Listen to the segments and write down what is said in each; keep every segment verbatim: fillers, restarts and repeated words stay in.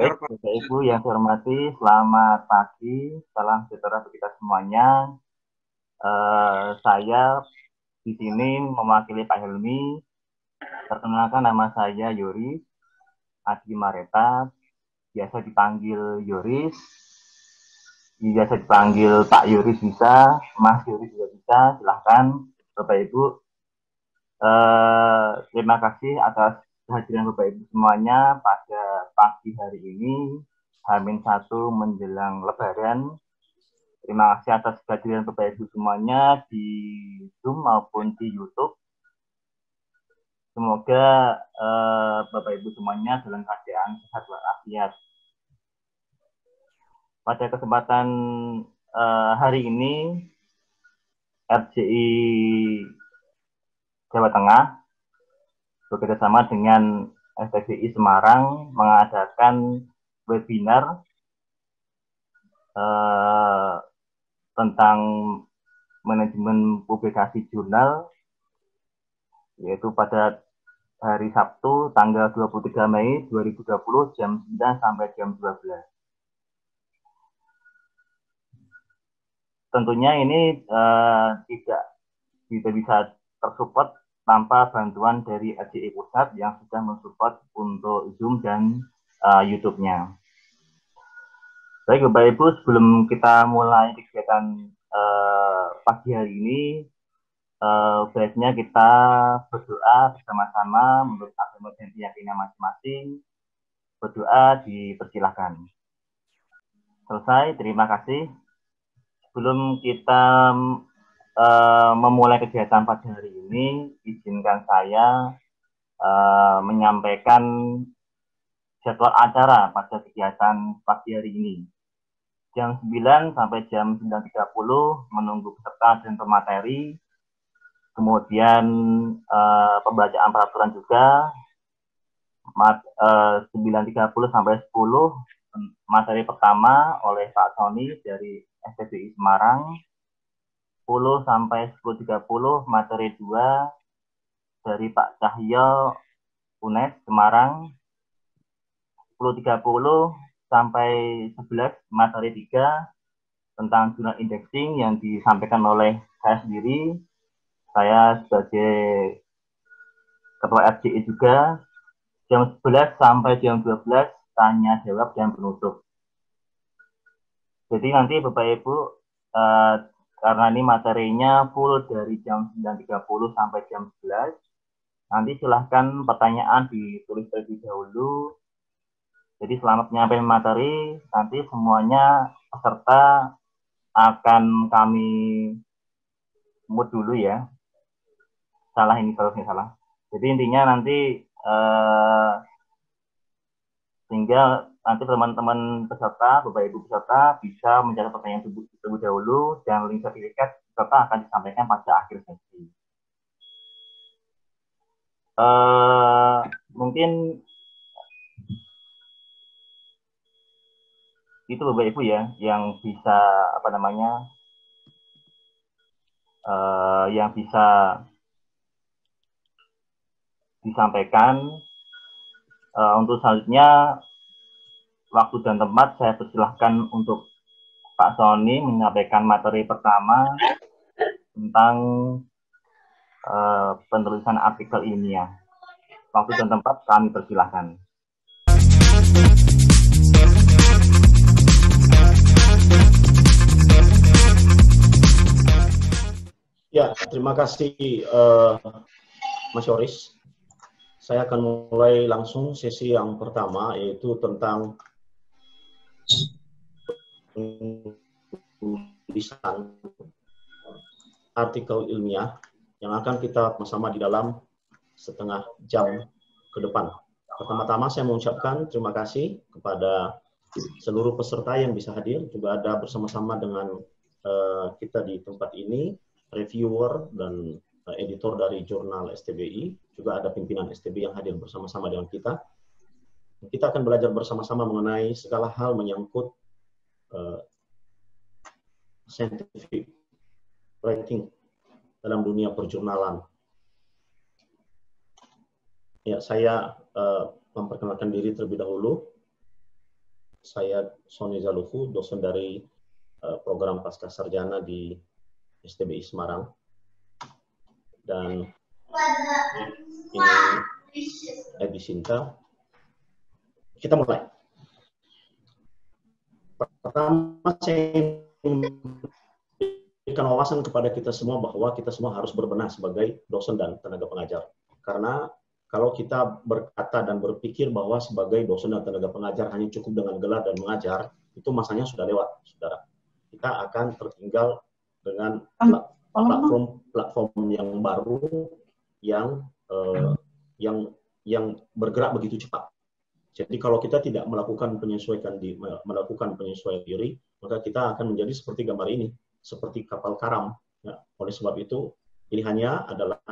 Baik, Bapak Ibu yang saya hormati, selamat pagi, salam sejahtera bagi kita semuanya. Uh, saya di sini mewakili Pak Helmi. Perkenalkan, nama saya Yoris Adi Mareta, biasa dipanggil Yoris, biasa dipanggil Pak Yoris bisa, Mas Yoris juga bisa. Silahkan Bapak Ibu. Uh, terima kasih atas kehadiran Bapak Ibu semuanya pada pagi hari ini, Hamin satu menjelang Lebaran. Terima kasih atas kehadiran Bapak Ibu semuanya di Zoom maupun di YouTube. Semoga uh, Bapak Ibu semuanya dalam keadaan sehat walafiat. Pada kesempatan uh, hari ini, R J I Jawa Tengah bekerjasama dengan S T B I Semarang mengadakan webinar uh, tentang manajemen publikasi jurnal, yaitu pada hari Sabtu tanggal dua puluh tiga Mei dua ribu dua puluh jam sembilan sampai jam dua belas. Tentunya ini uh, tidak tidak bisa tersupport tanpa bantuan dari R J I Pusat yang sudah mensupport untuk Zoom dan uh, YouTube-nya. Baik Bapak Ibu, sebelum kita mulai kegiatan uh, pagi hari ini, uh, baiknya kita berdoa bersama-sama menurut agama dan keyakinan masing-masing. Berdoa dipersilahkan. Selesai, terima kasih. Sebelum kita uh, memulai kegiatan pada hari ini, izinkan saya uh, menyampaikan jadwal acara pada kegiatan pagi hari ini. Jam sembilan sampai jam sembilan tiga puluh menunggu peserta dan pemateri, kemudian uh, pembacaan peraturan juga, mat, uh, sembilan tiga puluh sampai sepuluh materi pertama oleh Pak Sony dari S T B I Semarang, sepuluh sampai sepuluh tiga puluh materi dua dari Pak Cahyo U N E S Semarang, sepuluh tiga puluh sampai sebelas materi tiga tentang jurnal indexing yang disampaikan oleh saya sendiri. Saya sebagai Ketua R J I juga. Jam sebelas sampai jam dua belas tanya jawab dan penutup. Jadi nanti Bapak Ibu, uh, karena ini materinya full dari jam sembilan tiga puluh sampai jam sebelas, nanti silahkan pertanyaan ditulis terlebih dahulu. Jadi selama penyampaian materi, nanti semuanya peserta akan kami mute dulu ya. Salah ini, terusnya salah. Jadi intinya nanti uh, sehingga nanti teman-teman peserta, Bapak Ibu peserta bisa mencatat pertanyaan terlebih dahulu dan link sertifikat peserta akan disampaikan pada akhir sesi. Uh, mungkin itu Bapak Ibu ya yang bisa apa namanya uh, yang bisa disampaikan. Uh, untuk selanjutnya waktu dan tempat saya persilahkan untuk Pak Sony menyampaikan materi pertama tentang uh, penulisan artikel ilmiah. Waktu dan tempat kami persilahkan. Ya, terima kasih uh, Mas Yoris. Saya akan mulai langsung sesi yang pertama, yaitu tentang tulisan artikel ilmiah yang akan kita bersama di dalam setengah jam ke depan. Pertama-tama saya mengucapkan terima kasih kepada seluruh peserta yang bisa hadir, juga ada bersama-sama dengan uh, kita di tempat ini, reviewer dan uh, editor dari jurnal S T B I, juga ada pimpinan S T B I yang hadir bersama-sama dengan kita. Kita akan belajar bersama-sama mengenai segala hal menyangkut uh, scientific writing dalam dunia perjurnalan. Ya, saya uh, memperkenalkan diri terlebih dahulu. saya Sony Zalufu, dosen dari uh, program Pasca Sarjana di S T B I Semarang. Dan ini Edi Sinta. Kita mulai. Pertama, saya memberikan wawasan kepada kita semua bahwa kita semua harus berbenah sebagai dosen dan tenaga pengajar. Karena kalau kita berkata dan berpikir bahwa sebagai dosen dan tenaga pengajar hanya cukup dengan gelar dan mengajar, itu masanya sudah lewat, saudara. Kita akan tertinggal dengan platform-platform yang baru yang eh, yang yang bergerak begitu cepat. Jadi kalau kita tidak melakukan penyesuaian di melakukan penyesuaian diri, maka kita akan menjadi seperti gambar ini, seperti kapal karam. Ya, oleh sebab itu pilihannya adalah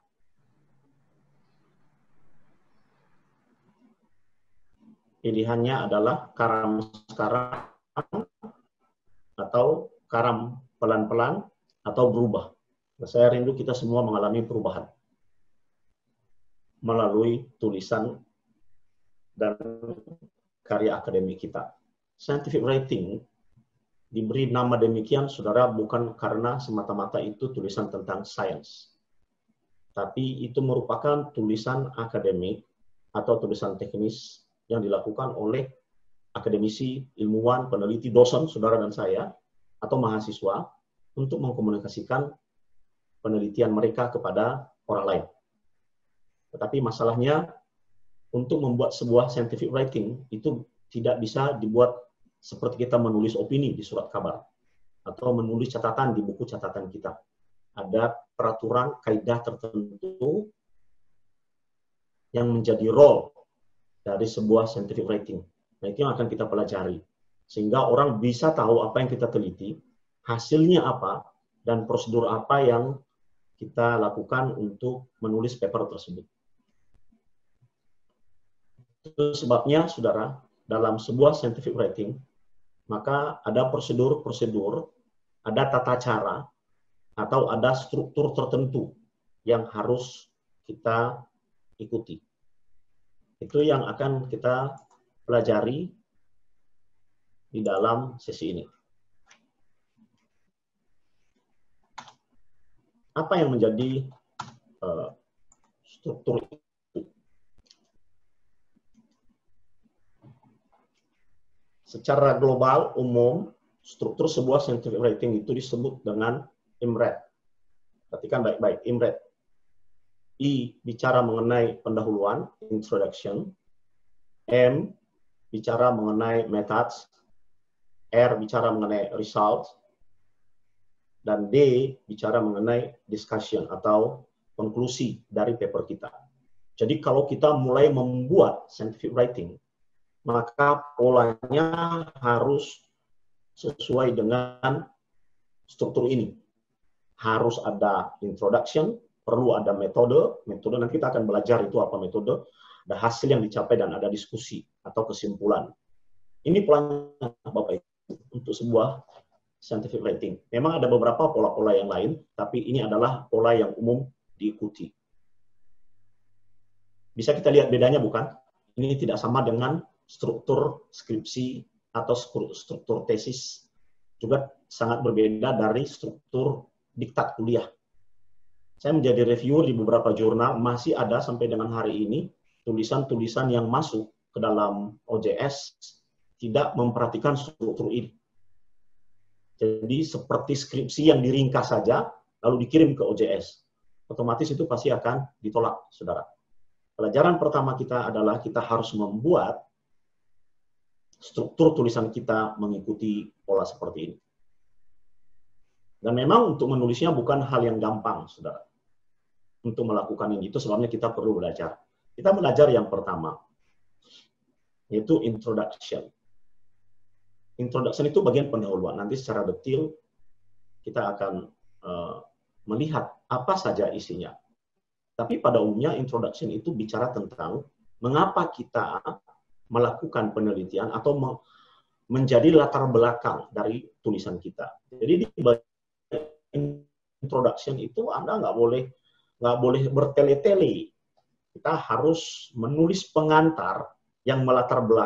pilihannya adalah karam sekarang atau karam pelan-pelan atau berubah. Nah, saya rindu kita semua mengalami perubahan melalui tulisan dan karya akademik kita. Scientific writing diberi nama demikian, saudara, bukan karena semata-mata itu tulisan tentang sains. Tapi itu merupakan tulisan akademik atau tulisan teknis yang dilakukan oleh akademisi, ilmuwan, peneliti, dosen, saudara dan saya, atau mahasiswa untuk mengkomunikasikan penelitian mereka kepada orang lain. Tetapi masalahnya, untuk membuat sebuah scientific writing itu tidak bisa dibuat seperti kita menulis opini di surat kabar atau menulis catatan di buku catatan kita. Ada peraturan kaidah tertentu yang menjadi role dari sebuah scientific writing. Nah, itu yang akan kita pelajari. Sehingga orang bisa tahu apa yang kita teliti, hasilnya apa, dan prosedur apa yang kita lakukan untuk menulis paper tersebut. Itu sebabnya, saudara, dalam sebuah scientific writing, maka ada prosedur-prosedur, ada tata cara, atau ada struktur tertentu yang harus kita ikuti. Itu yang akan kita pelajari di dalam sesi ini. Apa yang menjadi uh, struktur itu? Secara global, umum, struktur sebuah scientific writing itu disebut dengan IMRED. Perhatikan baik-baik, IMRED. I bicara mengenai pendahuluan, introduction. M bicara mengenai methods. R bicara mengenai results. Dan D bicara mengenai discussion atau konklusi dari paper kita. Jadi kalau kita mulai membuat scientific writing, maka polanya harus sesuai dengan struktur ini. Harus ada introduction, perlu ada metode, metode nanti kita akan belajar itu apa metode, ada hasil yang dicapai dan ada diskusi atau kesimpulan. Ini polanya Bapak Ibu untuk sebuah scientific writing. Memang ada beberapa pola-pola yang lain, tapi ini adalah pola yang umum diikuti. Bisa kita lihat bedanya bukan? Ini tidak sama dengan struktur skripsi atau struktur tesis, juga sangat berbeda dari struktur diktat kuliah. Saya menjadi reviewer di beberapa jurnal, masih ada sampai dengan hari ini tulisan-tulisan yang masuk ke dalam O J S tidak memperhatikan struktur ini. Jadi seperti skripsi yang diringkas saja, lalu dikirim ke O J S. Otomatis itu pasti akan ditolak, saudara. Pelajaran pertama kita adalah kita harus membuat struktur tulisan kita mengikuti pola seperti ini. Dan memang untuk menulisnya bukan hal yang gampang, saudara. Untuk melakukan ini, itu sebabnya kita perlu belajar. Kita belajar yang pertama, yaitu introduction. Introduction itu bagian pendahuluan. Nanti secara detail kita akan uh, melihat apa saja isinya. Tapi pada umumnya introduction itu bicara tentang mengapa kita melakukan penelitian atau menjadi latar belakang dari tulisan kita. Jadi di introduction itu Anda nggak boleh nggak boleh bertele-tele. Kita harus menulis pengantar yang melatar belakang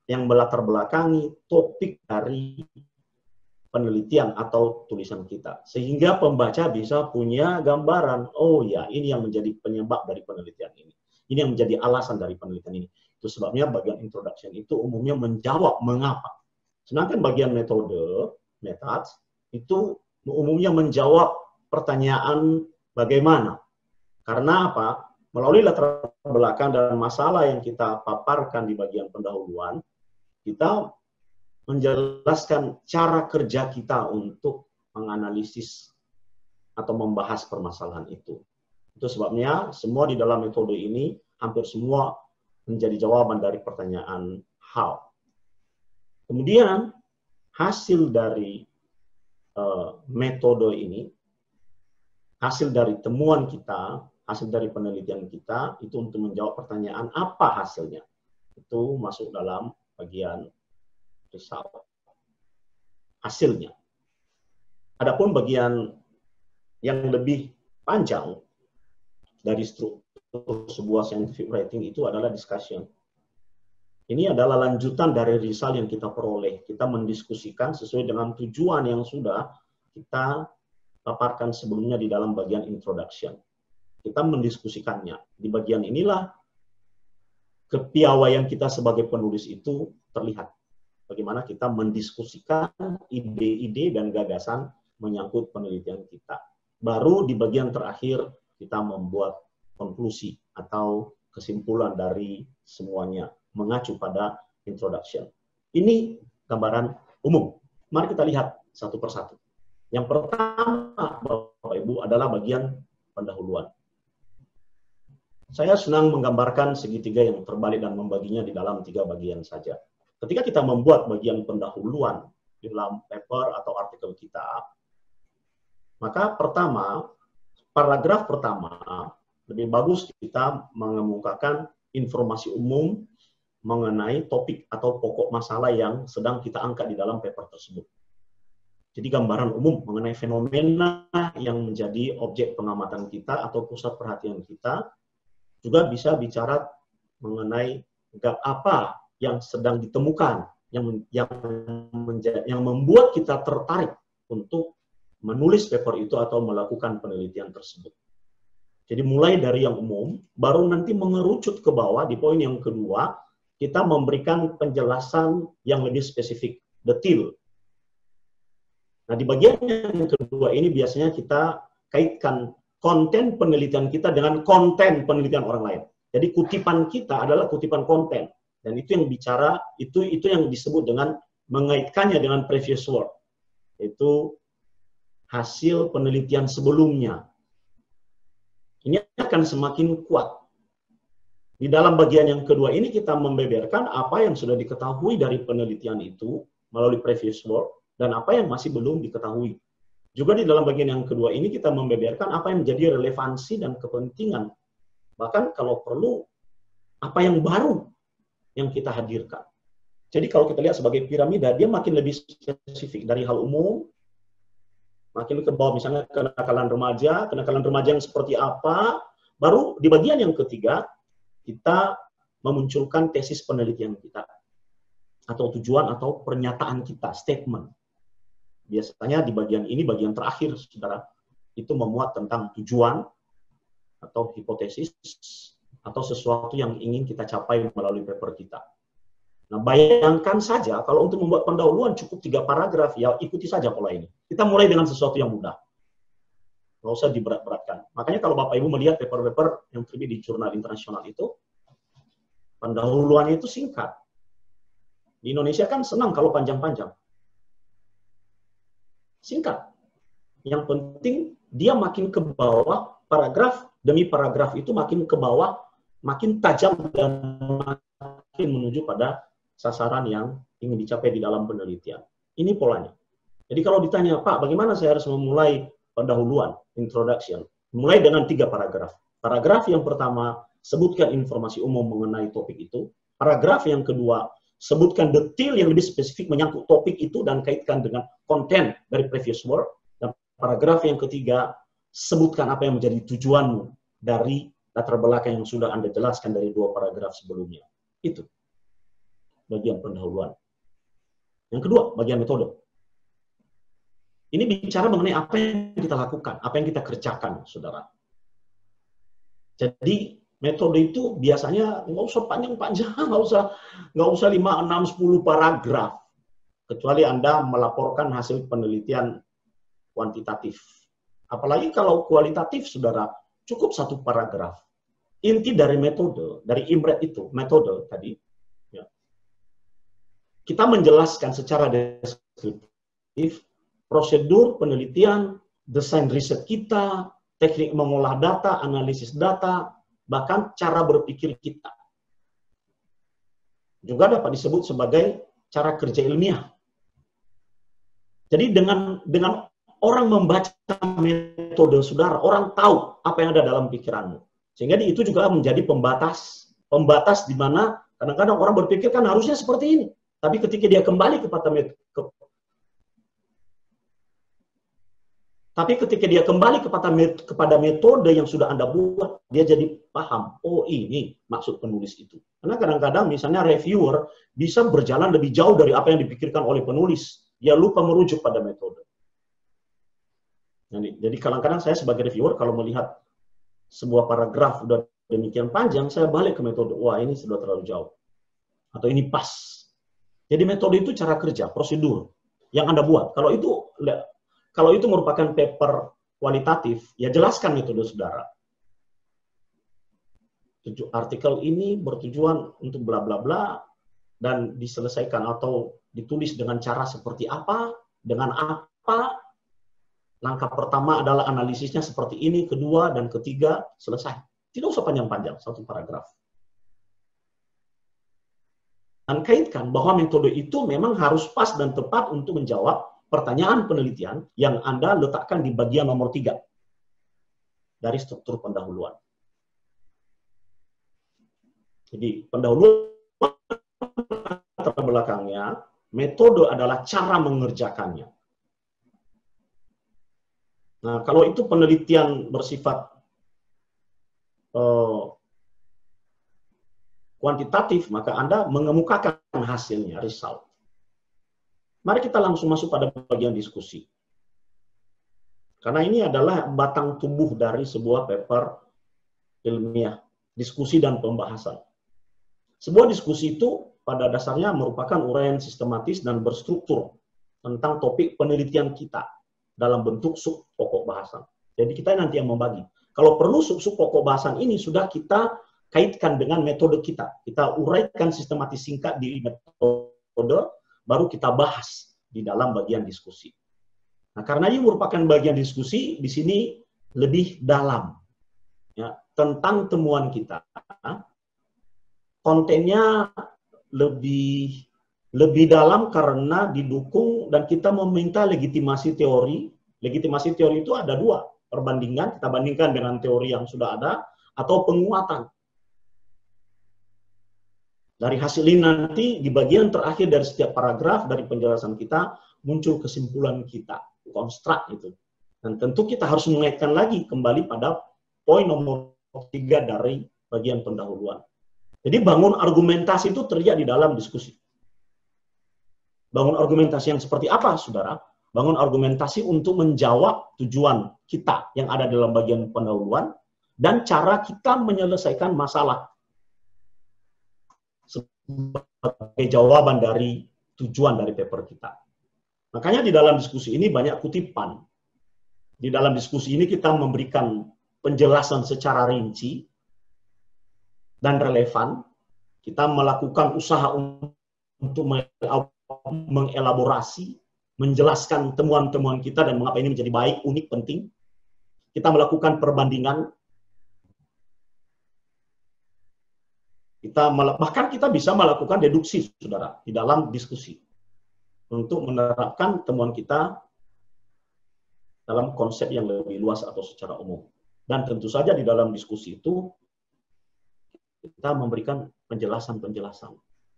yang melatar belakangi topik dari penelitian atau tulisan kita. Sehingga pembaca bisa punya gambaran, oh ya, ini yang menjadi penyebab dari penelitian ini. Ini yang menjadi alasan dari penelitian ini. Itu sebabnya bagian introduction itu umumnya menjawab mengapa. Sedangkan bagian metode, methods, itu umumnya menjawab pertanyaan bagaimana. Karena apa? Melalui latar belakang dan masalah yang kita paparkan di bagian pendahuluan, kita menjelaskan cara kerja kita untuk menganalisis atau membahas permasalahan itu. Itu sebabnya semua di dalam metode ini, hampir semua menjadi jawaban dari pertanyaan how. Kemudian, hasil dari uh, metode ini, hasil dari temuan kita, hasil dari penelitian kita, itu untuk menjawab pertanyaan apa hasilnya. Itu masuk dalam bagian result, hasilnya. Adapun bagian yang lebih panjang dari struktur sebuah scientific writing itu adalah discussion. Ini adalah lanjutan dari result yang kita peroleh. Kita mendiskusikan sesuai dengan tujuan yang sudah kita paparkan sebelumnya di dalam bagian introduction. Kita mendiskusikannya. Di bagian inilah kepiawaian kita sebagai penulis itu terlihat. Bagaimana kita mendiskusikan ide-ide dan gagasan menyangkut penelitian kita. Baru di bagian terakhir kita membuat konklusi atau kesimpulan dari semuanya, mengacu pada introduction. Ini gambaran umum. Mari kita lihat satu persatu. Yang pertama, Bapak Ibu, adalah bagian pendahuluan. Saya senang menggambarkan segitiga yang terbalik dan membaginya di dalam tiga bagian saja. Ketika kita membuat bagian pendahuluan di dalam paper atau artikel kita, maka pertama, paragraf pertama, lebih bagus kita mengemukakan informasi umum mengenai topik atau pokok masalah yang sedang kita angkat di dalam paper tersebut. Jadi gambaran umum mengenai fenomena yang menjadi objek pengamatan kita atau pusat perhatian kita, juga bisa bicara mengenai apa yang sedang ditemukan, yang yang, menjadi, yang membuat kita tertarik untuk menulis paper itu atau melakukan penelitian tersebut. Jadi mulai dari yang umum, baru nanti mengerucut ke bawah di poin yang kedua, kita memberikan penjelasan yang lebih spesifik, detail. Nah, di bagian yang kedua ini biasanya kita kaitkan konten penelitian kita dengan konten penelitian orang lain. Jadi kutipan kita adalah kutipan konten. Dan itu yang bicara, itu itu yang disebut dengan mengaitkannya dengan previous work. Itu hasil penelitian sebelumnya. Ini akan semakin kuat. Di dalam bagian yang kedua ini kita membeberkan apa yang sudah diketahui dari penelitian itu melalui previous work dan apa yang masih belum diketahui. Juga di dalam bagian yang kedua ini kita membeberkan apa yang menjadi relevansi dan kepentingan. Bahkan kalau perlu, apa yang baru yang kita hadirkan. Jadi kalau kita lihat sebagai piramida, dia makin lebih spesifik dari hal umum, makin ke bawah misalnya kenakalan remaja, kenakalan remaja yang seperti apa, baru di bagian yang ketiga, kita memunculkan tesis penelitian kita, atau tujuan atau pernyataan kita, statement. Biasanya di bagian ini, bagian terakhir, saudara, itu memuat tentang tujuan atau hipotesis, atau sesuatu yang ingin kita capai melalui paper kita. Nah, bayangkan saja, kalau untuk membuat pendahuluan cukup tiga paragraf, ya ikuti saja pola ini. Kita mulai dengan sesuatu yang mudah. Nggak usah diberat-beratkan. Makanya kalau Bapak Ibu melihat paper-paper yang terbit di jurnal internasional itu, pendahuluannya itu singkat. Di Indonesia kan senang kalau panjang-panjang. Singkat. Yang penting dia makin ke bawah, paragraf demi paragraf itu makin ke bawah, makin tajam dan makin menuju pada sasaran yang ingin dicapai di dalam penelitian. Ini polanya. Jadi kalau ditanya, Pak, bagaimana saya harus memulai pendahuluan, introduction? Mulai dengan tiga paragraf. Paragraf yang pertama, sebutkan informasi umum mengenai topik itu. Paragraf yang kedua, sebutkan detail yang lebih spesifik menyangkut topik itu dan kaitkan dengan konten dari previous work. Dan paragraf yang ketiga, sebutkan apa yang menjadi tujuanmu dari latar belakang yang sudah Anda jelaskan dari dua paragraf sebelumnya. Itu. bagian pendahuluan. Yang kedua, bagian metode. Ini bicara mengenai apa yang kita lakukan, apa yang kita kerjakan, saudara. Jadi metode itu biasanya nggak usah panjang-panjang, nggak usah nggak usah lima, enam, sepuluh paragraf, kecuali Anda melaporkan hasil penelitian kuantitatif. Apalagi kalau kualitatif, saudara, cukup satu paragraf. Inti dari metode, dari IMRET itu, metode tadi, ya, kita menjelaskan secara deskriptif prosedur penelitian, desain riset kita, teknik mengolah data, analisis data, bahkan cara berpikir kita. Juga dapat disebut sebagai cara kerja ilmiah. Jadi dengan dengan orang membaca metode saudara, orang tahu apa yang ada dalam pikiranmu. Sehingga itu juga menjadi pembatas, pembatas di mana kadang-kadang orang berpikir kan harusnya seperti ini. Tapi ketika dia kembali kepada metode, ke, tapi ketika dia kembali kepada metode, kepada metode yang sudah Anda buat, dia jadi paham, oh ini maksud penulis itu. Karena kadang-kadang misalnya reviewer bisa berjalan lebih jauh dari apa yang dipikirkan oleh penulis. Dia lupa merujuk pada metode. Jadi, jadi kadang-kadang saya sebagai reviewer kalau melihat sebuah paragraf udah demikian panjang, saya balik ke metode. Wah, ini sudah terlalu jauh. Atau ini pas. Jadi metode itu cara kerja, prosedur yang Anda buat. Kalau itu kalau itu merupakan paper kualitatif, ya jelaskan metode saudara. Artikel ini bertujuan untuk bla bla bla dan diselesaikan atau ditulis dengan cara seperti apa, dengan apa. Langkah pertama adalah analisisnya seperti ini, kedua dan ketiga selesai. Tidak usah panjang-panjang, satu paragraf. Dan kaitkan bahwa metode itu memang harus pas dan tepat untuk menjawab pertanyaan penelitian yang Anda letakkan di bagian nomor tiga dari struktur pendahuluan. Jadi pendahuluan latar belakangnya, metode adalah cara mengerjakannya. Nah, kalau itu penelitian bersifat uh, kuantitatif, maka Anda mengemukakan hasilnya, result. Mari kita langsung masuk pada bagian diskusi. Karena ini adalah batang tubuh dari sebuah paper ilmiah, diskusi dan pembahasan. Sebuah diskusi itu pada dasarnya merupakan uraian sistematis dan berstruktur tentang topik penelitian kita dalam bentuk sub pokok bahasan. Jadi kita nanti yang membagi. Kalau perlu sub-sub pokok bahasan ini sudah kita kaitkan dengan metode kita. Kita uraikan sistematis singkat di metode, baru kita bahas di dalam bagian diskusi. Nah, karena ini merupakan bagian diskusi, di sini lebih dalam ya, tentang temuan kita. Kontennya lebih lebih dalam karena didukung dan kita meminta legitimasi teori. Legitimasi teori itu ada dua, perbandingan, kita bandingkan dengan teori yang sudah ada, atau penguatan. Dari hasil ini nanti di bagian terakhir dari setiap paragraf dari penjelasan kita muncul kesimpulan kita, konstruk itu. Dan tentu kita harus mengaitkan lagi kembali pada poin nomor tiga dari bagian pendahuluan. Jadi bangun argumentasi itu terlihat di dalam diskusi. Bangun argumentasi yang seperti apa, saudara? Bangun argumentasi untuk menjawab tujuan kita yang ada dalam bagian pendahuluan dan cara kita menyelesaikan masalah sebagai jawaban dari tujuan dari paper kita. Makanya di dalam diskusi ini banyak kutipan. Di dalam diskusi ini kita memberikan penjelasan secara rinci dan relevan. Kita melakukan usaha untuk mengelaborasi, menjelaskan temuan-temuan kita dan mengapa ini menjadi baik, unik, penting. Kita melakukan perbandingan. Kita bahkan kita bisa melakukan deduksi, saudara, di dalam diskusi untuk menerapkan temuan kita dalam konsep yang lebih luas atau secara umum. Dan tentu saja di dalam diskusi itu kita memberikan penjelasan-penjelasan,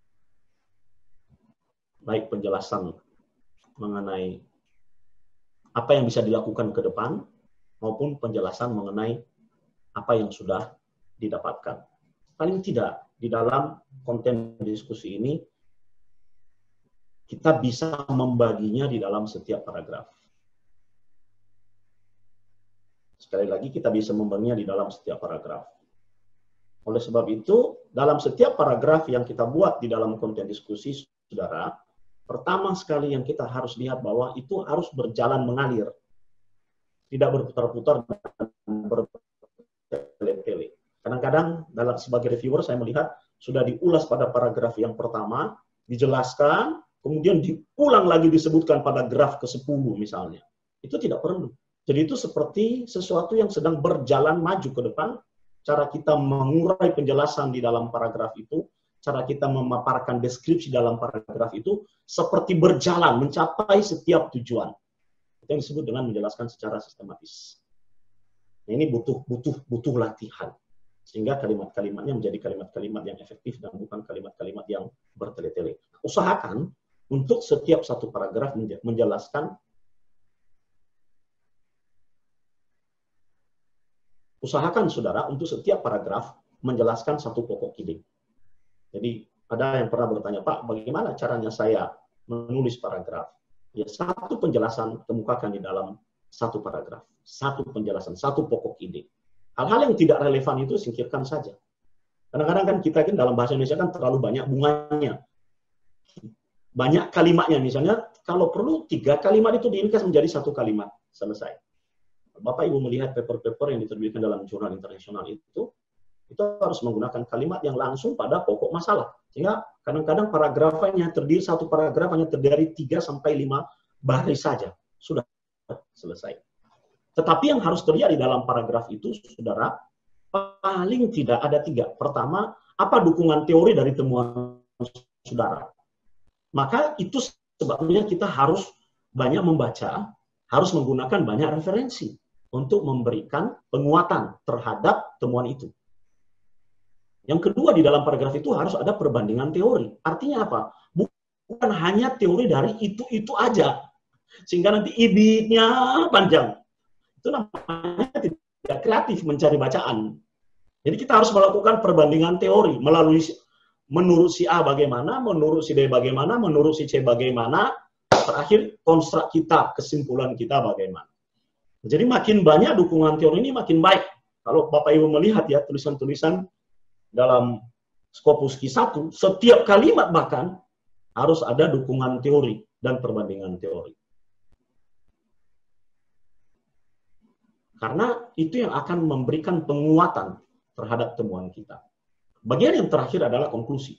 baik penjelasan mengenai apa yang bisa dilakukan ke depan maupun penjelasan mengenai apa yang sudah didapatkan. Paling tidak di dalam konten diskusi ini kita bisa membaginya di dalam setiap paragraf. Sekali lagi, kita bisa membaginya di dalam setiap paragraf. Oleh sebab itu, dalam setiap paragraf yang kita buat di dalam konten diskusi, saudara, pertama sekali yang kita harus lihat bahwa itu harus berjalan mengalir. Tidak berputar-putar dan bertele-tele. Kadang-kadang dalam sebagai reviewer saya melihat sudah diulas pada paragraf yang pertama, dijelaskan, kemudian diulang lagi disebutkan pada graf ke sepuluh misalnya. Itu tidak perlu. Jadi itu seperti sesuatu yang sedang berjalan maju ke depan, cara kita mengurai penjelasan di dalam paragraf itu, cara kita memaparkan deskripsi dalam paragraf itu, seperti berjalan mencapai setiap tujuan. Itu yang disebut dengan menjelaskan secara sistematis. Nah, ini butuh butuh butuh latihan, sehingga kalimat-kalimatnya menjadi kalimat-kalimat yang efektif dan bukan kalimat-kalimat yang bertele-tele. Usahakan untuk setiap satu paragraf menjelaskan Usahakan, saudara, untuk setiap paragraf menjelaskan satu pokok ide. Jadi, ada yang pernah bertanya, Pak, bagaimana caranya saya menulis paragraf? Ya, satu penjelasan kemukakan di dalam satu paragraf. Satu penjelasan, satu pokok ide. Hal-hal yang tidak relevan itu singkirkan saja. Kadang-kadang kan kita kan dalam bahasa Indonesia kan terlalu banyak bunganya. Banyak kalimatnya, misalnya, kalau perlu tiga kalimat itu diringkas menjadi satu kalimat. Selesai. Bapak Ibu melihat paper-paper yang diterbitkan dalam jurnal internasional itu, itu harus menggunakan kalimat yang langsung pada pokok masalah. Sehingga kadang-kadang paragrafnya terdiri, satu paragraf hanya terdiri tiga sampai lima baris saja. Sudah selesai. Tetapi yang harus terjadi dalam paragraf itu, saudara, paling tidak ada tiga. Pertama, apa dukungan teori dari temuan saudara? Maka itu sebabnya kita harus banyak membaca, harus menggunakan banyak referensi untuk memberikan penguatan terhadap temuan itu. Yang kedua, di dalam paragraf itu harus ada perbandingan teori. Artinya apa? Bukan hanya teori dari itu-itu aja. Sehingga nanti ibitnya panjang. Itu namanya tidak kreatif mencari bacaan. Jadi kita harus melakukan perbandingan teori. Melalui menurut si A bagaimana, menurut si B bagaimana, menurut si C bagaimana, terakhir konstruk kita, kesimpulan kita bagaimana. Jadi makin banyak dukungan teori ini makin baik. Kalau Bapak Ibu melihat ya tulisan-tulisan dalam Scopus Q satu, setiap kalimat bahkan harus ada dukungan teori dan perbandingan teori. Karena itu yang akan memberikan penguatan terhadap temuan kita. Bagian yang terakhir adalah konklusi.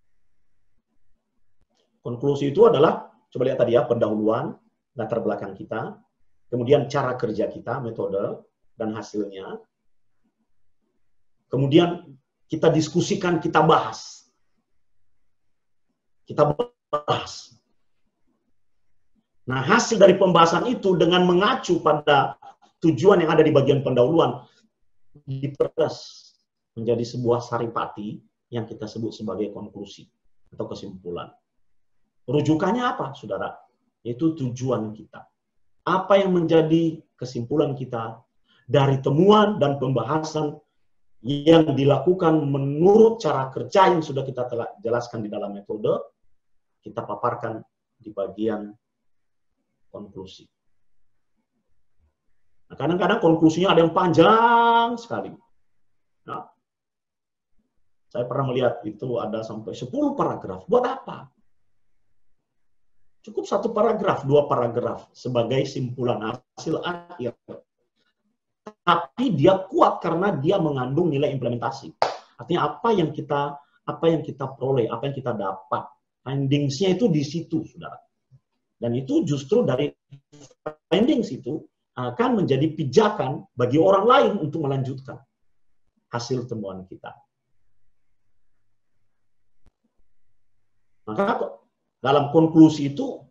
Konklusi itu adalah, coba lihat tadi ya, pendahuluan, latar belakang kita, kemudian cara kerja kita, metode, dan hasilnya. Kemudian kita diskusikan, kita bahas. Kita bahas. Nah, hasil dari pembahasan itu dengan mengacu pada tujuan yang ada di bagian pendahuluan, diperas menjadi sebuah saripati yang kita sebut sebagai konklusi atau kesimpulan. Rujukannya apa, saudara? Yaitu tujuan kita. Apa yang menjadi kesimpulan kita dari temuan dan pembahasan yang dilakukan menurut cara kerja yang sudah kita telah jelaskan di dalam metode, kita paparkan di bagian konklusi. Nah, kadang-kadang konklusinya ada yang panjang sekali. Nah, saya pernah melihat itu ada sampai sepuluh paragraf. Buat apa? Cukup satu paragraf, dua paragraf sebagai simpulan hasil akhir. Tapi dia kuat karena dia mengandung nilai implementasi. Artinya apa yang kita apa yang kita peroleh, apa yang kita dapat, findings-nya itu di situ, saudara. Dan itu justru dari findings itu akan menjadi pijakan bagi orang lain untuk melanjutkan hasil temuan kita. Maka dalam konklusi itu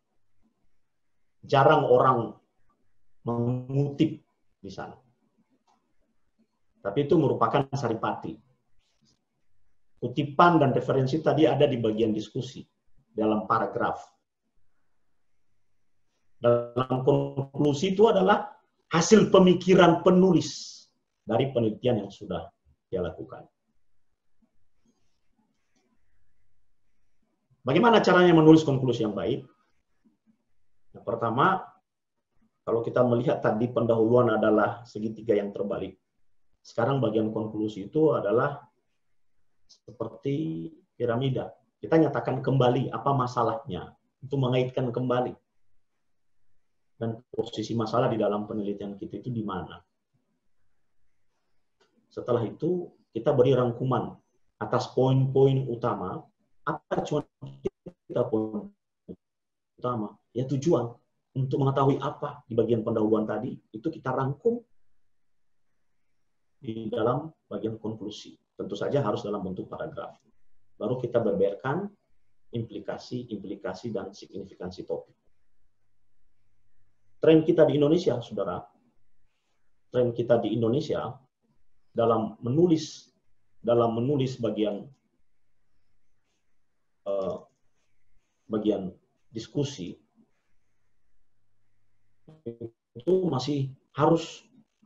jarang orang mengutip di sana. Tapi itu merupakan saripati. Kutipan dan referensi tadi ada di bagian diskusi dalam paragraf. Dalam konklusi itu adalah hasil pemikiran penulis dari penelitian yang sudah dia lakukan. Bagaimana caranya menulis konklusi yang baik? Yang pertama, kalau kita melihat tadi pendahuluan adalah segitiga yang terbalik. Sekarang bagian konklusi itu adalah seperti piramida. Kita nyatakan kembali apa masalahnya, itu mengaitkan kembali. Dan posisi masalah di dalam penelitian kita itu di mana. Setelah itu, kita beri rangkuman atas poin-poin utama. Apa cuma kita poin utama? Ya tujuan untuk mengetahui apa di bagian pendahuluan tadi, itu kita rangkum di dalam bagian konklusi. Tentu saja harus dalam bentuk paragraf. Baru kita beberkan implikasi, implikasi, dan signifikansi topik. Tren kita di Indonesia, saudara, tren kita di Indonesia dalam menulis, dalam menulis bagian uh, bagian diskusi itu masih harus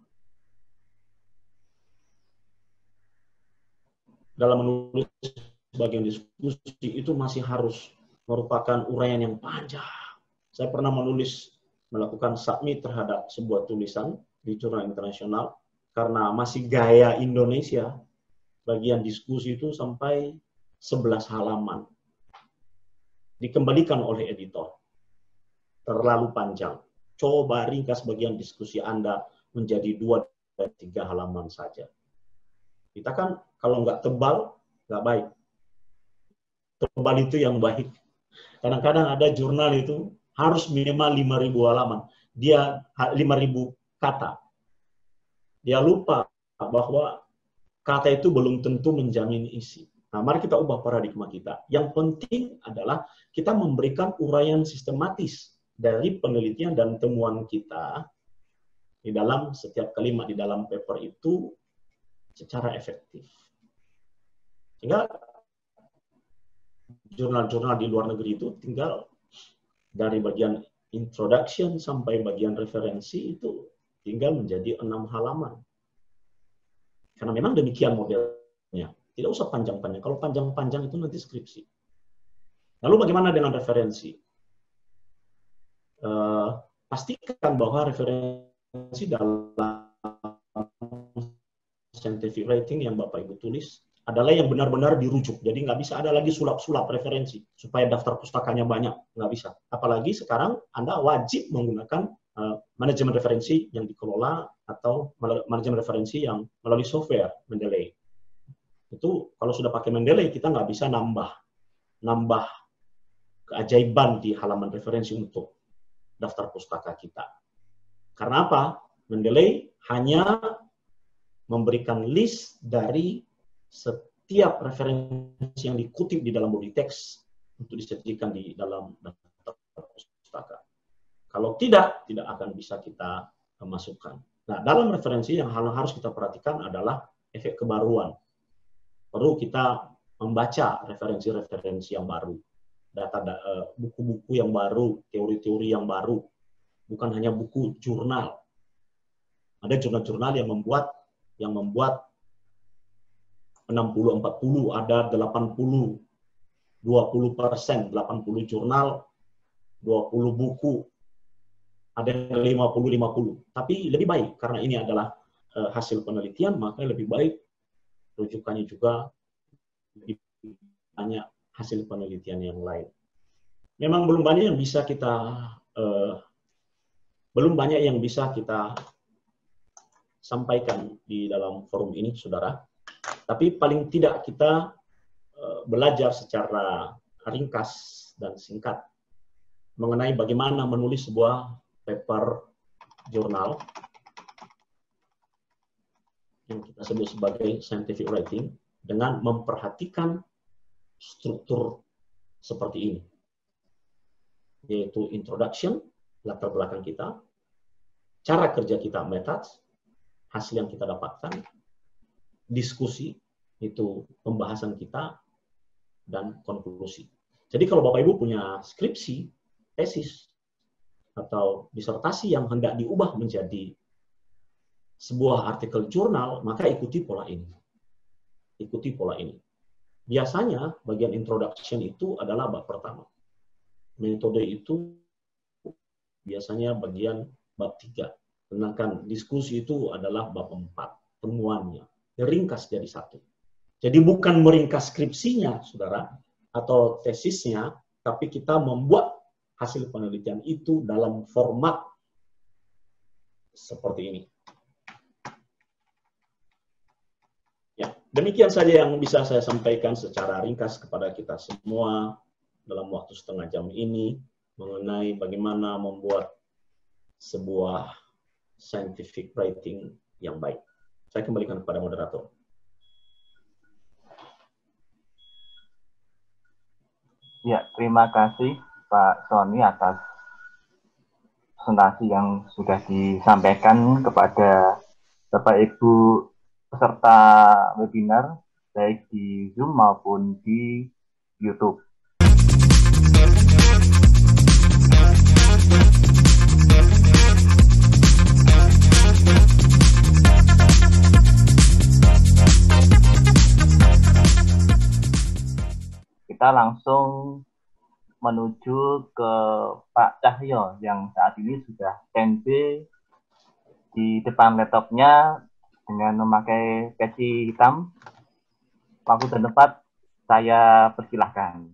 dalam menulis bagian diskusi itu masih harus merupakan uraian yang panjang. Saya pernah menulis, melakukan submit terhadap sebuah tulisan di jurnal internasional karena masih gaya Indonesia, bagian diskusi itu sampai sebelas halaman. Dikembalikan oleh editor. Terlalu panjang. Coba ringkas bagian diskusi Anda menjadi dua dan tiga halaman saja. Kita kan kalau nggak tebal, nggak baik. Tebal itu yang baik. Kadang-kadang ada jurnal itu harus minimal lima ribu halaman. Dia lima ribu kata. Dia lupa bahwa kata itu belum tentu menjamin isi. Nah, mari kita ubah paradigma kita. Yang penting adalah kita memberikan uraian sistematis dari penelitian dan temuan kita di dalam setiap kalimat di dalam paper itu secara efektif. Sehingga jurnal-jurnal di luar negeri itu tinggal dari bagian introduction sampai bagian referensi itu tinggal menjadi enam halaman. Karena memang demikian modelnya. Tidak usah panjang-panjang. Kalau panjang-panjang itu nanti skripsi. Lalu bagaimana dengan referensi? Uh, pastikan bahwa referensi dalam scientific writing yang Bapak Ibu tulis adalah yang benar-benar dirujuk. Jadi nggak bisa ada lagi sulap-sulap referensi supaya daftar pustakanya banyak. Nggak bisa. Apalagi sekarang Anda wajib menggunakan uh, manajemen referensi yang dikelola atau manajemen referensi yang melalui software Mendeley. Itu kalau sudah pakai Mendeley kita nggak bisa nambah nambah keajaiban di halaman referensi untuk daftar pustaka kita. Karena apa? Mendeley hanya memberikan list dari setiap referensi yang dikutip di dalam body text untuk disajikan di dalam daftar pustaka. Kalau tidak, tidak akan bisa kita masukkan. Nah, dalam referensi yang harus kita perhatikan adalah efek kebaruan. Perlu kita membaca referensi-referensi yang baru, data buku-buku yang baru, teori-teori yang baru, bukan hanya buku jurnal. Ada jurnal-jurnal yang membuat yang membuat enam puluh empat puluh, ada delapan puluh, dua puluh persen, delapan puluh jurnal, dua puluh buku, ada yang lima puluh lima puluh. Tapi lebih baik karena ini adalah uh, hasil penelitian, maka lebih baik rujukannya juga lebih banyak hasil penelitian yang lain. Memang belum banyak yang bisa kita uh, belum banyak yang bisa kita sampaikan di dalam forum ini, saudara. Tapi paling tidak kita uh, belajar secara ringkas dan singkat mengenai bagaimana menulis sebuah paper jurnal yang kita sebut sebagai scientific writing dengan memperhatikan struktur seperti ini, yaitu introduction, latar belakang kita, cara kerja kita, methods, hasil yang kita dapatkan, diskusi, itu pembahasan kita, dan konklusi. Jadi kalau Bapak Ibu punya skripsi, tesis, atau disertasi yang hendak diubah menjadi sebuah artikel jurnal, maka ikuti pola ini. Ikuti pola ini. biasanya bagian introduction itu adalah bab pertama. Metode itu biasanya bagian bab tiga. Sedangkan diskusi itu adalah bab empat, temuannya. Ringkas jadi satu. Jadi bukan meringkas skripsinya, saudara, atau tesisnya, tapi kita membuat hasil penelitian itu dalam format seperti ini. Ya, demikian saja yang bisa saya sampaikan secara ringkas kepada kita semua dalam waktu setengah jam ini mengenai bagaimana membuat sebuah scientific writing yang baik. Saya kembalikan kepada moderator. Ya, terima kasih Pak Sony atas presentasi yang sudah disampaikan kepada Bapak Ibu peserta webinar, baik di Zoom maupun di YouTube. Kita langsung menuju ke Pak Cahyo yang saat ini sudah standby di depan laptopnya dengan memakai peci hitam. Waktu dan tempat saya persilahkan.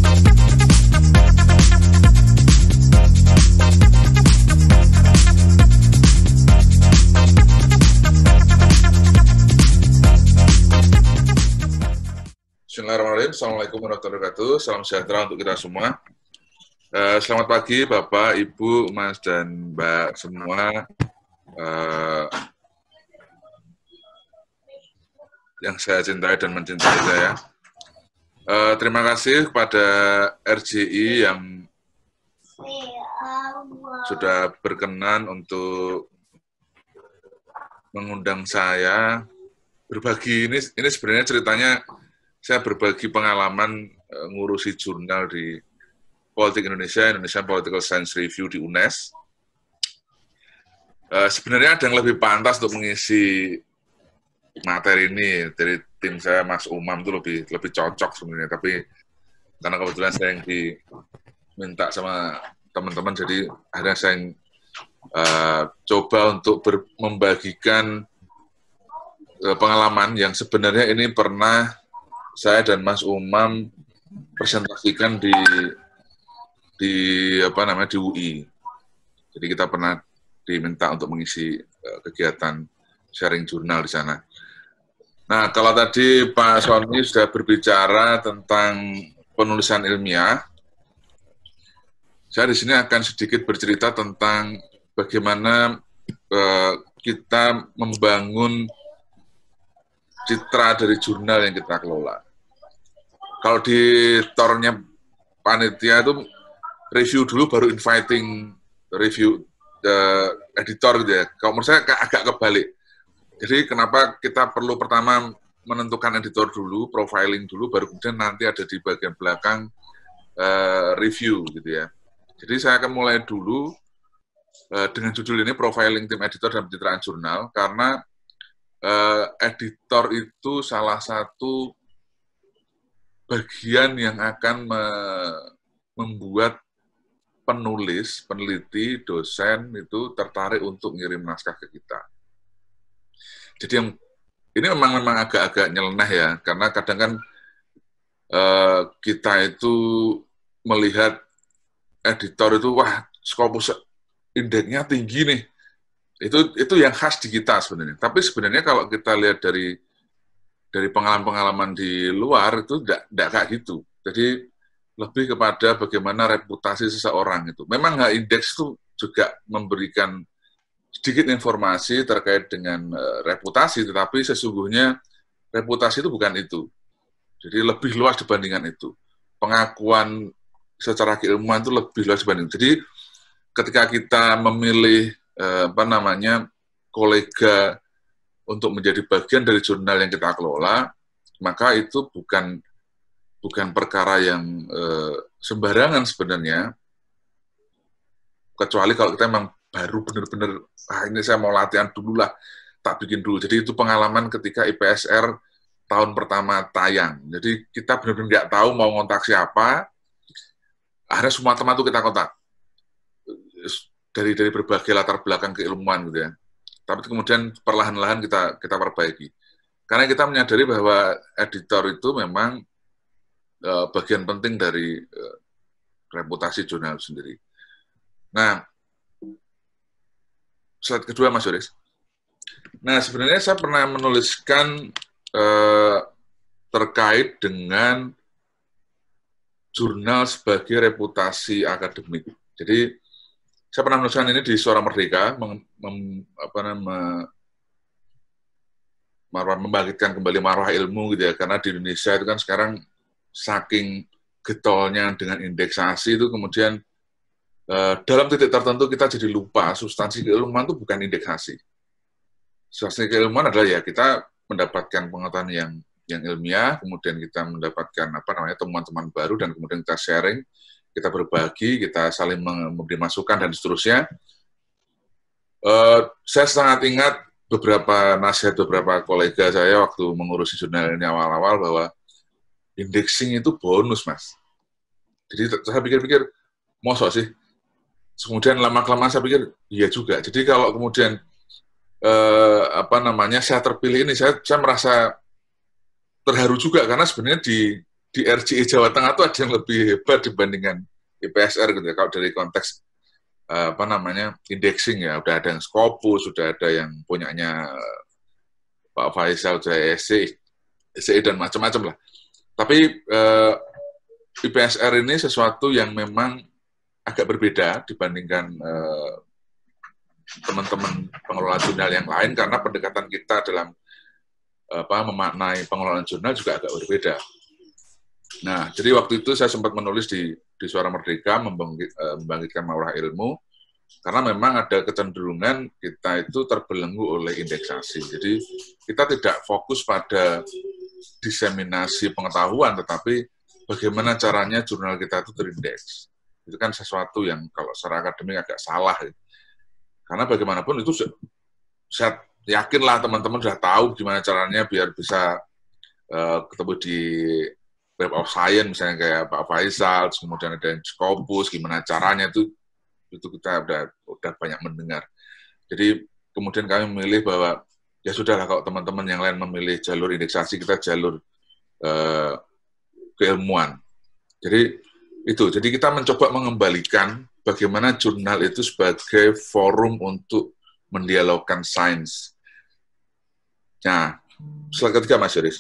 Bismillahirrahmanirrahim. Assalamualaikum warahmatullahi wabarakatuh. Salam sejahtera untuk kita semua. Uh, selamat pagi Bapak, Ibu, Mas, dan Mbak semua. Uh, yang saya cintai dan mencintai saya. Uh, terima kasih kepada R J I yang sudah berkenan untuk mengundang saya berbagi. Ini, ini sebenarnya ceritanya saya berbagi pengalaman uh, ngurusi jurnal di Politik Indonesia, Indonesian Political Science Review di U N E S. Uh, sebenarnya ada yang lebih pantas untuk mengisi materi ini dari tim saya, Mas Umam, itu lebih lebih cocok sebenarnya, tapi karena kebetulan saya yang diminta sama teman-teman, jadi akhirnya saya yang, uh, coba untuk ber, membagikan uh, pengalaman yang sebenarnya ini pernah saya dan Mas Umam presentasikan di di apa namanya di U I. Jadi kita pernah diminta untuk mengisi uh, kegiatan sharing jurnal di sana. Nah, kalau tadi Pak Sony sudah berbicara tentang penulisan ilmiah, saya di sini akan sedikit bercerita tentang bagaimana uh, kita membangun citra dari jurnal yang kita kelola. Kalau di tornya panitia itu review dulu baru inviting review uh, editor gitu ya. Kalau menurut saya agak kebalik. Jadi kenapa kita perlu pertama menentukan editor dulu, profiling dulu, baru kemudian nanti ada di bagian belakang uh, review gitu ya. Jadi saya akan mulai dulu uh, dengan judul ini, profiling tim editor dan pencitraan jurnal, karena uh, editor itu salah satu bagian yang akan me membuat penulis, peneliti, dosen itu tertarik untuk ngirim naskah ke kita. Jadi yang ini memang memang agak-agak nyeleneh ya, karena kadang kan uh, kita itu melihat editor itu wah Scopus indeksnya tinggi nih, itu itu yang khas di kita sebenarnya. Tapi sebenarnya kalau kita lihat dari dari pengalaman-pengalaman di luar itu tidak tidak kayak gitu. Jadi lebih kepada bagaimana reputasi seseorang itu. Memang H indeks itu juga memberikan sedikit informasi terkait dengan uh, reputasi, tetapi sesungguhnya reputasi itu bukan itu. Jadi lebih luas dibandingkan itu. Pengakuan secara keilmuan itu lebih luas dibanding. Jadi ketika kita memilih uh, apa namanya kolega untuk menjadi bagian dari jurnal yang kita kelola, maka itu bukan bukan perkara yang uh, sembarangan sebenarnya. Kecuali kalau kita memang baru benar-benar, ah ini saya mau latihan dulu lah, tak bikin dulu. Jadi itu pengalaman ketika I P S R tahun pertama tayang. Jadi kita benar-benar nggak tahu mau ngontak siapa. Akhirnya semua teman itu kita kontak dari dari berbagai latar belakang keilmuan gitu ya. Tapi kemudian perlahan-lahan kita kita perbaiki. Karena kita menyadari bahwa editor itu memang uh, bagian penting dari uh, reputasi jurnal sendiri. Nah, slide kedua Mas Yoris. Nah, sebenarnya saya pernah menuliskan uh, terkait dengan jurnal sebagai reputasi akademik. Jadi, saya pernah menuliskan ini di Suara Merdeka, mem, mem, apa namanya, membangkitkan kembali marwah ilmu gitu ya, karena di Indonesia itu kan sekarang saking getolnya dengan indeksasi itu kemudian eh, dalam titik tertentu kita jadi lupa substansi keilmuan itu bukan indeksasi. Substansi keilmuan adalah ya kita mendapatkan pengetahuan yang yang ilmiah, kemudian kita mendapatkan apa namanya temuan-temuan baru dan kemudian kita sharing, kita berbagi, kita saling memberi masukan dan seterusnya. Uh, saya sangat ingat beberapa nasihat beberapa kolega saya waktu mengurusi jurnal ini awal-awal bahwa indexing itu bonus, Mas. Jadi saya pikir-pikir, mosok sih. Kemudian lama-kelamaan saya pikir, iya juga. Jadi kalau kemudian eh, apa namanya saya terpilih ini, saya, saya merasa terharu juga karena sebenarnya di di R J I Jawa Tengah itu ada yang lebih hebat dibandingkan I P S R gitu ya. Kalau dari konteks apa namanya indexing ya, udah ada yang Scopus, sudah ada yang punyanya Pak Faisal, sudah S C I dan macam-macam lah. Tapi eh, I P S R ini sesuatu yang memang agak berbeda dibandingkan eh, teman-teman pengelola jurnal yang lain karena pendekatan kita dalam apa memaknai pengelolaan jurnal juga agak berbeda. Nah, jadi waktu itu saya sempat menulis di di Suara Merdeka membangkit, uh, membangkitkan marwah ilmu karena memang ada kecenderungan kita itu terbelenggu oleh indeksasi. Jadi kita tidak fokus pada diseminasi pengetahuan, tetapi bagaimana caranya jurnal kita itu terindeks. Itu kan sesuatu yang kalau secara akademik agak salah. Ya. Karena bagaimanapun itu saya yakinlah teman-teman sudah tahu gimana caranya biar bisa uh, ketemu di Web of Science misalnya kayak Pak Faisal, kemudian ada yang Scopus, gimana caranya itu itu kita udah udah banyak mendengar. Jadi kemudian kami memilih bahwa ya sudahlah kalau teman-teman yang lain memilih jalur indeksasi, kita jalur uh, keilmuan. Jadi itu, jadi kita mencoba mengembalikan bagaimana jurnal itu sebagai forum untuk mendialogkan sains. Nah, slide ketiga Mas Yoris.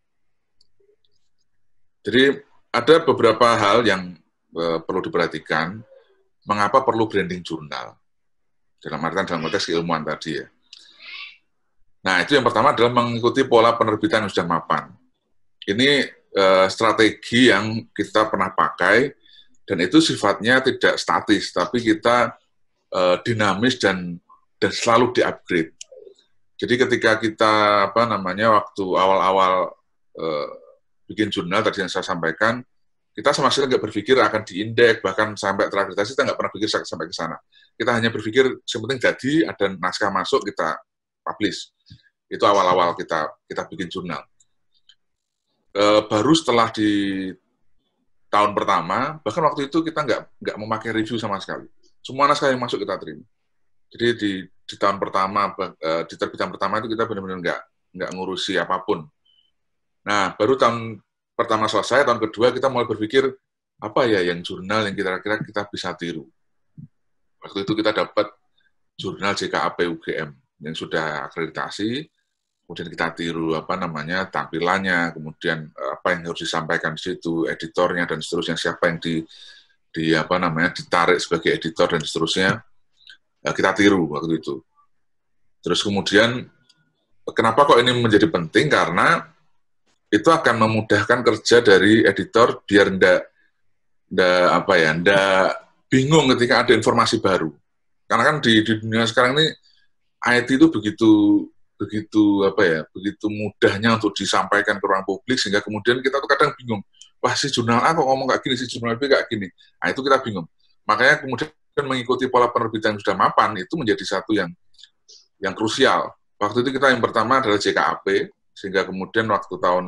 Jadi ada beberapa hal yang uh, perlu diperhatikan, mengapa perlu branding jurnal, dalam artian dalam konteks keilmuan tadi ya. Nah, itu yang pertama adalah mengikuti pola penerbitan yang sudah mapan. Ini uh, strategi yang kita pernah pakai, dan itu sifatnya tidak statis, tapi kita uh, dinamis dan, dan selalu di-upgrade. Jadi ketika kita, apa namanya, waktu awal-awal uh, bikin jurnal tadi yang saya sampaikan, kita sama sekali nggak berpikir akan diindeks, bahkan sampai terakreditasi kita nggak pernah pikir sampai ke sana. Kita hanya berpikir, yang penting jadi, ada naskah masuk, kita publish. Itu awal-awal kita kita bikin jurnal. E, baru setelah di tahun pertama, bahkan waktu itu kita nggak nggak memakai review sama sekali. Semua naskah yang masuk kita terima. Jadi di, di tahun pertama, di terbitan pertama itu kita benar-benar nggak nggak ngurusi apapun. Nah, baru tahun pertama selesai, tahun kedua kita mulai berpikir, apa ya yang jurnal yang kira-kira kita bisa tiru. Waktu itu kita dapat jurnal J K A P U G M yang sudah akreditasi, kemudian kita tiru apa namanya tampilannya, kemudian apa yang harus disampaikan di situ, editornya dan seterusnya, siapa yang di, di apa namanya ditarik sebagai editor dan seterusnya, kita tiru waktu itu. Terus kemudian, kenapa kok ini menjadi penting? Karena itu akan memudahkan kerja dari editor biar ndak ndak apa ya ndak bingung ketika ada informasi baru. Karena kan di, di dunia sekarang ini I T itu begitu begitu apa ya begitu mudahnya untuk disampaikan ke ruang publik sehingga kemudian kita tuh kadang bingung. Wah, si jurnal A kok ngomong kayak gini, si jurnal B kayak gini. Nah, itu kita bingung. Makanya kemudian mengikuti pola penerbitan yang sudah mapan itu menjadi satu yang yang krusial. Waktu itu kita yang pertama adalah J K A P. sehingga kemudian waktu tahun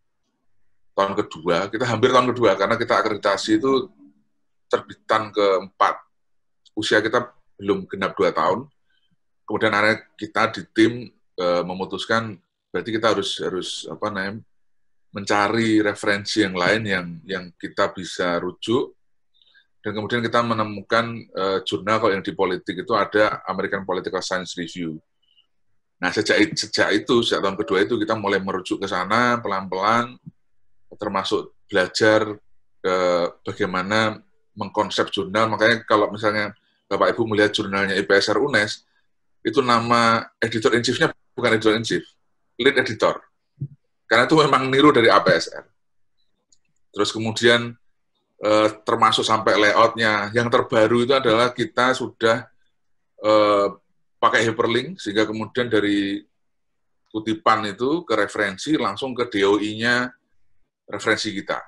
tahun kedua, kita hampir tahun kedua, karena kita akreditasi itu terbitan keempat, usia kita belum genap dua tahun, kemudian akhirnya kita di tim e, memutuskan, berarti kita harus harus apa namanya, mencari referensi yang lain yang yang kita bisa rujuk, dan kemudian kita menemukan e, jurnal, kalau yang di politik itu ada American Political Science Review. Nah, sejak sejak itu, sejak tahun kedua itu kita mulai merujuk ke sana pelan-pelan, termasuk belajar ke bagaimana mengkonsep jurnal. Makanya kalau misalnya Bapak Ibu melihat jurnalnya I P S R U N E S, itu nama editor in chief-nya bukan editor in chief, lead editor. Karena itu memang niru dari A P S R. Terus kemudian eh, termasuk sampai layout-nya. Yang terbaru itu adalah kita sudah eh, pakai hyperlink, sehingga kemudian dari kutipan itu ke referensi, langsung ke D O I-nya referensi kita.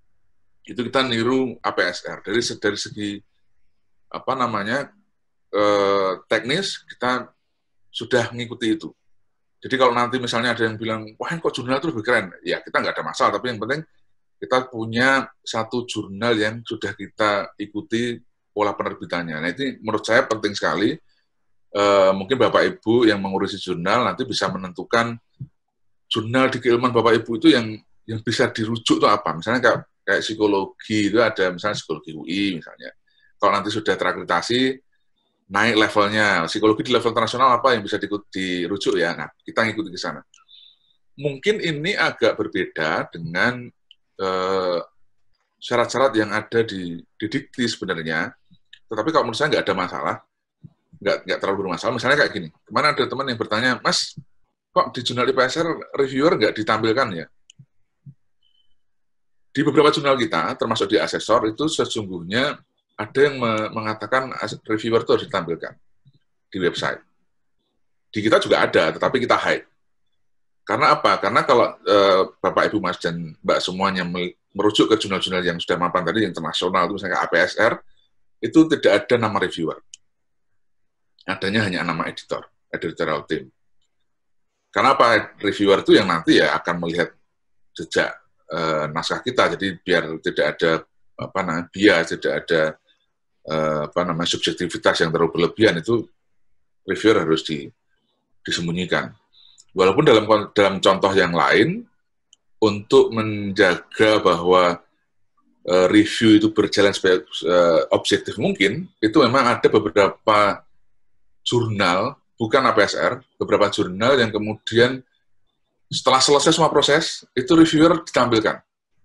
Itu kita niru A P S R. Dari, dari segi apa namanya, eh, teknis, kita sudah mengikuti itu. Jadi kalau nanti misalnya ada yang bilang, wah kok jurnal itu lebih keren, ya kita nggak ada masalah, tapi yang penting kita punya satu jurnal yang sudah kita ikuti pola penerbitannya. Nah, itu menurut saya penting sekali. Eh, mungkin Bapak Ibu yang mengurusi jurnal nanti bisa menentukan jurnal di keilmuan Bapak Ibu itu yang yang bisa dirujuk itu apa. Misalnya kayak, kayak psikologi itu ada misalnya psikologi U I misalnya. Kalau nanti sudah terakreditasi, naik levelnya, psikologi di level internasional apa yang bisa dirujuk ya, nah kita ngikuti ke sana. Mungkin ini agak berbeda dengan eh, syarat-syarat yang ada di, di dikti sebenarnya, tetapi kalau menurut saya nggak ada masalah, nggak, nggak terlalu bermasalah. Misalnya kayak gini, kemarin ada teman yang bertanya, Mas, kok di jurnal I P S R reviewer nggak ditampilkan ya? Di beberapa jurnal kita, termasuk di asesor, itu sesungguhnya ada yang mengatakan reviewer itu harus ditampilkan di website. Di kita juga ada, tetapi kita hide. Karena apa? Karena kalau e, Bapak, Ibu, Mas, dan Mbak semuanya merujuk ke jurnal-jurnal yang sudah mapan tadi, internasional, itu misalnya A P S R, itu tidak ada nama reviewer. Adanya hanya nama editor, editorial team. Karena apa? Reviewer itu yang nanti ya akan melihat jejak e, naskah kita, jadi biar tidak ada apa namanya bias, tidak ada apa namanya subjektivitas yang terlalu berlebihan, itu reviewer harus di, disembunyikan. Walaupun dalam dalam contoh yang lain, untuk menjaga bahwa uh, review itu berjalan sebaik uh, objektif mungkin, itu memang ada beberapa jurnal, bukan A P S R, beberapa jurnal yang kemudian setelah selesai semua proses, itu reviewer ditampilkan.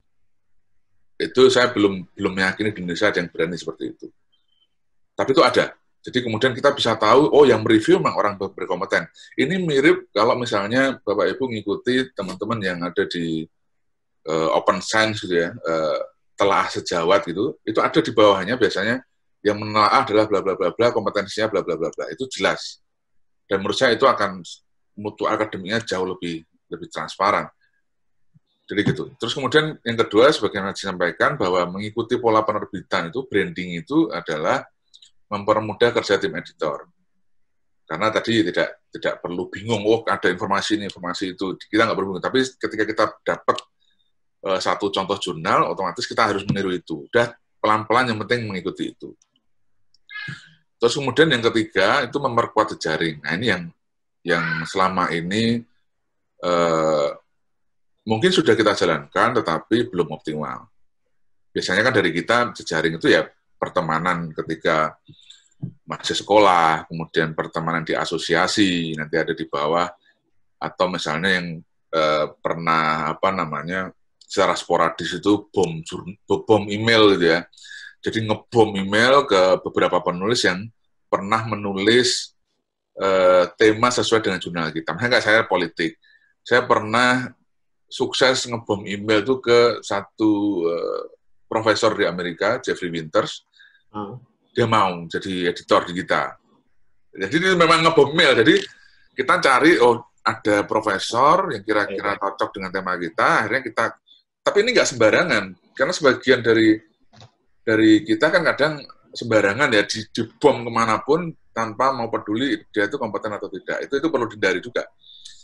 Itu saya belum belum meyakini di Indonesia ada yang berani seperti itu. Tapi itu ada. Jadi kemudian kita bisa tahu, oh yang mereview memang orang berkompeten. Ini mirip kalau misalnya Bapak Ibu ngikuti teman-teman yang ada di uh, Open Science gitu ya, uh, telah sejawat gitu, itu ada di bawahnya biasanya yang menelaah adalah bla bla bla bla, kompetensinya bla bla bla bla. Itu jelas. Dan menurut saya itu akan mutu akademiknya jauh lebih lebih transparan. Jadi gitu. Terus kemudian yang kedua, sebagaimana disampaikan bahwa mengikuti pola penerbitan itu, branding itu adalah mempermudah kerja tim editor. Karena tadi tidak tidak perlu bingung, oh ada informasi ini, informasi itu. Kita nggak perlu bingung. Tapi ketika kita dapat uh, satu contoh jurnal, otomatis kita harus meniru itu. Udah pelan-pelan yang penting mengikuti itu. Terus kemudian yang ketiga, itu memperkuat jejaring. Nah ini yang yang selama ini uh, mungkin sudah kita jalankan, tetapi belum optimal. Biasanya kan dari kita jejaring itu ya pertemanan ketika masih sekolah, kemudian pertemanan di asosiasi, nanti ada di bawah, atau misalnya yang eh, pernah apa namanya secara sporadis itu bom bom email gitu ya. Jadi ngebom email ke beberapa penulis yang pernah menulis eh, tema sesuai dengan jurnal kita. Misalnya nggak saya politik, saya pernah sukses ngebom email itu ke satu uh, profesor di Amerika, Jeffrey Winters. Hmm. Dia mau jadi editor di kita. Jadi ini memang ngebom email. Jadi kita cari, oh ada profesor yang kira-kira cocok dengan tema kita, akhirnya kita, tapi ini nggak sembarangan. Karena sebagian dari dari kita kan kadang sembarangan ya, di, di bom kemanapun tanpa mau peduli dia itu kompeten atau tidak. Itu itu perlu dihindari juga.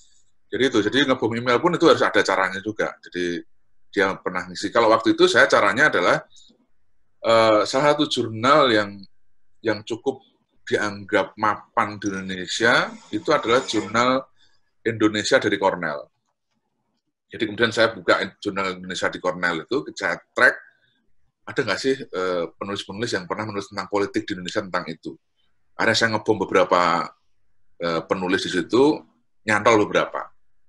Jadi itu, jadi ngebom email pun itu harus ada caranya juga. Jadi dia pernah ngisi. Kalau waktu itu saya caranya adalah uh, salah satu jurnal yang yang cukup dianggap mapan di Indonesia itu adalah jurnal Indonesia dari Cornell. Jadi kemudian saya buka jurnal Indonesia di Cornell itu, saya track, ada nggak sih uh, penulis-penulis yang pernah menulis tentang politik di Indonesia tentang itu. Akhirnya saya ngebom beberapa uh, penulis di situ, nyantol beberapa.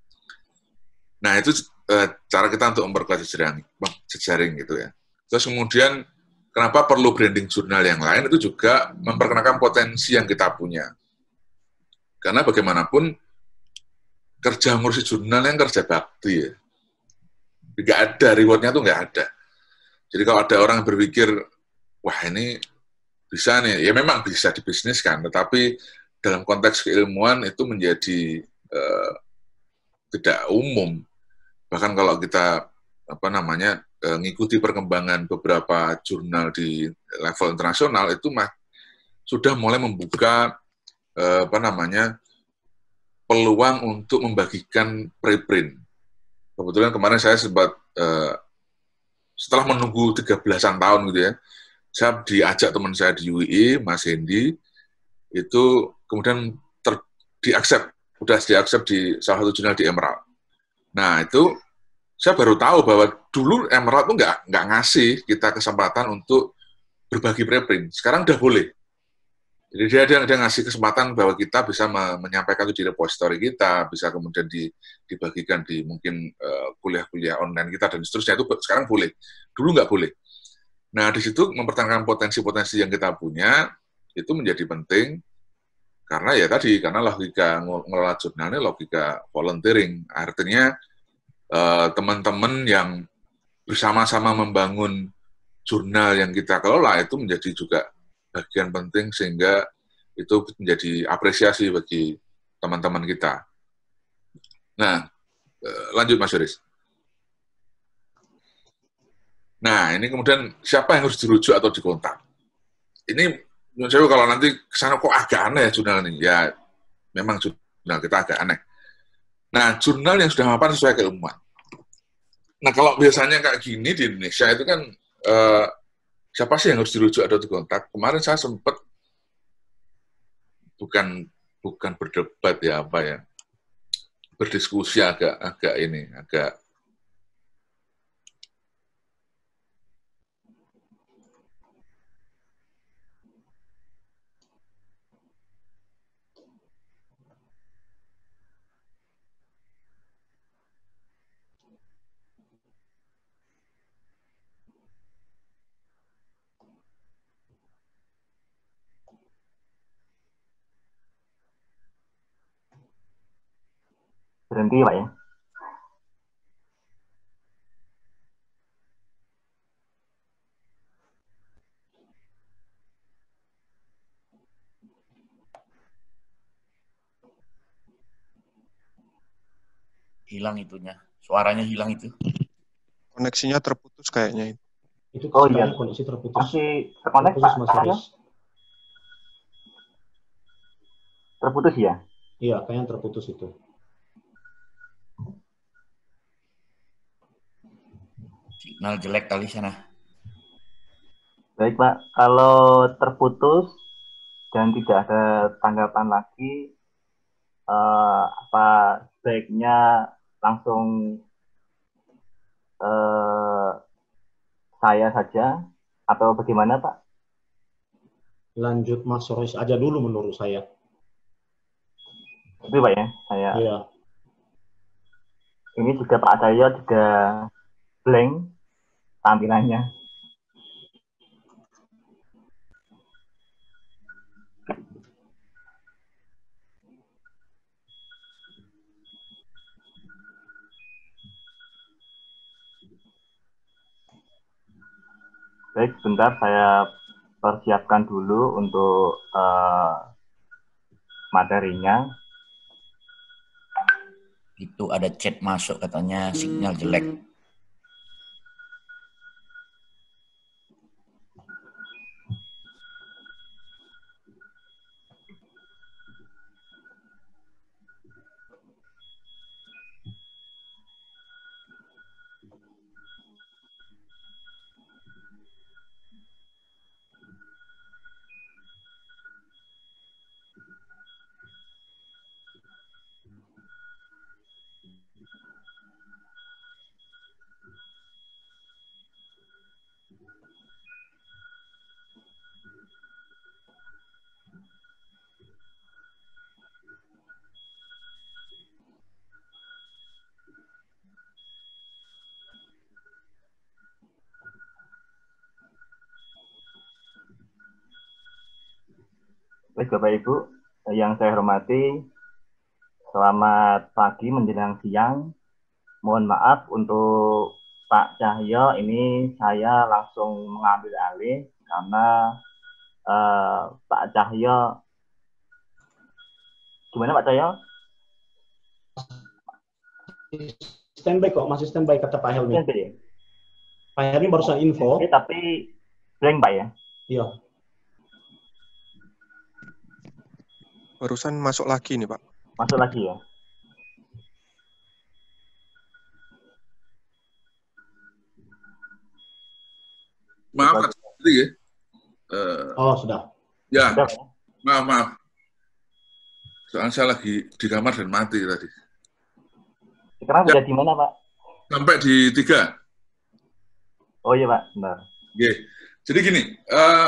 Nah, itu uh, cara kita untuk memperkuat jejaring, jejaring gitu ya. Terus kemudian, kenapa perlu branding jurnal yang lain, itu juga memperkenalkan potensi yang kita punya. Karena bagaimanapun, kerja ngurusi jurnal yang kerja bakti ya. Nggak ada, rewardnya tuh nggak ada. Jadi kalau ada orang yang berpikir, wah ini bisa nih, ya memang bisa dibisniskan, tetapi dalam konteks keilmuan itu menjadi uh, tidak umum. Bahkan kalau kita apa namanya eh, ngikuti perkembangan beberapa jurnal di level internasional itu mah sudah mulai membuka eh, apa namanya peluang untuk membagikan preprint. Kebetulan kemarin saya sempat eh, setelah menunggu tiga belasan tahun gitu ya, saya diajak teman saya di U I, Mas Hendy, itu kemudian ter, diaksep, udah diaksep di salah satu jurnal di Emerald. Nah, itu saya baru tahu bahwa dulu Emerald tuh nggak nggak ngasih kita kesempatan untuk berbagi preprint. Sekarang udah boleh. Jadi dia, dia, dia ngasih kesempatan bahwa kita bisa me, menyampaikan itu di repository kita, bisa kemudian di, dibagikan di mungkin uh, kuliah-kuliah online kita, dan seterusnya. Itu sekarang boleh. Dulu nggak boleh. Nah, di situ mempertahankan potensi-potensi yang kita punya, itu menjadi penting, karena ya tadi, karena logika ngelola jurnalnya logika volunteering. Artinya, teman-teman yang bersama-sama membangun jurnal yang kita kelola itu menjadi juga bagian penting sehingga itu menjadi apresiasi bagi teman-teman kita. Nah, lanjut Mas Yoris. Nah, ini kemudian siapa yang harus dirujuk atau dikontak? Ini menurut saya kalau nanti kesana kok agak aneh ya jurnal ini. Ya, memang jurnal kita agak aneh. Nah, jurnal yang sudah mapan sesuai keilmuan. Nah, kalau biasanya kayak gini di Indonesia itu kan eh, siapa sih yang harus dirujuk atau dikontak? Kemarin saya sempat bukan bukan berdebat ya apa ya, berdiskusi agak agak ini agak berhenti Pak ya. Hilang itunya, suaranya hilang itu. Koneksinya terputus kayaknya. Itu Oh iya, kondisi terputus. masih terkonek terputus, Pak? Mas Haris. Terputus ya? Iya, kayaknya terputus itu. Signal jelek kali sana. Baik Pak, kalau terputus dan tidak ada tanggapan lagi, eh, apa sebaiknya langsung eh, saya saja atau bagaimana Pak? Lanjut Mas Yoris aja dulu menurut saya. Itu Pak ya, saya. Iya. Ini juga Pak Cahyo juga blank tampilannya. Baik, sebentar saya persiapkan dulu untuk uh, materinya. Itu ada chat masuk katanya sinyal jelek. Baik Bapak Ibu, yang saya hormati, selamat pagi menjelang siang. Mohon maaf untuk Pak Cahyo, ini saya langsung mengambil alih karena uh, Pak Cahyo, gimana Pak Cahyo? Standby kok, masih standby kata Pak Helmi. Standby. Pak Helmi barusan info. Oke, tapi blank Pak ya? Iya. Barusan masuk lagi nih, Pak. Masuk lagi ya? Maaf, tadi ya. Uh, oh, sudah. Ya, sudah, maaf, maaf. Soalnya saya lagi di kamar dan mati tadi. Sekarang ya. Udah di mana, Pak? Sampai di tiga. Oh iya, Pak. Benar. Oke. Jadi gini, uh,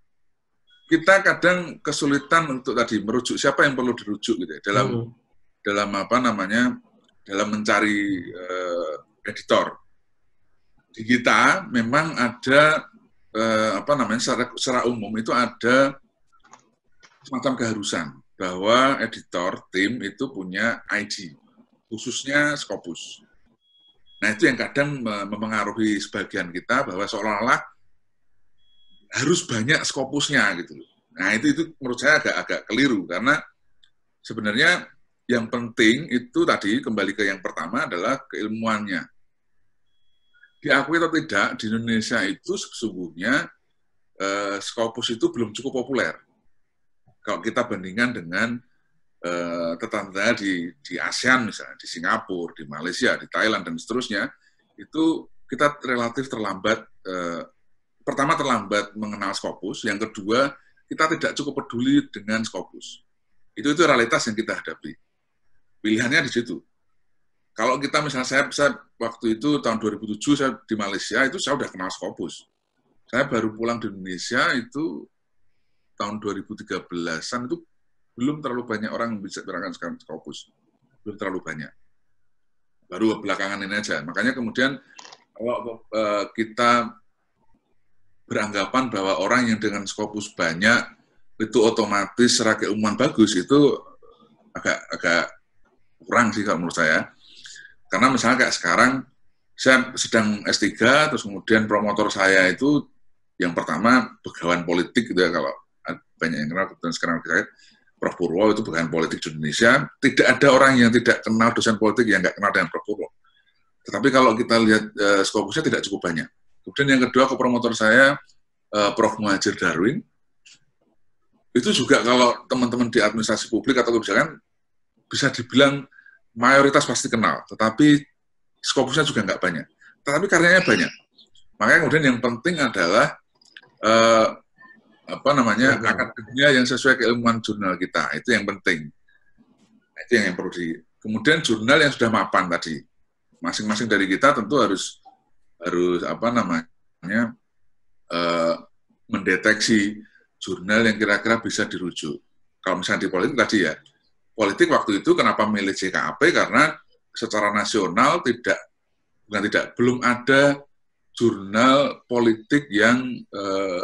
kita kadang kesulitan untuk tadi merujuk siapa yang perlu dirujuk gitu ya, dalam hmm. dalam apa namanya dalam mencari uh, editor. Di kita memang ada uh, apa namanya secara, secara umum itu ada semacam keharusan bahwa editor tim itu punya I D, khususnya Scopus. Nah itu yang kadang mempengaruhi sebagian kita bahwa seolah-olah harus banyak Scopusnya gitu. Nah itu itu menurut saya agak agak keliru karena sebenarnya yang penting itu tadi kembali ke yang pertama adalah keilmuannya. Diakui atau tidak di Indonesia itu sesungguhnya eh, Scopus itu belum cukup populer. Kalau kita bandingkan dengan eh, tetangga di di ASEAN misalnya, di Singapura, di Malaysia, di Thailand dan seterusnya, itu kita relatif terlambat. Eh, pertama terlambat mengenal Scopus, yang kedua kita tidak cukup peduli dengan Scopus. Itu itu realitas yang kita hadapi. Pilihannya di situ. Kalau kita misalnya saya, saya waktu itu tahun dua ribu tujuh saya di Malaysia itu saya udah kenal Scopus. Saya baru pulang di Indonesia itu tahun dua ribu tiga belasan itu belum terlalu banyak orang yang bisa gerakan sekarang Scopus. Belum terlalu banyak. Baru belakangan ini aja. Makanya kemudian kalau uh, kita beranggapan bahwa orang yang dengan Scopus banyak itu otomatis secara keilmuan bagus, itu agak agak kurang sih kalau menurut saya. Karena misalnya kayak sekarang saya sedang S tiga, terus kemudian promotor saya itu yang pertama begawan politik gitu ya, kalau banyak yang kenal, kebetulan sekarang saya Prof Purwo itu begawan politik di Indonesia. Tidak ada orang yang tidak kenal dosen politik yang nggak kenal dengan Prof Purwo. Tetapi kalau kita lihat uh, Scopusnya tidak cukup banyak. Kemudian yang kedua, kopromotor saya, uh, Prof Muhajir Darwin, itu juga kalau teman-teman di administrasi publik atau kebijakan, bisa dibilang mayoritas pasti kenal, tetapi Scopusnya juga nggak banyak. Tetapi karyanya banyak. Makanya kemudian yang penting adalah, uh, apa namanya, akademia yang sesuai keilmuan jurnal kita, itu yang penting. Itu yang, yang perlu di... Kemudian jurnal yang sudah mapan tadi, masing-masing dari kita tentu harus harus apa namanya uh, mendeteksi jurnal yang kira-kira bisa dirujuk. Kalau misalnya di politik tadi ya, politik waktu itu kenapa milih J K A P karena secara nasional tidak bukan tidak belum ada jurnal politik yang uh,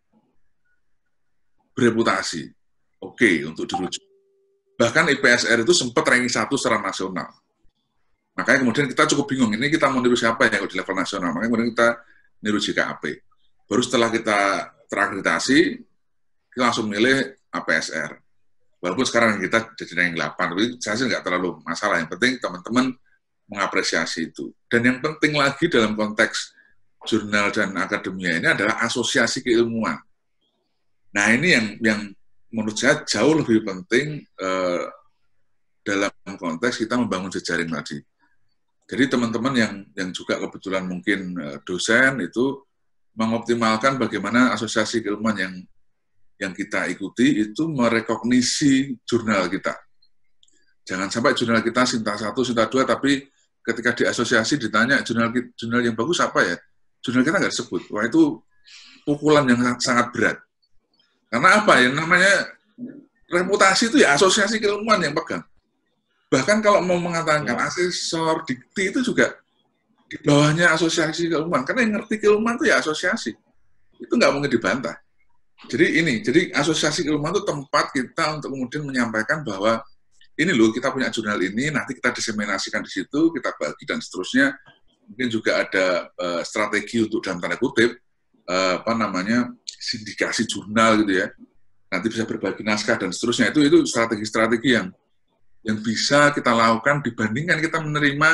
bereputasi oke okay, untuk dirujuk. Bahkan I P S R itu sempat ranking satu secara nasional. Makanya kemudian kita cukup bingung, ini kita mau niru siapa ya di level nasional, makanya kemudian kita niru J K A P. Baru setelah kita terakreditasi, kita langsung milih A P S R. Walaupun sekarang kita jadi ranking delapan, tapi saya sih nggak terlalu masalah. Yang penting teman-teman mengapresiasi itu. Dan yang penting lagi dalam konteks jurnal dan akademia ini adalah asosiasi keilmuan. Nah ini yang yang menurut saya jauh lebih penting eh, dalam konteks kita membangun jejaring tadi. Jadi teman-teman yang yang juga kebetulan mungkin dosen itu mengoptimalkan bagaimana asosiasi keilmuan yang yang kita ikuti itu merekognisi jurnal kita. Jangan sampai jurnal kita Sinta satu, Sinta dua, tapi ketika diasosiasi ditanya jurnal jurnal yang bagus apa ya? Jurnal kita nggak disebut. Wah itu pukulan yang sangat berat. Karena apa ya? Namanya reputasi itu ya asosiasi keilmuan yang pegang. Bahkan kalau mau mengatakan ya. Asesor, dikti itu juga di bawahnya asosiasi keilmuan. Karena yang ngerti keilmuan itu ya asosiasi. Itu nggak mungkin dibantah. Jadi ini, jadi asosiasi keilmuan itu tempat kita untuk kemudian menyampaikan bahwa ini loh kita punya jurnal ini, nanti kita diseminasikan di situ, kita bagi dan seterusnya. Mungkin juga ada uh, strategi untuk dalam tanda kutip uh, apa namanya sindikasi jurnal gitu ya. Nanti bisa berbagi naskah dan seterusnya. Itu itu strategi-strategi yang yang bisa kita lakukan dibandingkan kita menerima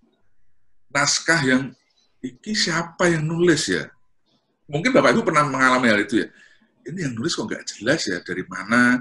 naskah yang iki siapa yang nulis ya. Mungkin Bapak Ibu pernah mengalami hal itu ya. Ini yang nulis kok nggak jelas ya, dari mana,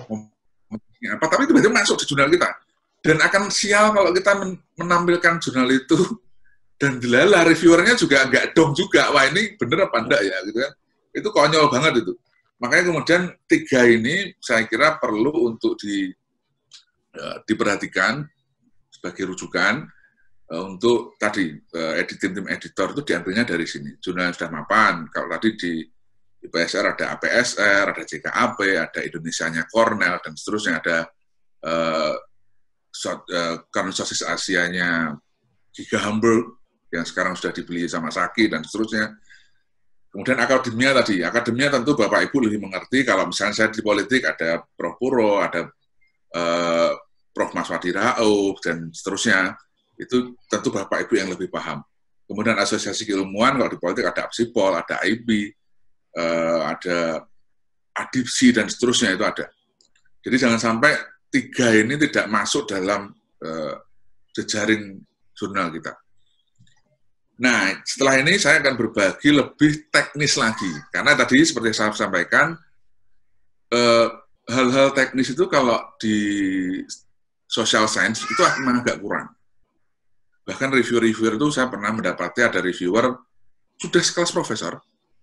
apa, tapi tiba-tiba masuk di jurnal kita. Dan akan sial kalau kita menampilkan jurnal itu, dan delala reviewernya juga nggak dong juga, wah ini bener apa enggak ya, gitu kan. Itu konyol banget itu. Makanya kemudian tiga ini saya kira perlu untuk di, uh, diperhatikan sebagai rujukan uh, untuk tadi, uh, edit tim-tim editor itu diambilnya dari sini. Jurnal yang sudah mapan, kalau tadi di di P S R ada A P S R, ada J K A P, ada Indonesianya Cornell, dan seterusnya ada uh, uh, Kernel Sosis Asianya Giga Hamburg, yang sekarang sudah dibeli sama Saki, dan seterusnya. Kemudian akademia tadi, akademia tentu Bapak Ibu lebih mengerti, kalau misalnya saya di politik ada Prof Puro, ada uh, Prof Mas Wadi Rauf, dan seterusnya, itu tentu Bapak Ibu yang lebih paham. Kemudian asosiasi keilmuan, kalau di politik ada Apsipol, ada I B, Uh, ada adipsi dan seterusnya itu ada. Jadi jangan sampai tiga ini tidak masuk dalam uh, jejaring jurnal kita. Nah, setelah ini saya akan berbagi lebih teknis lagi. Karena tadi seperti saya sampaikan, uh, hal-hal teknis itu kalau di social science itu memang agak kurang. Bahkan reviewer-reviewer itu saya pernah mendapati ada reviewer sudah sekelas profesor,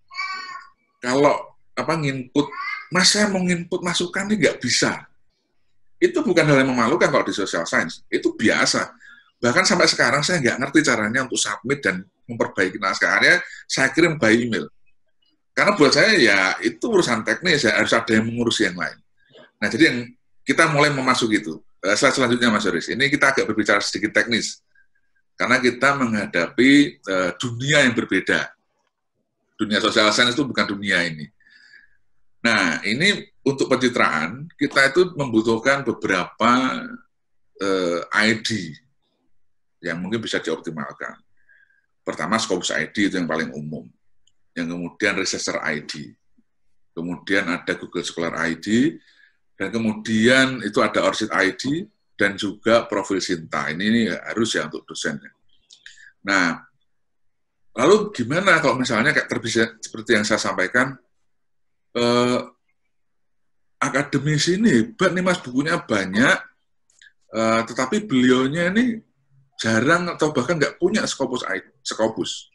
kalau apa nginput, mas saya mau nginput masukan ini nggak bisa. Itu bukan hal yang memalukan kalau di social science, itu biasa. Bahkan sampai sekarang saya nggak ngerti caranya untuk submit dan memperbaiki naskahnya, saya kirim by email. Karena buat saya ya itu urusan teknis, ya harus ada yang mengurus yang lain. Nah jadi yang kita mulai memasuki itu. Slide selanjutnya Mas Yoris, ini kita agak berbicara sedikit teknis. Karena kita menghadapi uh, dunia yang berbeda. Dunia social science itu bukan dunia ini. Nah, ini untuk pencitraan, kita itu membutuhkan beberapa eh, I D yang mungkin bisa dioptimalkan. Pertama, Scopus I D itu yang paling umum. Yang kemudian Researcher I D. Kemudian ada Google Scholar I D. Dan kemudian itu ada ORCID I D dan juga Profil Sinta. Ini, ini harus ya untuk dosennya. Nah, lalu gimana kalau misalnya kayak terbisa seperti yang saya sampaikan, eh, akademisi ini hebat nih mas, bukunya banyak, eh, tetapi beliaunya ini jarang atau bahkan nggak punya Scopus. Scopus.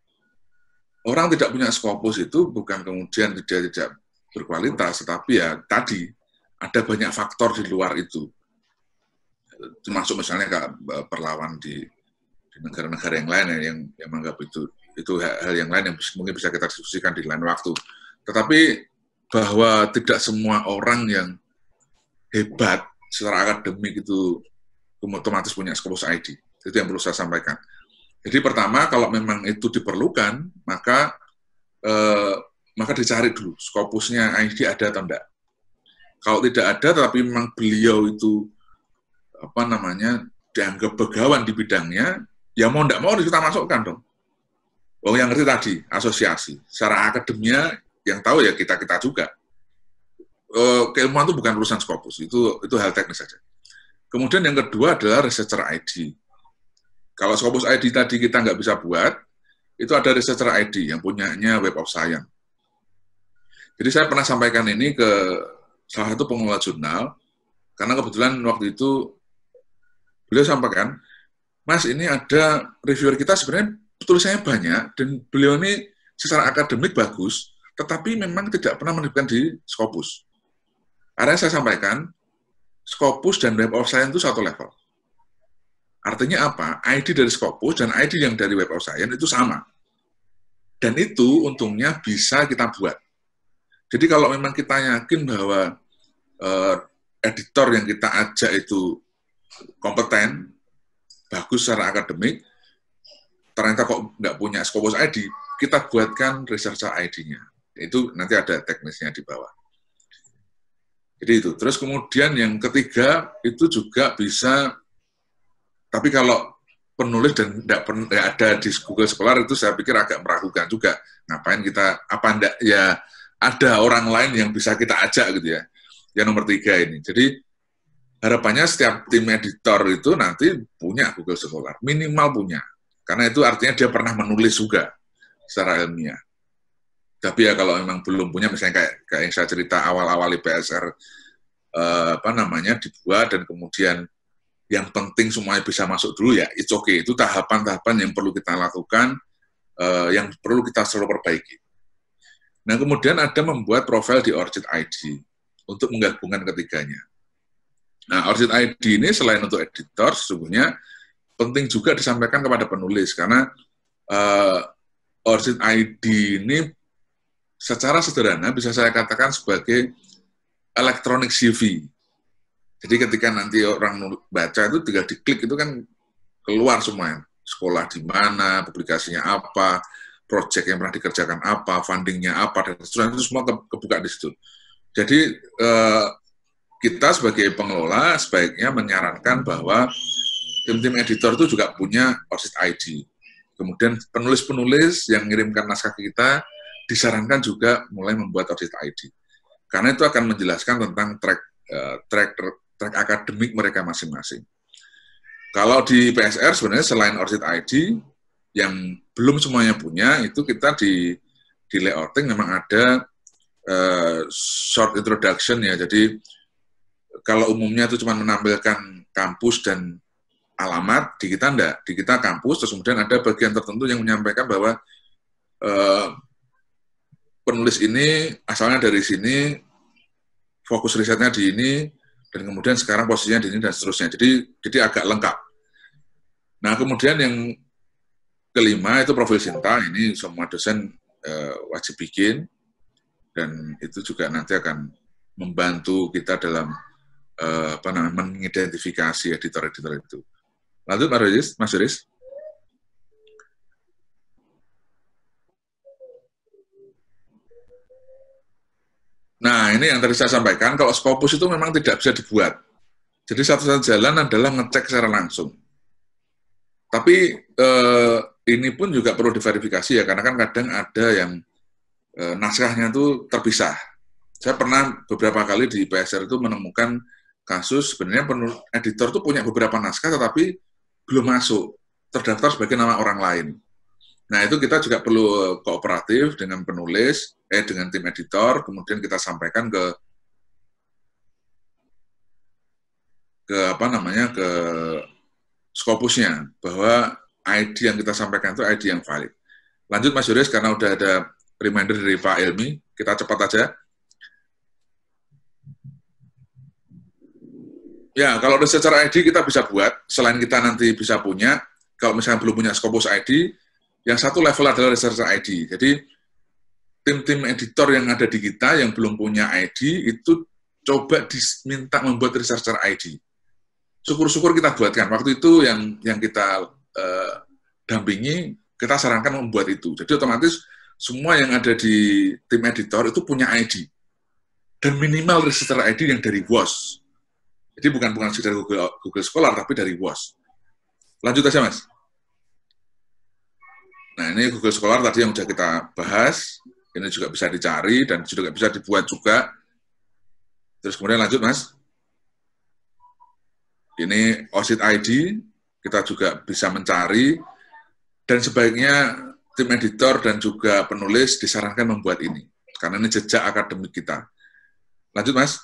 Orang tidak punya Scopus itu bukan kemudian dia tidak berkualitas, tetapi ya tadi ada banyak faktor di luar itu, termasuk misalnya kayak perlawan di negara-negara yang lain yang yang menganggap itu itu hal yang lain yang mungkin bisa kita diskusikan di lain waktu. Tetapi bahwa tidak semua orang yang hebat secara akademik itu otomatis punya Scopus I D. Itu yang perlu saya sampaikan. Jadi pertama kalau memang itu diperlukan maka eh, maka dicari dulu Scopusnya I D ada atau enggak. Kalau tidak ada tetapi memang beliau itu apa namanya dianggap begawan di bidangnya, ya mau enggak mau kita masukkan dong. Oh yang ngerti tadi, asosiasi. Secara akademia, yang tahu ya kita-kita juga. Uh, keilmuan itu bukan urusan Scopus, itu itu hal teknis saja. Kemudian yang kedua adalah Researcher I D. Kalau Scopus I D tadi kita nggak bisa buat, itu ada Researcher I D yang punyanya Web of Science. Jadi saya pernah sampaikan ini ke salah satu pengelola jurnal, karena kebetulan waktu itu beliau sampaikan, Mas ini ada reviewer kita sebenarnya tulisannya banyak, dan beliau ini secara akademik bagus, tetapi memang tidak pernah menerbitkan di Scopus. Karena saya sampaikan, Scopus dan Web of Science itu satu level. Artinya apa? I D dari Scopus dan I D yang dari Web of Science itu sama. Dan itu untungnya bisa kita buat. Jadi kalau memang kita yakin bahwa uh, editor yang kita ajak itu kompeten, bagus secara akademik, ternyata kok nggak punya Scopus I D, kita buatkan Researcher I D-nya. Itu nanti ada teknisnya di bawah. Jadi itu. Terus kemudian yang ketiga itu juga bisa, tapi kalau penulis dan tidak ada di Google Scholar itu saya pikir agak meragukan juga. Ngapain kita, apa enggak, ya ada orang lain yang bisa kita ajak gitu ya. Yang nomor tiga ini. Jadi harapannya setiap tim editor itu nanti punya Google Scholar, minimal punya. Karena itu artinya dia pernah menulis juga secara ilmiah. Tapi ya kalau memang belum punya, misalnya kayak, kayak yang saya cerita awal-awal I P S R, eh, apa namanya, dibuat dan kemudian yang penting semuanya bisa masuk dulu ya, it's okay. Itu tahapan-tahapan yang perlu kita lakukan, eh, yang perlu kita selalu perbaiki. Nah, kemudian ada membuat profil di ORCID I D untuk menggabungkan ketiganya. Nah, ORCID I D ini selain untuk editor, sesungguhnya penting juga disampaikan kepada penulis, karena uh, ORCID I D ini secara sederhana bisa saya katakan sebagai electronic C V. Jadi ketika nanti orang baca itu tinggal diklik, itu kan keluar semuanya. Sekolah di mana, publikasinya apa, proyek yang pernah dikerjakan apa, fundingnya apa, dan seterusnya, itu semua kebuka di situ. Jadi eh, kita sebagai pengelola sebaiknya menyarankan bahwa tim-tim editor itu juga punya ORCID I D. Kemudian penulis-penulis yang mengirimkan naskah ke kita disarankan juga mulai membuat ORCID I D. Karena itu akan menjelaskan tentang track uh, track track akademik mereka masing-masing. Kalau di P S R sebenarnya selain ORCID I D yang belum semuanya punya, itu kita di di layouting memang ada uh, short introduction ya. Jadi kalau umumnya itu cuma menampilkan kampus dan alamat, di kita enggak. Di kita kampus, terus kemudian ada bagian tertentu yang menyampaikan bahwa uh, penulis ini asalnya dari sini, fokus risetnya di ini, dan kemudian sekarang posisinya di ini, dan seterusnya. Jadi, jadi agak lengkap. Nah, kemudian yang kelima itu profil Sinta, ini semua dosen uh, wajib bikin, dan itu juga nanti akan membantu kita dalam uh, apa namanya, mengidentifikasi editor-editor itu. Lanjut, Mas Riz. Mas Riz. Nah, ini yang tadi saya sampaikan, kalau Scopus itu memang tidak bisa dibuat. Jadi satu-satu jalan adalah ngecek secara langsung. Tapi eh, ini pun juga perlu diverifikasi ya, karena kan kadang ada yang eh, naskahnya itu terpisah. Saya pernah beberapa kali di P S R itu menemukan kasus sebenarnya editor itu punya beberapa naskah, tetapi belum masuk, terdaftar sebagai nama orang lain. Nah, itu kita juga perlu kooperatif dengan penulis, eh dengan tim editor, kemudian kita sampaikan ke ke apa namanya ke Scopusnya bahwa I D yang kita sampaikan itu I D yang valid. Lanjut Mas Yoris, karena udah ada reminder dari Pak Ilmi, kita cepat aja. Ya, kalau udah secara I D kita bisa buat, selain kita nanti bisa punya, kalau misalnya belum punya Scopus I D, yang satu level adalah researcher I D. Jadi, tim-tim editor yang ada di kita yang belum punya I D, itu coba diminta membuat researcher I D. Syukur-syukur kita buatkan. Waktu itu yang yang kita uh, dampingi, kita sarankan membuat itu. Jadi, otomatis semua yang ada di tim editor itu punya I D. Dan minimal researcher I D yang dari W O S. Jadi, bukan bukan dari Google, Google Scholar, tapi dari W O S. Lanjut aja, Mas. Nah, ini Google Scholar tadi yang sudah kita bahas, ini juga bisa dicari dan juga bisa dibuat juga. Terus kemudian lanjut, Mas. Ini ORCID I D, kita juga bisa mencari, dan sebaiknya tim editor dan juga penulis disarankan membuat ini, karena ini jejak akademik kita. Lanjut, Mas.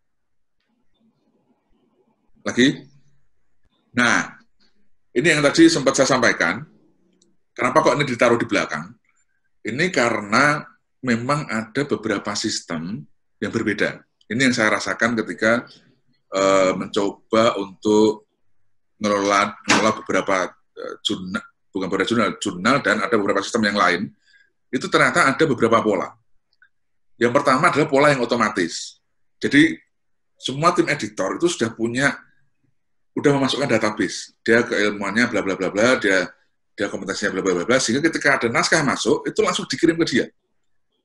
Lagi. Nah, ini yang tadi sempat saya sampaikan. Kenapa kok ini ditaruh di belakang? Ini karena memang ada beberapa sistem yang berbeda. Ini yang saya rasakan ketika uh, mencoba untuk mengelola, mengelola beberapa uh, jurnal, bukan beberapa jurnal, jurnal, dan ada beberapa sistem yang lain. Itu ternyata ada beberapa pola. Yang pertama adalah pola yang otomatis. Jadi, semua tim editor itu sudah punya, udah memasukkan database. Dia keilmuannya bla bla bla bla, dia dia kompetensinya bla bla bla, sehingga ketika ada naskah masuk, itu langsung dikirim ke dia. Nah,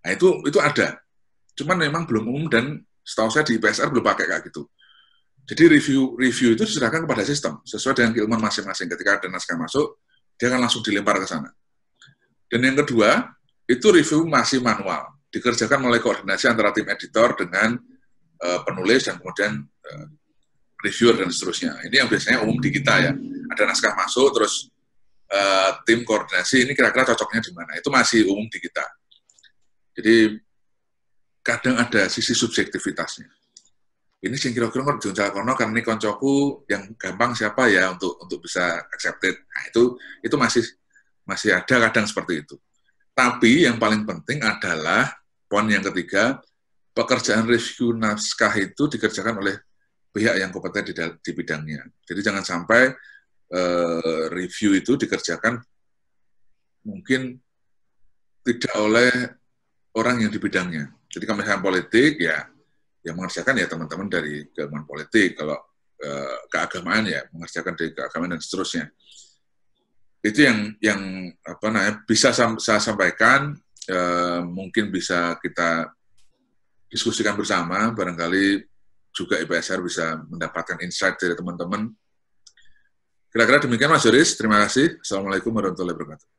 Nah, itu itu ada. Cuman memang belum umum dan setahu saya di I P S R belum pakai kayak gitu. Jadi review review itu diserahkan kepada sistem sesuai dengan keilmuan masing-masing. Ketika ada naskah masuk, dia akan langsung dilempar ke sana. Dan yang kedua, itu review masih manual, dikerjakan melalui koordinasi antara tim editor dengan uh, penulis dan kemudian uh, reviewer dan seterusnya. Ini yang biasanya umum di kita ya. Ada naskah masuk, terus uh, tim koordinasi ini kira-kira cocoknya di mana. Itu masih umum di kita. Jadi kadang ada sisi subjektivitasnya. Ini sing kira-kira ngerti Juncal Kono karena ini koncoku yang gampang siapa ya untuk untuk bisa accepted. Nah, itu itu masih masih ada kadang seperti itu. Tapi yang paling penting adalah poin yang ketiga, pekerjaan review naskah itu dikerjakan oleh pihak yang kompeten di, di bidangnya. Jadi jangan sampai uh, review itu dikerjakan mungkin tidak oleh orang yang di bidangnya. Jadi kalau misalnya politik ya yang mengerjakan ya teman-teman dari keilmuan politik, kalau eh, keagamaan ya mengerjakan dari keagamaan dan seterusnya. Itu yang yang apa namanya bisa sam saya sampaikan, eh, mungkin bisa kita diskusikan bersama, barangkali juga I P S R bisa mendapatkan insight dari teman-teman. Kira-kira demikian Mas Yoris, terima kasih. Assalamualaikum warahmatullahi wabarakatuh.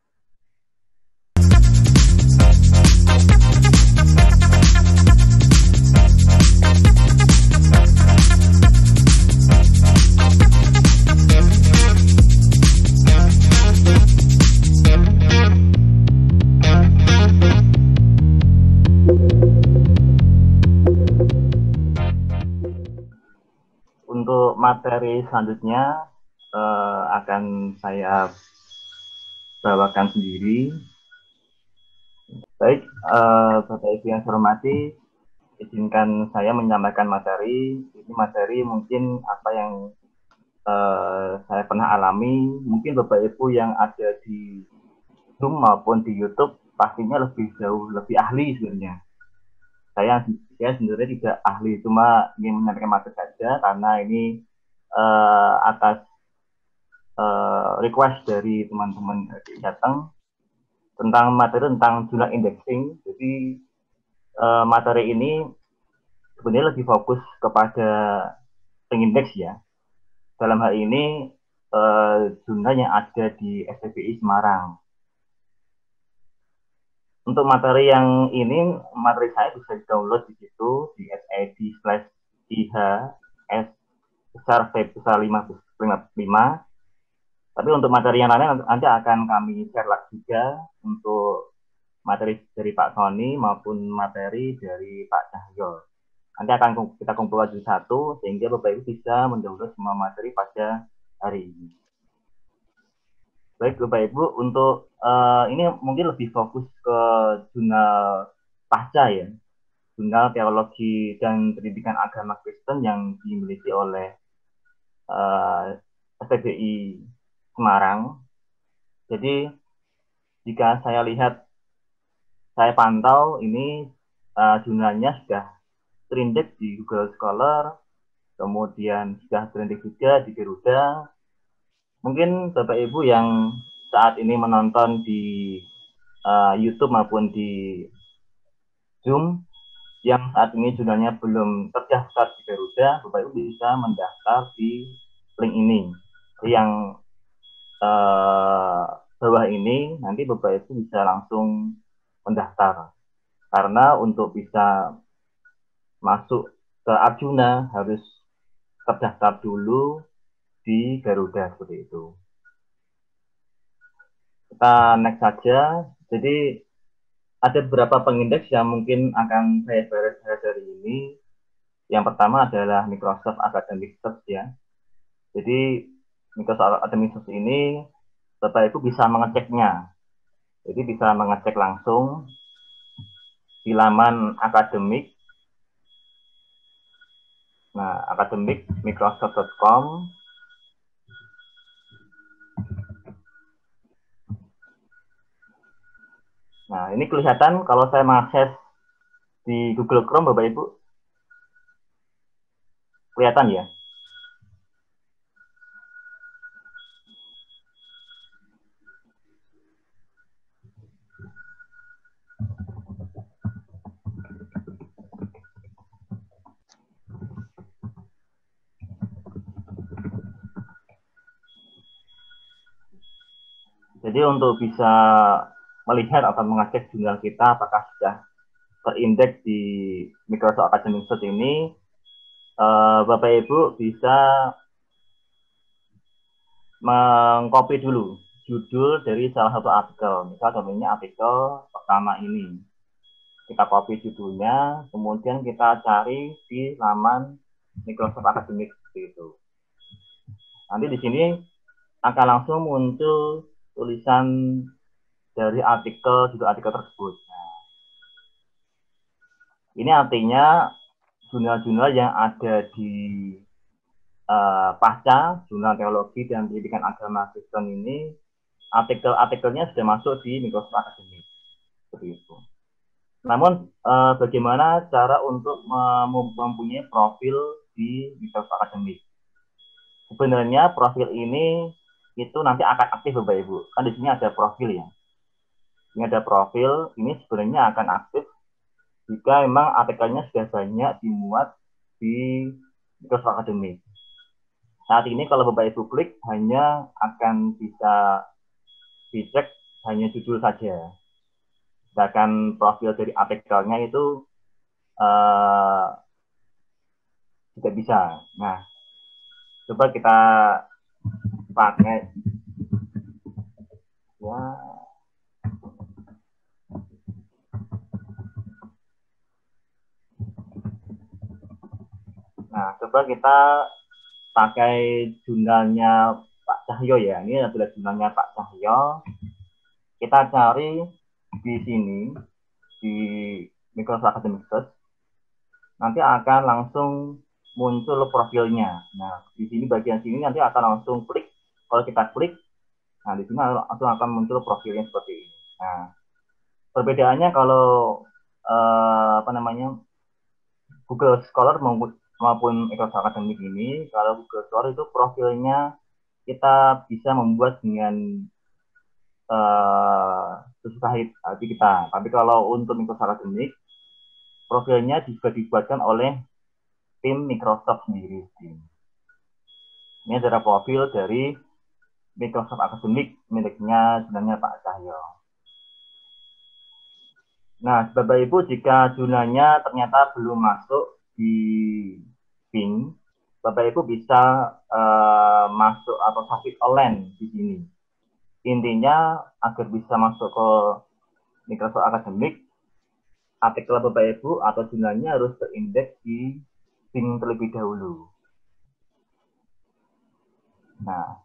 Untuk materi selanjutnya eh, akan saya bawakan sendiri. Baik, eh, Bapak Ibu yang saya hormati, izinkan saya menyampaikan materi. Ini materi mungkin apa yang eh, saya pernah alami. Mungkin Bapak Ibu yang ada di Zoom maupun di YouTube pastinya lebih jauh, lebih ahli sebenarnya. Saya, saya sebenarnya tidak ahli, cuma ingin menyampaikan materi saja karena ini uh, atas uh, request dari teman-teman dari Jateng tentang materi tentang jurnal indexing. Jadi uh, materi ini sebenarnya lebih fokus kepada pengindeks ya. Dalam hal ini uh, jurnal yang ada di S T B I Semarang. Untuk materi yang ini, materi saya bisa di-download di situ, di S I D slash I H S besar V besar lima puluh lima. Tapi untuk materi yang lain nanti akan kami share lagi juga untuk materi dari Pak Sony maupun materi dari Pak Cahyo. Nanti akan kita kumpulkan jadi satu, sehingga Bapak Ibu bisa mendownload semua materi pada hari ini. Baik Bapak Ibu, untuk uh, ini mungkin lebih fokus ke jurnal pasca ya, jurnal teologi dan pendidikan agama Kristen yang dimiliki oleh uh, S T B I Semarang. Jadi jika saya lihat, saya pantau ini uh, jurnalnya sudah terindeks di Google Scholar, kemudian sudah terindeks juga di Garuda. Mungkin Bapak Ibu yang saat ini menonton di uh, YouTube maupun di Zoom, yang saat ini jurnalnya belum terdaftar di Garuda, Bapak Ibu bisa mendaftar di link ini. Yang uh, bawah ini, nanti Bapak Ibu bisa langsung mendaftar. Karena untuk bisa masuk ke Arjuna harus terdaftar dulu di Garuda seperti itu. Kita next saja. Jadi ada beberapa pengindeks yang mungkin akan saya bahas hari ini. Yang pertama adalah Microsoft Academic Search ya. Jadi Microsoft Academic Search ini Bapak Ibu bisa mengeceknya. Jadi bisa mengecek langsung di laman akademik. Nah, akademik microsoft dot com. Nah, ini kelihatan kalau saya mengakses di Google Chrome, Bapak Ibu. Kelihatan ya? Jadi untuk bisa melihat atau mengecek jurnal kita apakah sudah terindeks di Microsoft Academic Search ini, eh, Bapak Ibu bisa mengcopy dulu judul dari salah satu artikel. Misal contohnya artikel pertama ini. Kita copy judulnya, kemudian kita cari di laman Microsoft Academic seperti itu. Nanti di sini akan langsung muncul tulisan dari artikel judul artikel tersebut. Nah, ini artinya jurnal-jurnal yang ada di uh, pasca jurnal teologi dan pendidikan agama Kristen ini, artikel-artikelnya sudah masuk di Microsoft Academic seperti itu. Namun uh, bagaimana cara untuk mem mempunyai profil di Microsoft Academic? Sebenarnya profil ini itu nanti akan aktif Bapak Ibu. Kan di sini ada profil ya. Ini ada profil, ini sebenarnya akan aktif jika memang artikelnya sudah banyak dimuat di Microsoft Academic. Saat ini kalau Bapak Ibu klik hanya akan bisa dicek hanya judul saja. Sedangkan profil dari artikelnya itu uh, tidak bisa. Nah, coba kita pakai ya. Nah, coba kita pakai jurnalnya Pak Cahyo ya. Ini adalah jurnalnya Pak Cahyo. Kita cari di sini di Microsoft Academic Search. Nanti akan langsung muncul profilnya. Nah, di sini bagian sini nanti akan langsung klik. Kalau kita klik, nah di sini langsung akan muncul profilnya seperti ini. Nah, perbedaannya kalau eh, apa namanya Google Scholar maupun Microsoft Academic ini, kalau Google Scholar itu profilnya kita bisa membuat dengan uh, sesuai hati kita. Tapi kalau untuk Microsoft Academic, profilnya juga dibuatkan oleh tim Microsoft sendiri. Ini adalah profil dari Microsoft Academic miliknya sebenarnya Pak Cahyo. Nah, Bapak Ibu, jika jurnalnya ternyata belum masuk di Bing, Bapak Ibu bisa uh, masuk atau submit online di sini. Intinya agar bisa masuk ke Microsoft Academic, artikel Bapak Ibu atau jurnalnya harus terindeks di Bing terlebih dahulu. Nah,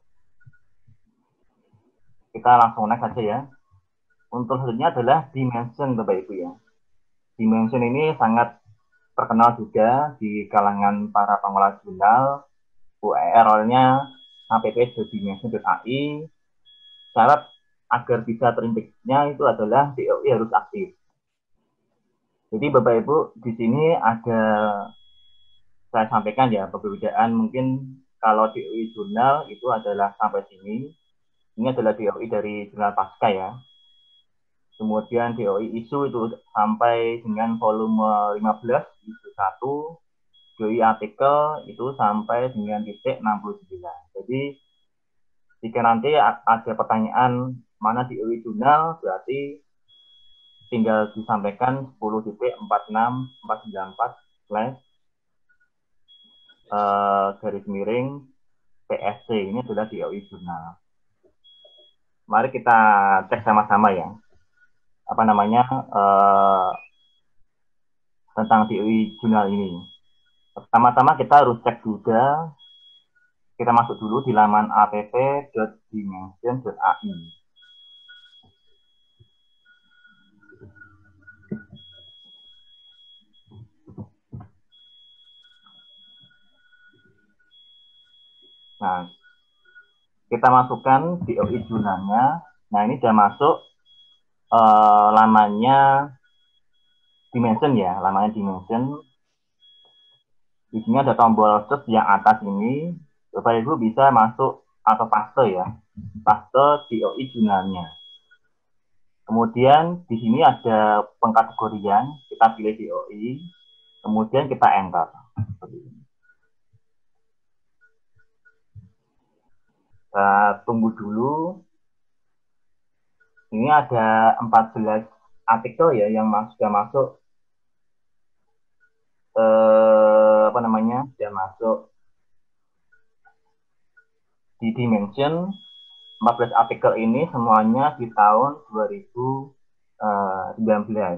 kita langsung next saja ya. Untuk selanjutnya adalah Dimension Bapak Ibu ya. Dimension ini sangat terkenal juga di kalangan para pengelola jurnal. U R L-nya h p p titik dimension titik a i. Syarat agar bisa terindeksnya itu adalah D O I harus aktif. Jadi Bapak Ibu di sini ada saya sampaikan ya perbedaan mungkin kalau D O I jurnal itu adalah sampai sini. Ini adalah D O I dari jurnal pasca ya. Kemudian D O I isu itu sampai dengan volume lima belas isu satu. D O I artikel itu sampai dengan titik enam puluh sembilan. Jadi jika nanti ada pertanyaan mana D O I jurnal, berarti tinggal disampaikan sepuluh titik empat enam empat sembilan empat slash Uh, garis miring P S C. Ini adalah D O I jurnal. Mari kita cek sama-sama ya. Apa namanya uh, tentang D O I jurnal ini. Pertama-tama kita harus cek juga. Kita masuk dulu di laman app titik dimension titik a i. Nah, kita masukkan D O I jurnalnya. Nah, ini sudah masuk uh, lamanya Dimension ya, lamanya Dimension. Di sini ada tombol search yang atas ini. Bapak Ibu bisa masuk atau paste ya, paste D O I jurnalnya. Kemudian di sini ada pengkategorian, kita pilih D O I, kemudian kita enter. Kita tunggu dulu Ini ada empat belas artikel ya yang mas sudah masuk eh, apa namanya sudah masuk di Dimension. empat belas artikel ini semuanya di tahun dua ribu sembilan belas.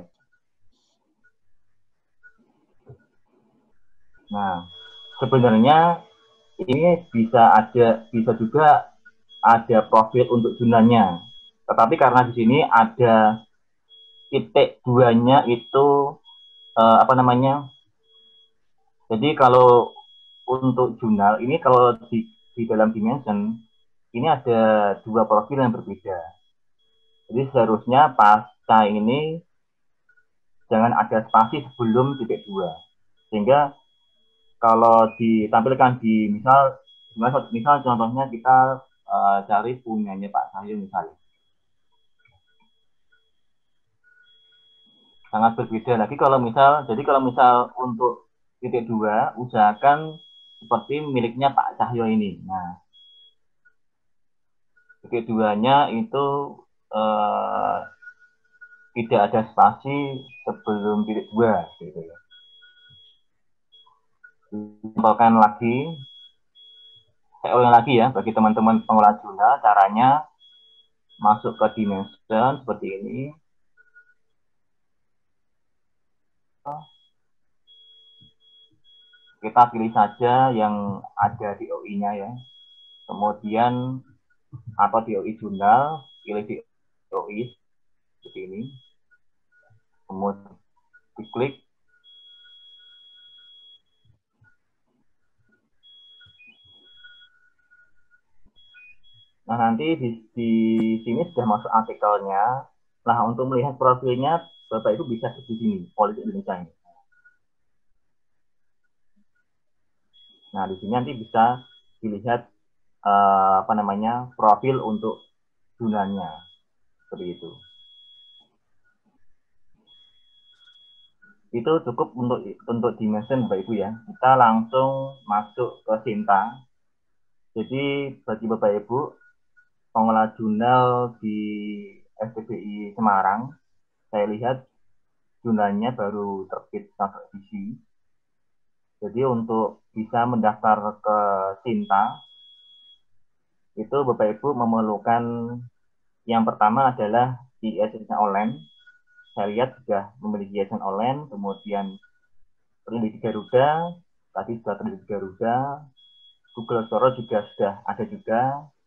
Nah, sebenarnya ini bisa ada, bisa juga ada profil untuk jurnalnya. Tetapi karena di sini ada titik duanya itu eh, apa namanya? Jadi kalau untuk jurnal ini kalau di, di dalam Dimension ini ada dua profil yang berbeda. Jadi seharusnya pasca ini jangan ada spasi sebelum titik dua. Sehingga kalau ditampilkan di misal misal, misal contohnya kita uh, cari punyanya Pak Cahyo misalnya, sangat berbeda lagi kalau misal, jadi kalau misal untuk titik dua usahakan seperti miliknya Pak Cahyo ini. Nah, titik duanya itu uh, tidak ada spasi sebelum titik dua gitu ya. Contohkan lagi, saya ulang lagi ya bagi teman-teman pengelola jurnal, caranya masuk ke Dimension seperti ini. Kita pilih saja yang ada di O I-nya ya. Kemudian atau di O I jurnal, pilih di O I seperti ini. Kemudian diklik. Nah, nanti di, di sini sudah masuk artikelnya. Nah, untuk melihat profilnya, Bapak Ibu bisa di sini, Politik Indonesia ini. Nah, di sini nanti bisa dilihat uh, apa namanya profil untuk jurnalnya, seperti itu. Itu cukup untuk untuk Dimension, Bapak Ibu ya. Kita langsung masuk ke Sinta. Jadi bagi Bapak Ibu pengelola jurnal di S P B I Semarang, saya lihat jurnalnya baru terbit satu edisi. Jadi untuk bisa mendaftar ke Sinta, itu Bapak Ibu memerlukan yang pertama adalah e-assessment online. Saya lihat sudah memiliki e-assessment online, kemudian terlebih di Garuda, tadi sudah terlebih di Garuda, Google Store juga sudah ada juga.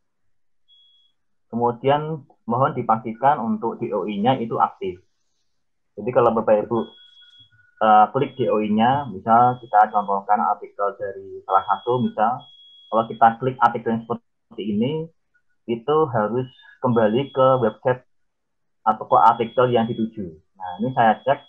Kemudian mohon dipastikan untuk D O I-nya itu aktif. Jadi kalau Bapak Ibu uh, klik D O I-nya, misal kita contohkan artikel dari salah satu, misal kalau kita klik artikel yang seperti ini, itu harus kembali ke website atau ke artikel yang dituju. Nah, ini saya cek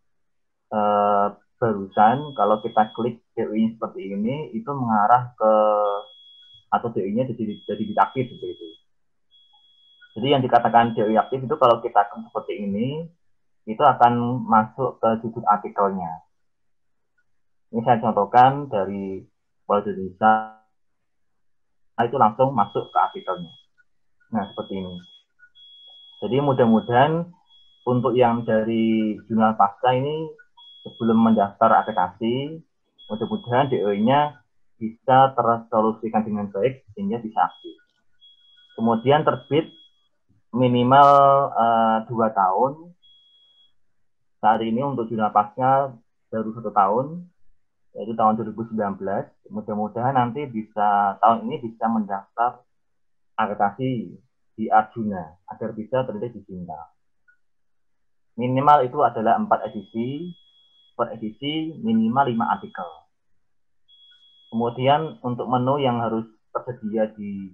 uh, barusan kalau kita klik D O I seperti ini, itu mengarah ke atau D O I-nya jadi jadi aktif seperti itu. Jadi yang dikatakan D O I aktif itu kalau kita klik seperti ini, itu akan masuk ke judul artikelnya. Ini saya contohkan dari Politik Indonesia, itu langsung masuk ke artikelnya. Nah, seperti ini. Jadi mudah-mudahan untuk yang dari jurnal pasca ini sebelum mendaftar aplikasi, mudah-mudahan D O I-nya bisa tersolusikan dengan baik sehingga bisa aktif. Kemudian terbit minimal uh, dua tahun. Saat ini untuk jurnal pasca baru satu tahun, yaitu tahun dua ribu sembilan belas. Mudah-mudahan nanti bisa tahun ini bisa mendaftar akreditasi di Arjuna agar bisa terlihat di Sinta. Minimal itu adalah empat edisi, per edisi minimal lima artikel. Kemudian untuk menu yang harus tersedia di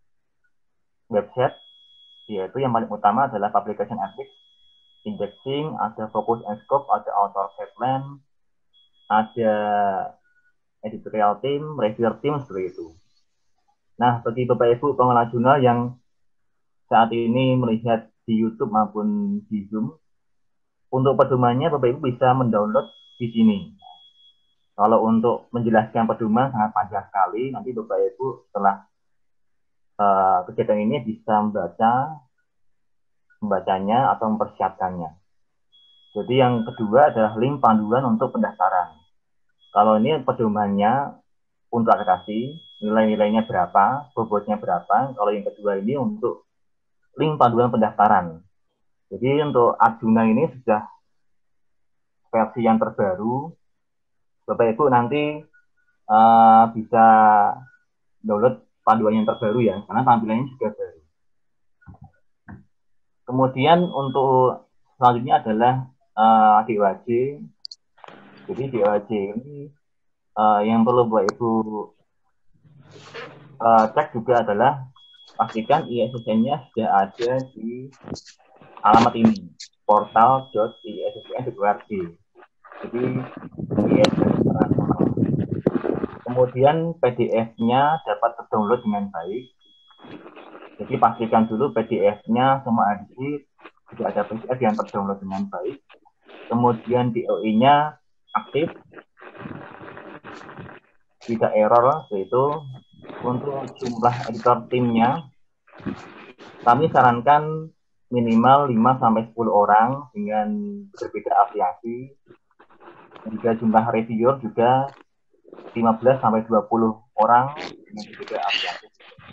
website, yaitu yang paling utama adalah publication ethics, indexing, ada focus and scope, ada author guideline, ada editorial team, reviewer team, seperti itu. Nah, bagi Bapak Ibu pengelola jurnal yang saat ini melihat di YouTube maupun di Zoom, untuk pedomannya Bapak Ibu bisa mendownload di sini. Kalau untuk menjelaskan pedoman sangat panjang sekali, nanti Bapak Ibu setelah uh, kegiatan ini bisa membaca membacanya atau mempersiapkannya. Jadi yang kedua adalah link panduan untuk pendaftaran. Kalau ini pedomannya untuk aplikasi, nilai-nilainya berapa, bobotnya berapa. Kalau yang kedua ini untuk link panduan pendaftaran. Jadi untuk Arjuna ini sudah versi yang terbaru. Bapak Ibu nanti uh, bisa download panduan yang terbaru ya, karena tampilannya juga baru. Kemudian untuk selanjutnya adalah uh, D O A J. Jadi D O A J ini uh, yang perlu Bapak Ibu uh, cek juga adalah pastikan I S S N-nya sudah ada di alamat ini, portal dot i s s n dot org. Jadi I S S N internasional. Kemudian P D F-nya dapat terdownload dengan baik. Jadi pastikan dulu P D F-nya semua edisi, tidak ada P D F yang terdownload dengan baik. Kemudian D O I-nya aktif, tidak error, yaitu untuk jumlah editor timnya, kami sarankan minimal lima sampai sepuluh orang dengan berbeda afiliasi. Juga jumlah reviewer juga lima belas sampai dua puluh orang dengan berbeda afiliasi.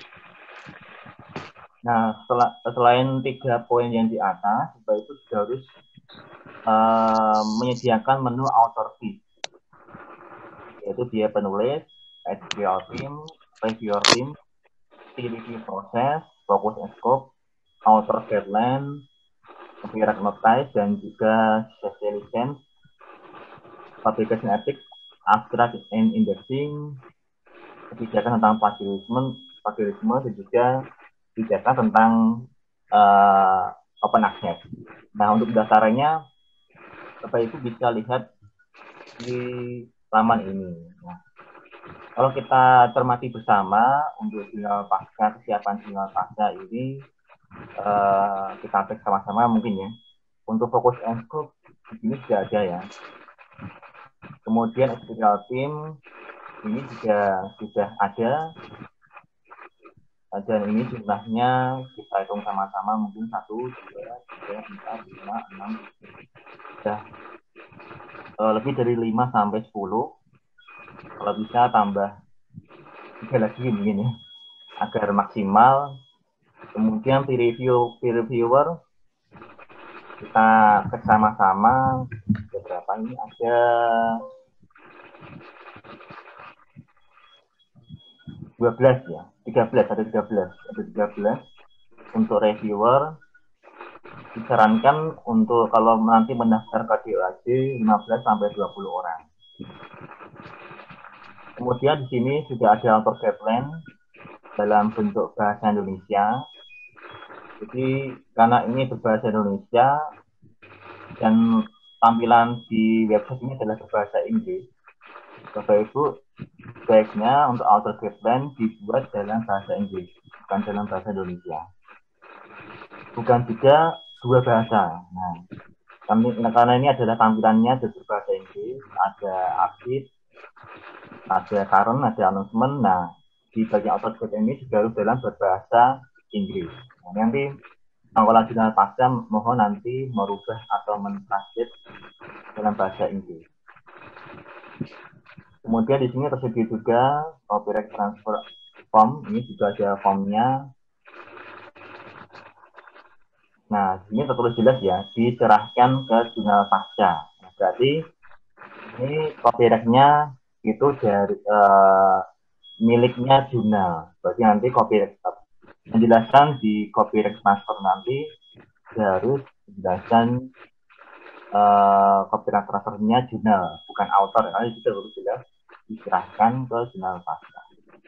Nah, setelah, selain tiga poin yang di atas, Bapak itu juga harus uh, menyediakan menu author fee, yaitu biaya penulis, editorial team, reviewer team, review proses, focus and scope, author deadline, copyright notice, dan juga safety license, publication ethics, abstract and indexing, kebijakan tentang plagiarisme, plagiarisme dan juga kebijakan tentang uh, open access. Nah, untuk pendaftarannya, Bapak Ibu bisa lihat di laman ini. Nah, kalau kita cermati bersama untuk jurnal pasca, kesiapan jurnal pasca ini, uh, kita cek sama-sama mungkin ya. Untuk fokus and scope ini sudah ada ya. Kemudian editorial team ini juga sudah ada. Dan ini jumlahnya kita hitung sama-sama mungkin satu, dua, tiga, empat, lima, enam, sudah uh, lebih dari lima sampai sepuluh. Kalau bisa tambah tiga lagi mungkin ya, agar maksimal. Kemudian peer review, peer reviewer kita cek sama-sama beberapa ini ada dua belas ya, tiga belas, ada tiga belas, ada tiga belas untuk reviewer. Disarankan untuk kalau nanti mendaftar ke D O A J lima belas sampai dua puluh orang. Kemudian di sini sudah ada author guideline dalam bentuk bahasa Indonesia. Jadi karena ini berbahasa Indonesia dan tampilan di website ini adalah berbahasa Inggris, Bapak Ibu baiknya untuk author guideline dibuat dalam bahasa Inggris, bukan dalam bahasa Indonesia. Bukan juga dua bahasa. Nah, kami, karena ini adalah tampilannya berbahasa Inggris, ada update, ada current, ada announcement. Nah, di bagian author guideline ini juga harus dalam berbahasa Inggris. Nah, nanti anggota jurnal pasca mohon nanti merubah atau mentranslate dalam bahasa Inggris. Kemudian di sini tersedia juga copyright transfer form, ini juga ada formnya. Nah, ini tertulis jelas ya, diserahkan ke jurnal pasca. Nah, berarti ini copyright-nya itu dari uh, miliknya jurnal. Berarti nanti copyright menjelaskan di copyright transfer nanti harus menjelaskan uh, copyright transfernya jurnal, bukan author. Karena itu harus jelas diserahkan ke jurnal pasca.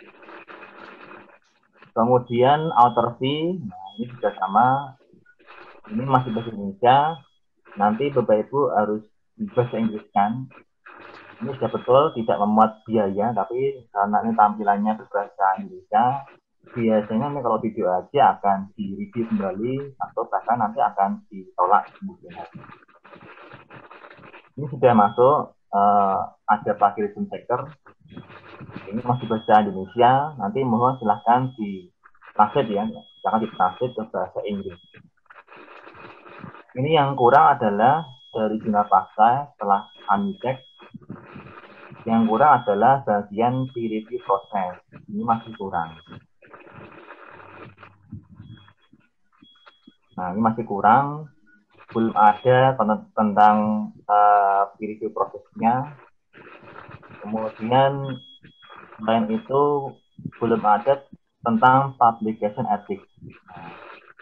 Kemudian author fee, nah ini juga sama. Ini masih bahasa Indonesia. Nanti Bapak Ibu harus bahasa Inggris kan. Ini sudah betul tidak memuat biaya, tapi karena ini tampilannya berbahasa Indonesia, biasanya ini kalau di D O A J akan direview kembali atau bahkan nanti akan ditolak kemudian hari. Ini sudah masuk, uh, ada plagiarism checker. Ini masih bahasa Indonesia. Nanti mohon silahkan di translate ya, jangan di translate ke bahasa Inggris. ini yang kurang adalah dari jurnal pasca setelah kami cek, yang kurang adalah bagian peer review proses. Ini masih kurang. Nah, ini masih kurang. Belum ada tentang uh, peer review prosesnya. Kemudian selain itu belum ada tentang publication ethics. Nah,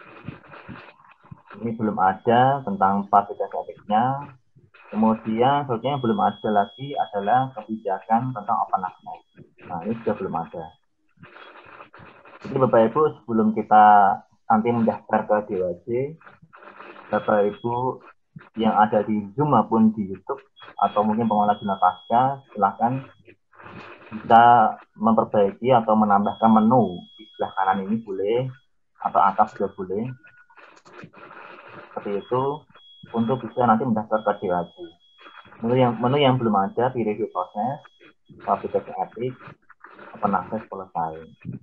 ini belum ada tentang publication ethics-nya. Kemudian selanjutnya yang belum ada lagi adalah kebijakan tentang open access. Nah, ini juga belum ada. Jadi Bapak Ibu, sebelum kita nanti mendaftar ke D W J, Bapak Ibu yang ada di Zoom maupun di YouTube atau mungkin pengelola jurnal pasca, silahkan bisa memperbaiki atau menambahkan menu di sebelah kanan ini boleh, atau atas juga boleh. Seperti itu untuk bisa nanti mendaftar ke D W J. Menu yang menu yang belum ada, peer review proses, publication ethics, open access selesai.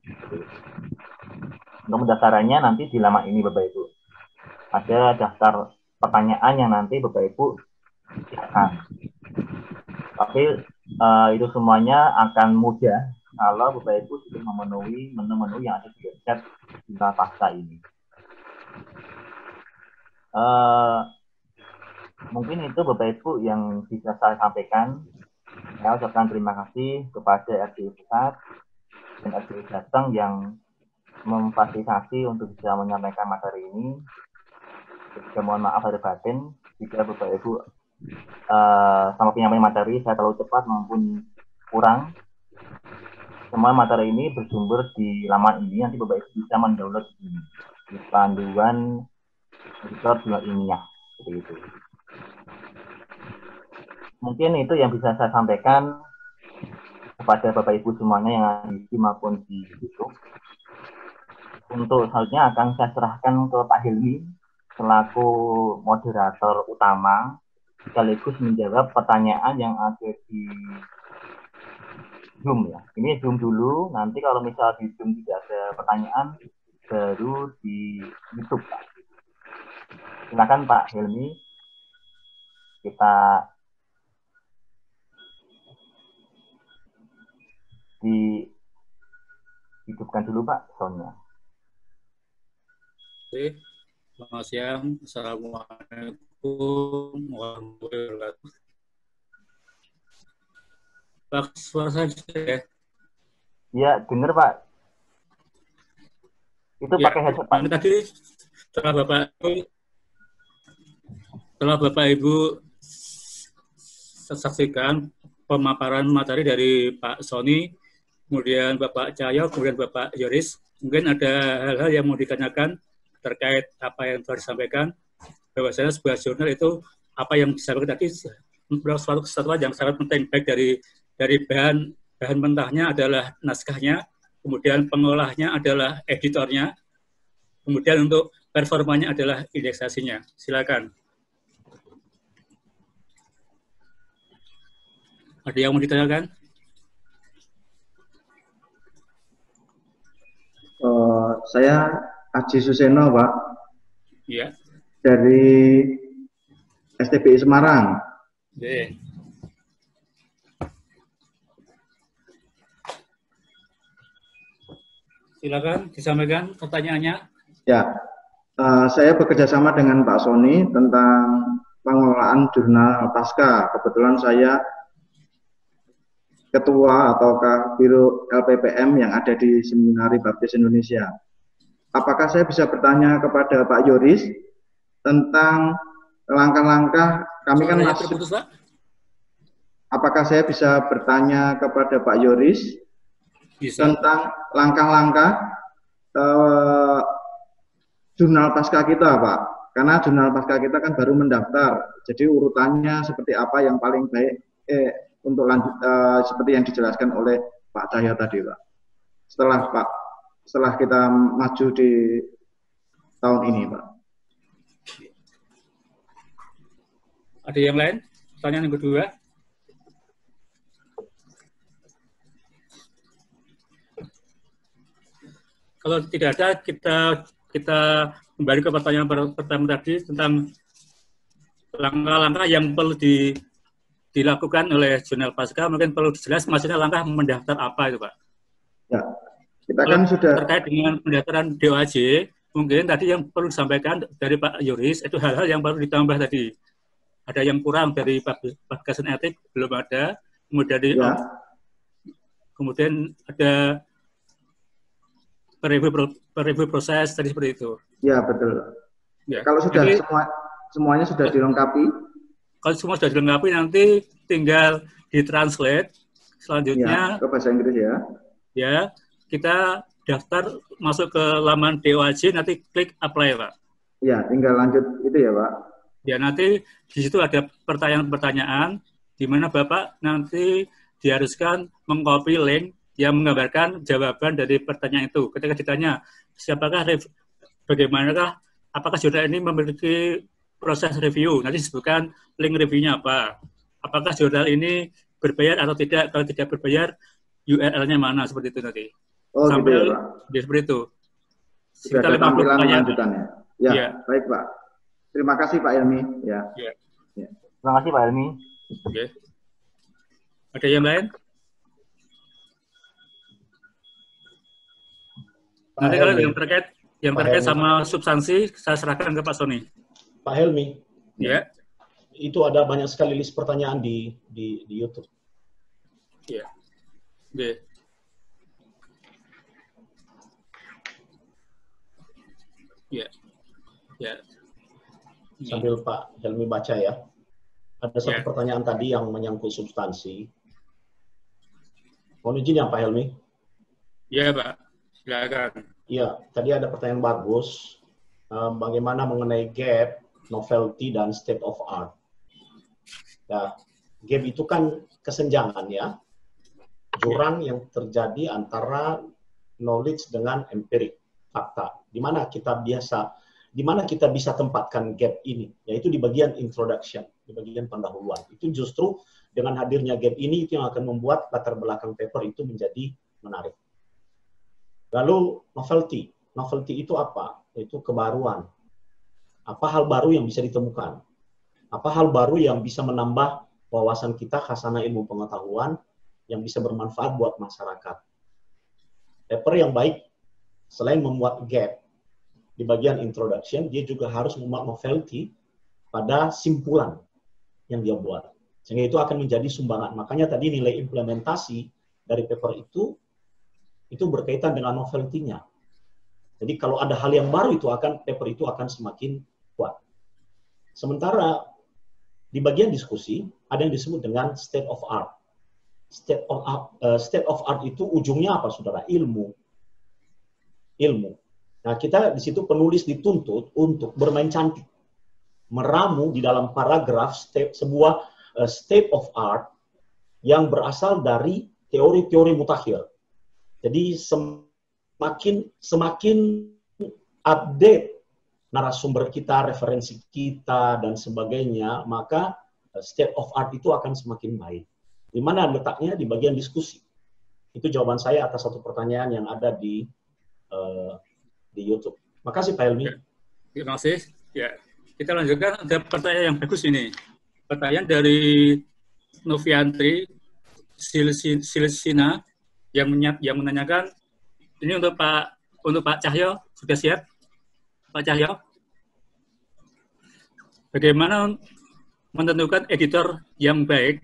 Untuk pendaftarannya nanti di laman ini Bapak Ibu. Ada daftar pertanyaan yang nanti Bapak Ibu siapkan. Tapi uh, itu semuanya akan mudah kalau Bapak Ibu sudah memenuhi menu-menu yang ada di website jurnal pasca ini. Uh, mungkin itu Bapak Ibu yang bisa saya sampaikan. Saya ucapkan terima kasih kepada R J I Pusat dan R J I Jateng yang memfasilitasi untuk bisa menyampaikan materi ini. Juga mohon maaf lahir batin jika Bapak Ibu uh, sama penyampaian materi saya terlalu cepat maupun kurang. Semua materi ini bersumber di laman ini, nanti Bapak Ibu bisa mendownload ini di panduan editor jurnal ilmiah seperti itu. Mungkin itu yang bisa saya sampaikan kepada Bapak Ibu semuanya yang ada di Zoom maupun di YouTube. Untuk selanjutnya akan saya serahkan ke Pak Hilmi selaku moderator utama sekaligus menjawab pertanyaan yang ada di Zoom ya. Ini Zoom dulu, nanti kalau misal di Zoom tidak ada pertanyaan baru di YouTube Pak. Silakan Pak Hilmi, kita dihidupkan dulu Pak soundnya. Oke, selamat siang. Assalamualaikum warahmatullahi wabarakatuh. Pak, suara saya ya? Iya, dengar Pak. Itu ya, pakai headset Pak. Tadi setelah Bapak setelah Bapak Ibu saksikan pemaparan materi dari Pak Sony, kemudian Bapak Cahyo, kemudian Bapak Yoris, mungkin ada hal-hal yang mau ditanyakan terkait apa yang telah disampaikan. Bahwasanya sebuah jurnal itu apa yang disampaikan tadi merupakan suatu kesatuan yang sangat penting, baik dari dari bahan bahan mentahnya adalah naskahnya, kemudian pengolahnya adalah editornya, kemudian untuk performanya adalah indeksasinya. Silakan. Ada yang mau ditanyakan? Uh, saya Aji Suseno, Pak. Iya. Dari S T B I Semarang. Oke. Silakan disampaikan pertanyaannya. Ya, uh, saya bekerja sama dengan Pak Sony tentang pengelolaan jurnal pasca. Kebetulan saya ketua ataukah biro L P P M yang ada di Seminari Baptis Indonesia. Apakah saya bisa bertanya kepada Pak Yoris tentang langkah-langkah kami kan masih terputus, Pak? Apakah saya bisa bertanya kepada Pak Yoris bisa. Tentang langkah-langkah eh, jurnal pasca kita, Pak? Karena jurnal pasca kita kan baru mendaftar, jadi urutannya seperti apa yang paling baik eh, untuk lanjut eh, seperti yang dijelaskan oleh Pak Cahyo tadi, Pak. Setelah Pak, setelah kita maju di tahun ini, Pak. Ada yang lain? Pertanyaan yang kedua. Kalau tidak ada, kita kita kembali ke pertanyaan pertama tadi tentang langkah-langkah yang perlu di, dilakukan oleh jurnal pasca, mungkin perlu dijelas maksudnya langkah mendaftar apa itu Pak? Ya, kita kan Kalau sudah terkait dengan pendaftaran D O A J, mungkin tadi yang perlu disampaikan dari Pak Yoris itu hal-hal yang perlu ditambah tadi. Ada yang kurang dari publikasi etik belum ada, kemudian dari ya, kemudian ada review, review proses tadi seperti itu. ya betul. Ya. Kalau sudah Jadi, semua semuanya sudah dilengkapi, kalau semua sudah dilengkapi nanti tinggal ditranslate selanjutnya ya, ke bahasa Inggris ya. Ya, kita daftar masuk ke laman D O A J nanti klik apply Pak. Ya, tinggal lanjut itu ya Pak. Ya nanti di situ ada pertanyaan-pertanyaan di mana Bapak nanti diharuskan mengcopy link yang menggambarkan jawaban dari pertanyaan itu. Ketika ditanya siapakah bagaimanakah apakah jurnal ini memiliki proses review, nanti disebutkan link reviewnya apa. Apakah jurnal ini berbayar atau tidak, kalau tidak berbayar U R L-nya mana, seperti itu nanti. Oh Sampai gitu ya Pak. Ya, seperti itu. Sudah Sekitar ada lima puluh tampilan pertanyaan. lanjutannya. Ya, Ya. baik Pak. Terima kasih Pak Helmi. Ya. Ya. Ya. Terima kasih Pak Helmi. Oke. Ada yang lain? Pak Nanti kalau Helmi. yang terkait yang Pak terkait Helmi. sama substansi saya serahkan ke Pak Sony. Pak Helmi, Ya. itu ada banyak sekali list pertanyaan di di, di YouTube. Ya. Oke. Ya. Ya. Sambil Pak Helmi baca ya. Ada satu Ya. pertanyaan tadi yang menyangkut substansi. Mohon izin ya Pak Helmi. Ya, Pak. Silakan. Iya, tadi ada pertanyaan bagus. Um, bagaimana mengenai gap, novelty, dan state of art. Ya, gap itu kan kesenjangan ya. Jurang yang terjadi antara knowledge dengan empirik, fakta. Di mana kita biasa, di mana kita bisa tempatkan gap ini, yaitu di bagian introduction, di bagian pendahuluan. Itu justru dengan hadirnya gap ini itu yang akan membuat latar belakang paper itu menjadi menarik. Lalu novelty, novelty itu apa? Itu kebaruan. Apa hal baru yang bisa ditemukan? Apa hal baru yang bisa menambah wawasan kita, khasanah ilmu pengetahuan yang bisa bermanfaat buat masyarakat? Paper yang baik, selain memuat gap di bagian introduction, dia juga harus memuat novelty pada simpulan yang dia buat. Sehingga itu akan menjadi sumbangan. Makanya tadi nilai implementasi dari paper itu, itu berkaitan dengan novelty-nya. Jadi kalau ada hal yang baru itu akan, paper itu akan semakin kuat. Sementara di bagian diskusi, ada yang disebut dengan state of art. State of art, uh, state of art itu ujungnya apa, saudara? Ilmu. Ilmu. Nah, kita di situ penulis dituntut untuk bermain cantik. Meramu di dalam paragraf state, sebuah uh, state of art yang berasal dari teori-teori mutakhir. Jadi semakin semakin update narasumber kita, referensi kita, dan sebagainya, maka state of art itu akan semakin baik. Di mana letaknya? Di bagian diskusi. Itu jawaban saya atas satu pertanyaan yang ada di uh, di YouTube. Makasih Pak Helmi. Terima kasih. Ya, kita lanjutkan. Ada pertanyaan yang bagus ini. Pertanyaan dari Noviantri Silsina yang yang menanyakan ini untuk Pak untuk Pak Cahyo, sudah siap? Pak Cahyo, bagaimana menentukan editor yang baik?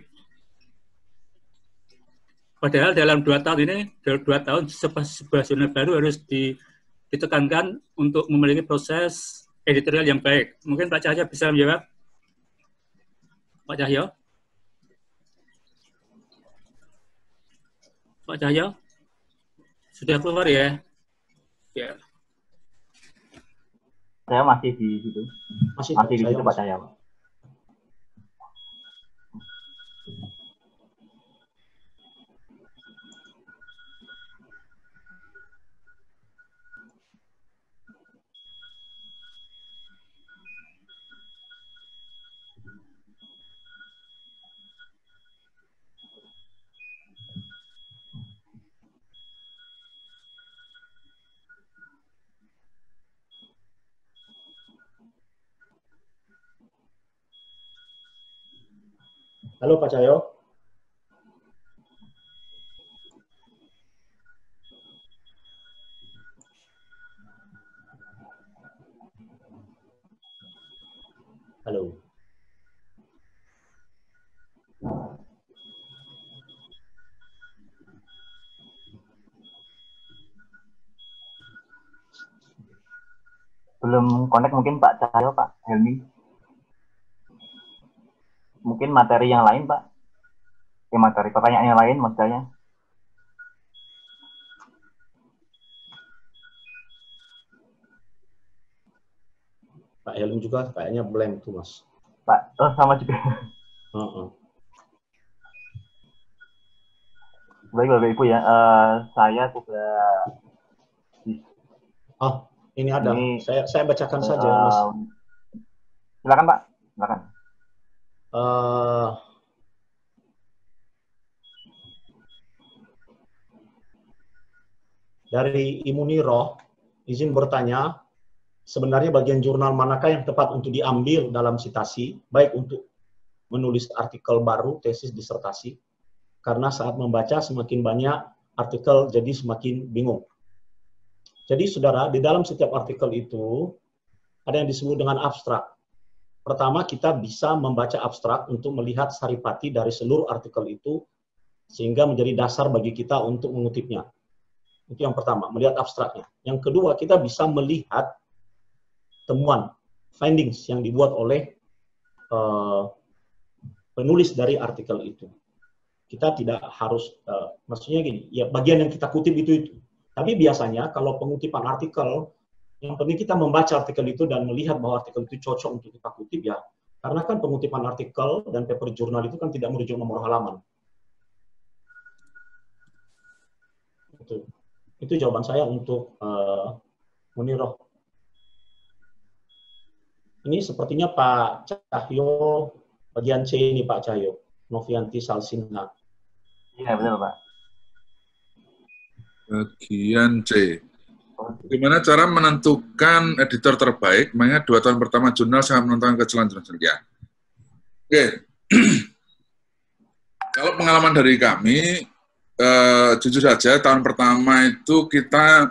Padahal dalam dua tahun ini, dalam dua tahun sebuah jurnal baru harus ditekankan untuk memiliki proses editorial yang baik. Mungkin Pak Cahyo bisa menjawab. Pak Cahyo? Pak Cahyo? Sudah keluar ya? Ya. Saya masih di situ. Masih, Masih di saya situ Pak masih. Cahyo. Halo Pak Cahyo. Halo. Belum connect mungkin Pak Cahyo, Pak Helmi. Mungkin materi yang lain, Pak. Ya, materi pertanyaan yang lain maksud saya. Pak Helmi juga kayaknya blank tuh, Mas. Pak, oh sama juga. Uh-uh. Baik, Bapak Ibu ya. Uh, saya sudah... Oh, ini ada. Ini, saya saya bacakan uh, saja, Mas. Silakan, Pak. Silakan. Uh, dari Imuniroh, izin bertanya, sebenarnya bagian jurnal manakah yang tepat untuk diambil dalam sitasi, baik untuk menulis artikel baru, tesis, disertasi, karena saat membaca semakin banyak artikel jadi semakin bingung. Jadi, saudara, di dalam setiap artikel itu ada yang disebut dengan abstrak. Pertama, kita bisa membaca abstrak untuk melihat saripati dari seluruh artikel itu, sehingga menjadi dasar bagi kita untuk mengutipnya. Itu yang pertama, melihat abstraknya. Yang kedua, kita bisa melihat temuan, findings yang dibuat oleh uh, penulis dari artikel itu. Kita tidak harus, uh, maksudnya gini, ya bagian yang kita kutip itu itu. Tapi biasanya kalau pengutipan artikel, yang penting kita membaca artikel itu dan melihat bahwa artikel itu cocok untuk kita kutip ya. Karena kan pengutipan artikel dan paper jurnal itu kan tidak merujuk nomor halaman. Itu, itu jawaban saya untuk uh, Muniroh. Ini sepertinya Pak Cahyo, bagian C ini Pak Cahyo, Novianti Salsina. Iya betul Pak. Bagian C. Bagaimana cara menentukan editor terbaik? Makanya dua tahun pertama jurnal sangat menentukan kelanjutan. Ya. Oke. Kalau pengalaman dari kami, eh, jujur saja tahun pertama itu kita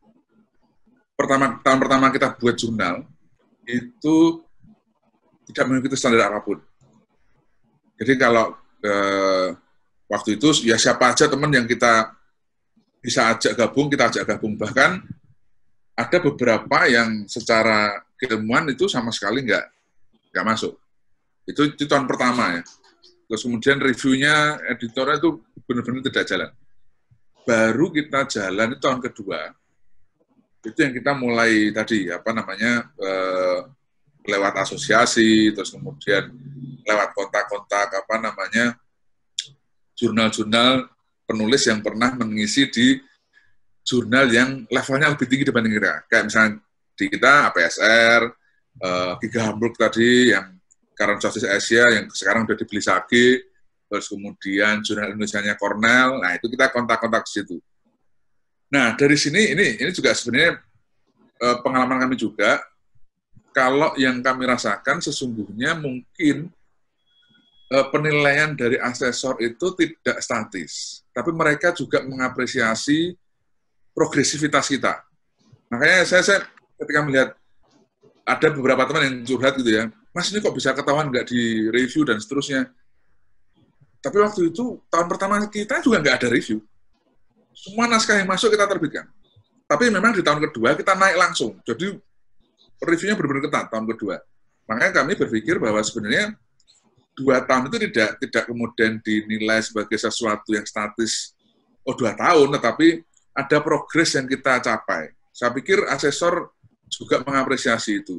pertama tahun pertama kita buat jurnal itu tidak mengikuti standar apapun. Jadi kalau eh, waktu itu ya siapa aja teman yang kita bisa ajak gabung, kita ajak gabung. Bahkan ada beberapa yang secara keilmuan itu sama sekali nggak nggak masuk. Itu, itu tahun pertama ya. Terus kemudian reviewnya, editornya itu benar-benar tidak jalan. Baru kita jalan itu tahun kedua. Itu yang kita mulai tadi, apa namanya, eh, lewat asosiasi, terus kemudian lewat kontak-kontak, apa namanya, jurnal-jurnal penulis yang pernah mengisi di jurnal yang levelnya lebih tinggi dibanding kita. Kayak misalnya di kita A P S R, uh, Giga Hamburg tadi, yang Current Justice Asia, yang sekarang udah dibeli Sage, terus kemudian jurnal Indonesianya Cornell, nah itu kita kontak-kontak di situ. Nah, dari sini, ini ini juga sebenarnya uh, pengalaman kami juga, kalau yang kami rasakan sesungguhnya mungkin uh, penilaian dari asesor itu tidak statis, tapi mereka juga mengapresiasi progresivitas kita. Makanya saya, saya ketika melihat ada beberapa teman yang curhat gitu ya, Mas ini kok bisa ketahuan nggak di review dan seterusnya. Tapi waktu itu tahun pertama kita juga nggak ada review. Semua naskah yang masuk kita terbitkan. Tapi memang di tahun kedua kita naik langsung. Jadi reviewnya benar-benar ketat tahun kedua. Makanya kami berpikir bahwa sebenarnya dua tahun itu tidak tidak kemudian dinilai sebagai sesuatu yang statis. Oh dua tahun, tetapi ada progres yang kita capai. Saya pikir asesor juga mengapresiasi itu.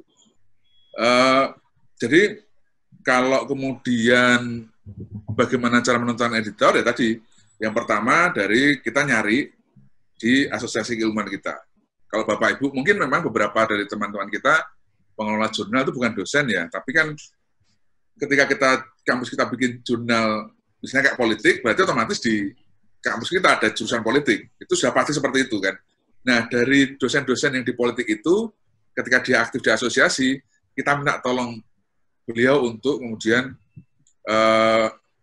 Uh, jadi kalau kemudian bagaimana cara menentukan editor, ya tadi, yang pertama dari kita nyari di asosiasi keilmuan kita. Kalau Bapak Ibu, mungkin memang beberapa dari teman-teman kita, pengelola jurnal itu bukan dosen ya, tapi kan ketika kita, kampus kita bikin jurnal, misalnya kayak politik, berarti otomatis di kampus kita ada jurusan politik, itu sudah pasti seperti itu kan. Nah, dari dosen-dosen yang di politik itu, ketika dia aktif di asosiasi, kita minta tolong beliau untuk kemudian uh,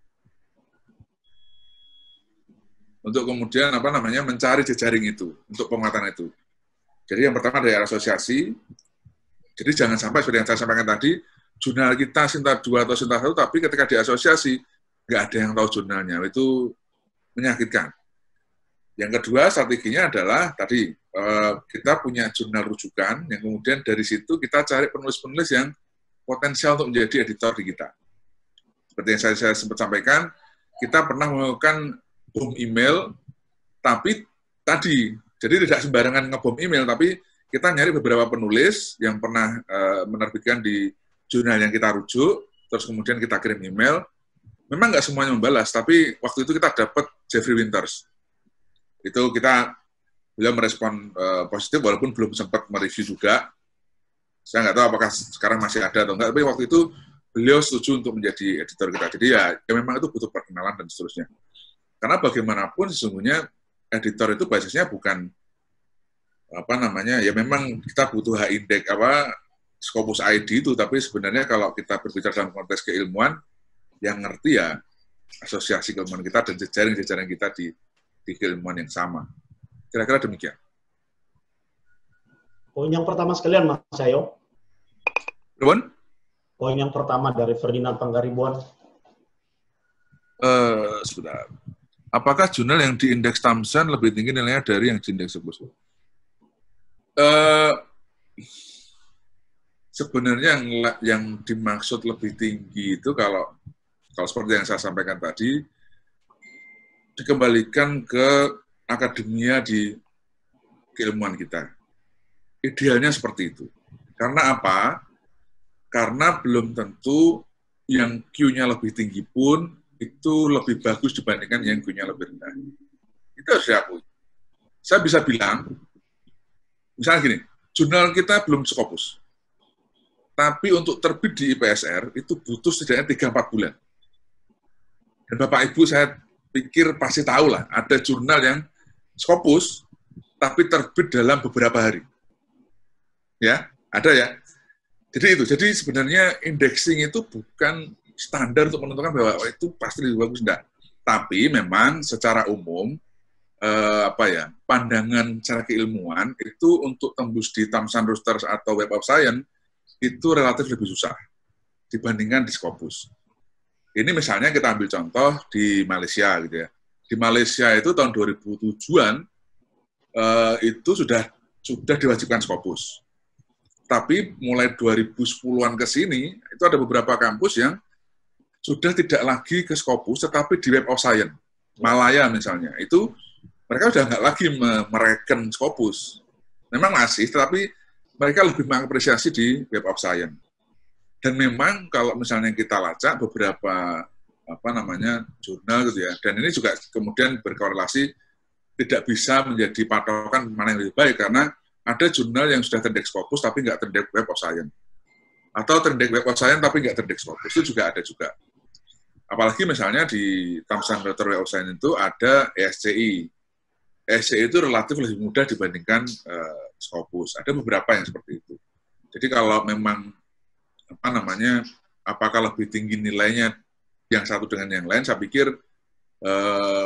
untuk kemudian apa namanya mencari jejaring itu untuk penguatan itu. Jadi yang pertama dari asosiasi. Jadi jangan sampai seperti yang saya sampaikan tadi, jurnal kita Sinta dua atau Sinta satu, tapi ketika di asosiasi nggak ada yang tahu jurnalnya, itu menyakitkan. Yang kedua strateginya adalah tadi kita punya jurnal rujukan yang kemudian dari situ kita cari penulis-penulis yang potensial untuk menjadi editor di kita. Seperti yang saya, saya sempat sampaikan, kita pernah melakukan bom email, tapi tadi, jadi tidak sembarangan ngebom email, tapi kita nyari beberapa penulis yang pernah uh, menerbitkan di jurnal yang kita rujuk, terus kemudian kita kirim email. Memang nggak semuanya membalas, tapi waktu itu kita dapat Jeffrey Winters. Itu kita, beliau merespon uh, positif, walaupun belum sempat mereview juga. Saya nggak tahu apakah sekarang masih ada atau enggak, tapi waktu itu beliau setuju untuk menjadi editor kita. Jadi ya, ya memang itu butuh perkenalan dan seterusnya. Karena bagaimanapun sesungguhnya editor itu basisnya bukan apa namanya, ya memang kita butuh H-index apa Scopus I D itu, tapi sebenarnya kalau kita berbicara dalam konteks keilmuan, yang ngerti ya asosiasi keilmuan kita dan jejaring-jejaring kita di, di keilmuan yang sama. Kira-kira demikian. Poin yang pertama sekalian, Mas Cahyo. Teman? Poin yang pertama dari Ferdinand Panggaribuan. Uh, sebentar. Apakah jurnal yang di indeks Thomson lebih tinggi nilainya dari yang di indeks Scopus? Uh, sebenarnya yang, yang dimaksud lebih tinggi itu kalau kalau seperti yang saya sampaikan tadi, dikembalikan ke akademia di keilmuan kita. Idealnya seperti itu. Karena apa? Karena belum tentu yang Q-nya lebih tinggi pun itu lebih bagus dibandingkan yang Q-nya lebih rendah. Itu harus diakui. Saya bisa bilang, misalnya gini, jurnal kita belum Scopus. Tapi untuk terbit di I P S R, itu butuh setidaknya tiga sampai empat bulan. Dan Bapak Ibu saya pikir pasti tahu lah, ada jurnal yang Scopus, tapi terbit dalam beberapa hari. Ya, ada ya. Jadi itu, jadi sebenarnya indexing itu bukan standar untuk menentukan bahwa oh, itu pasti lebih bagus, enggak. Tapi memang secara umum, eh, apa ya, pandangan secara keilmuan itu untuk tembus di Thomson Reuters atau Web of Science itu relatif lebih susah dibandingkan di Scopus. Ini misalnya kita ambil contoh di Malaysia gitu ya. Di Malaysia itu tahun dua ribu tujuh-an eh, itu sudah sudah diwajibkan Scopus. Tapi mulai dua ribu sepuluhan ke sini, itu ada beberapa kampus yang sudah tidak lagi ke Scopus, tetapi di Web of Science. Malaya misalnya, itu mereka sudah nggak lagi mereken Scopus. Memang masih, tetapi mereka lebih mengapresiasi di Web of Science. Dan memang kalau misalnya kita lacak beberapa apa namanya jurnal gitu ya, dan ini juga kemudian berkorelasi tidak bisa menjadi patokan mana yang lebih baik, karena ada jurnal yang sudah terindeks Scopus tapi nggak terindeks Web of Science. Atau terindeks Web of Science tapi nggak terindeks Scopus. Itu juga ada juga. Apalagi misalnya di Thomson Reuters Web of Science itu ada E S C I. E S C I itu relatif lebih mudah dibandingkan uh, Scopus. Ada beberapa yang seperti itu. Jadi kalau memang apa namanya, apakah lebih tinggi nilainya yang satu dengan yang lain, saya pikir uh,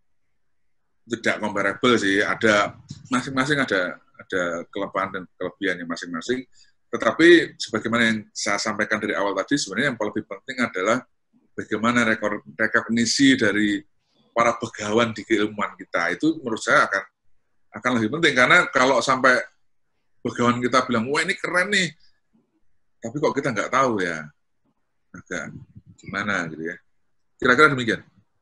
tidak comparable sih. Ada masing-masing ada ada kelebihan dan kelebihannya masing-masing. Tetapi sebagaimana yang saya sampaikan dari awal tadi, sebenarnya yang lebih penting adalah bagaimana rekor, rekognisi dari para begawan di keilmuan kita. Itu menurut saya akan akan lebih penting, karena kalau sampai begawan kita bilang, wah ini keren nih, tapi kok kita nggak tahu ya, agak gimana gitu ya. Kira-kira demikian.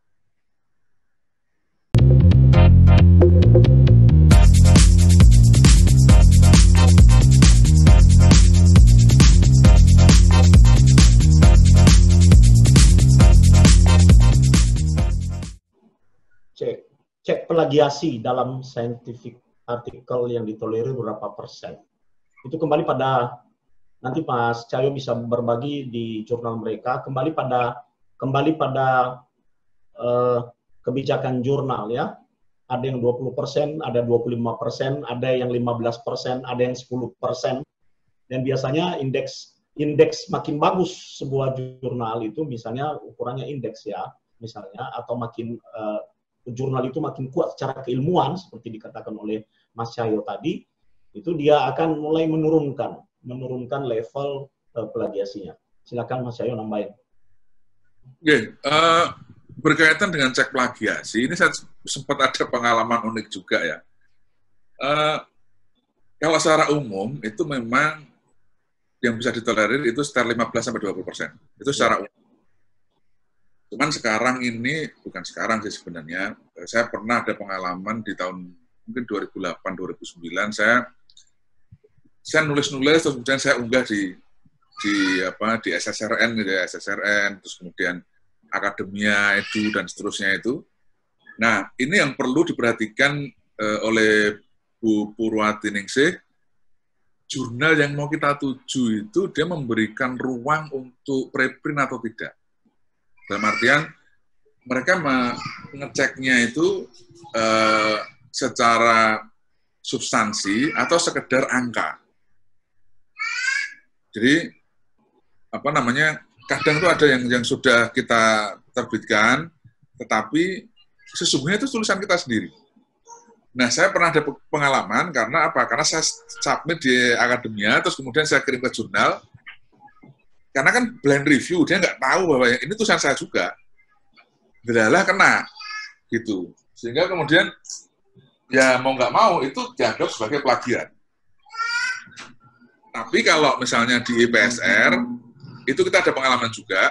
Cek, cek plagiasi dalam scientific artikel yang ditolerir berapa persen. Itu kembali pada, nanti Mas Cahyo bisa berbagi di jurnal mereka, kembali pada kembali pada uh, kebijakan jurnal ya. Ada yang dua puluh persen, ada dua puluh lima persen, ada yang lima belas persen, ada yang sepuluh persen. Dan biasanya indeks indeks makin bagus sebuah jurnal itu misalnya ukurannya indeks ya, misalnya, atau makin uh, jurnal itu makin kuat secara keilmuan, seperti dikatakan oleh Mas Cahyo tadi, itu dia akan mulai menurunkan, menurunkan level uh, plagiasinya. Silakan Mas Cahyo nambahin. Oke, uh, berkaitan dengan cek plagiasi, ini saya sempat ada pengalaman unik juga ya. Uh, kalau secara umum, itu memang yang bisa ditolerir itu sekitar lima belas sampai dua puluh persen. Itu secara umum. Cuman sekarang ini, bukan sekarang sih sebenarnya, saya pernah ada pengalaman di tahun mungkin dua ribu delapan dua ribu sembilan, saya saya nulis-nulis, terus kemudian saya unggah di di apa di S S R N gitu ya, S S R N, terus kemudian Akademia, Edu, dan seterusnya itu. Nah, ini yang perlu diperhatikan uh, oleh Bu Purwati Ningsih. Jurnal yang mau kita tuju itu dia memberikan ruang untuk preprint atau tidak. Dalam artian mereka mengeceknya itu uh, secara substansi atau sekedar angka. Jadi apa namanya? Kadang itu ada yang yang sudah kita terbitkan, tetapi sesungguhnya itu tulisan kita sendiri. Nah, saya pernah ada pengalaman karena apa? Karena saya submit di Akademia, terus kemudian saya kirim ke jurnal. Karena kan blind review, dia nggak tahu bahwa ini tulisan saya juga. Delalah kena, gitu. Sehingga kemudian, ya mau nggak mau, itu dianggap sebagai plagiat. Tapi kalau misalnya di I P S R, itu kita ada pengalaman juga.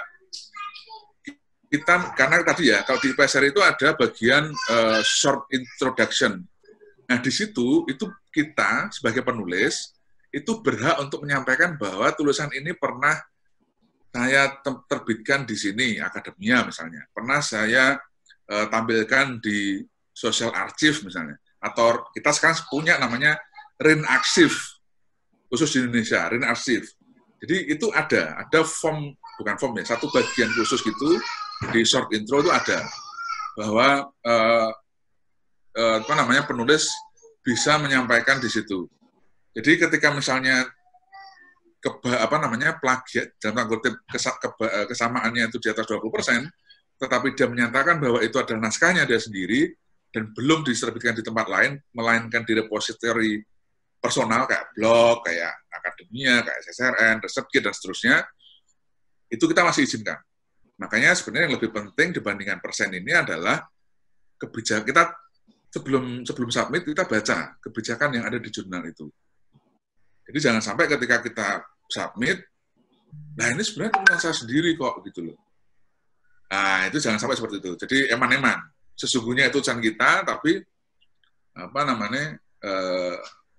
Kita, karena tadi ya, kalau di I P S R itu ada bagian uh, short introduction. Nah, di situ, itu kita sebagai penulis, itu berhak untuk menyampaikan bahwa tulisan ini pernah saya terbitkan di sini, Akademia misalnya. Pernah saya uh, tampilkan di Social Archive misalnya. Atau kita sekarang punya namanya R I N Archive, khusus di Indonesia, R I N Archive. Jadi itu ada, ada form, bukan form ya, satu bagian khusus gitu, di short intro itu ada, bahwa uh, uh, apa namanya penulis bisa menyampaikan di situ. Jadi ketika misalnya keba, apa namanya plagiat dalam tanda kutip kesa, keba, kesamaannya itu di atas dua puluh persen, tetapi dia menyatakan bahwa itu adalah naskahnya dia sendiri dan belum diterbitkan di tempat lain, melainkan di repository personal kayak blog, kayak Akademia, kayak S S R N, ResearchGate dan seterusnya, itu kita masih izinkan. Makanya sebenarnya yang lebih penting dibandingkan persen ini adalah kebijakan kita sebelum sebelum submit kita baca kebijakan yang ada di jurnal itu. Jadi jangan sampai ketika kita submit, nah ini sebenarnya tulisan saya sendiri kok gitu loh. Nah itu jangan sampai seperti itu. Jadi eman-eman. Sesungguhnya itu tulisan kita, tapi apa namanya eh,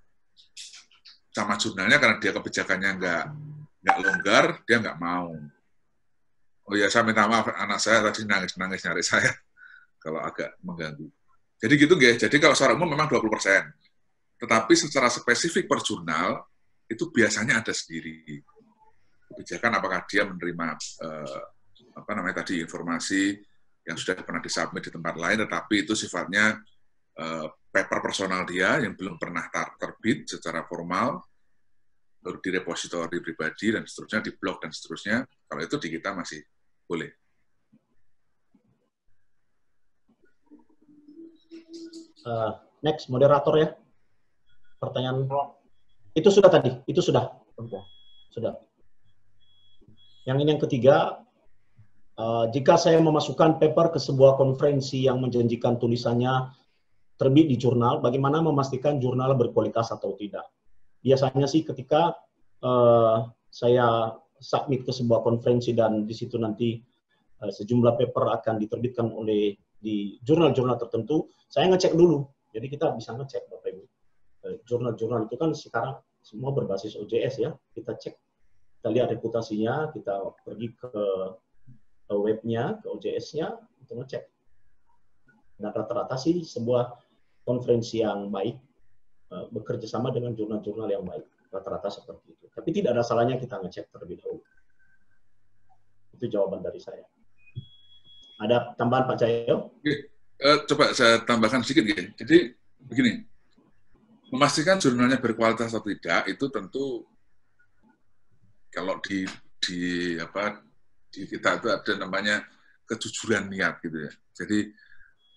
sama jurnalnya karena dia kebijakannya nggak nggak longgar, dia nggak mau. Oh ya, saya minta maaf, anak saya tadi nangis-nangis nyari saya kalau agak mengganggu. Jadi gitu, guys. Jadi kalau secara umum memang dua puluh persen. Tetapi secara spesifik per jurnal, itu biasanya ada sendiri. Kebijakan apakah dia menerima eh, apa namanya tadi informasi yang sudah pernah disubmit di tempat lain, tetapi itu sifatnya eh, paper personal dia yang belum pernah terbit secara formal, baru di repositori pribadi dan seterusnya, di blog dan seterusnya. Kalau itu di kita masih boleh. Uh, next, moderator ya. Pertanyaan itu sudah tadi, itu sudah, sudah. Yang ini yang ketiga, uh, jika saya memasukkan paper ke sebuah konferensi yang menjanjikan tulisannya terbit di jurnal, bagaimana memastikan jurnal berkualitas atau tidak? Biasanya sih ketika uh, saya submit ke sebuah konferensi dan di situ nanti uh, sejumlah paper akan diterbitkan oleh di jurnal-jurnal tertentu, saya ngecek dulu. Jadi kita bisa ngecek Bapak Ibu. Jurnal-jurnal itu kan sekarang semua berbasis O J S ya. Kita cek, kita lihat reputasinya, kita pergi ke, ke webnya, ke O J S-nya, untuk ngecek. Dan rata-rata sih sebuah konferensi yang baik uh, bekerja sama dengan jurnal-jurnal yang baik. Rata-rata seperti itu. Tapi tidak ada salahnya kita ngecek terlebih dahulu. Itu jawaban dari saya. Ada tambahan Pak Cahyo? Oke, uh, coba saya tambahkan sedikit ya. Jadi begini, memastikan jurnalnya berkualitas atau tidak itu tentu kalau di di apa di kita itu ada namanya kejujuran niat gitu ya. Jadi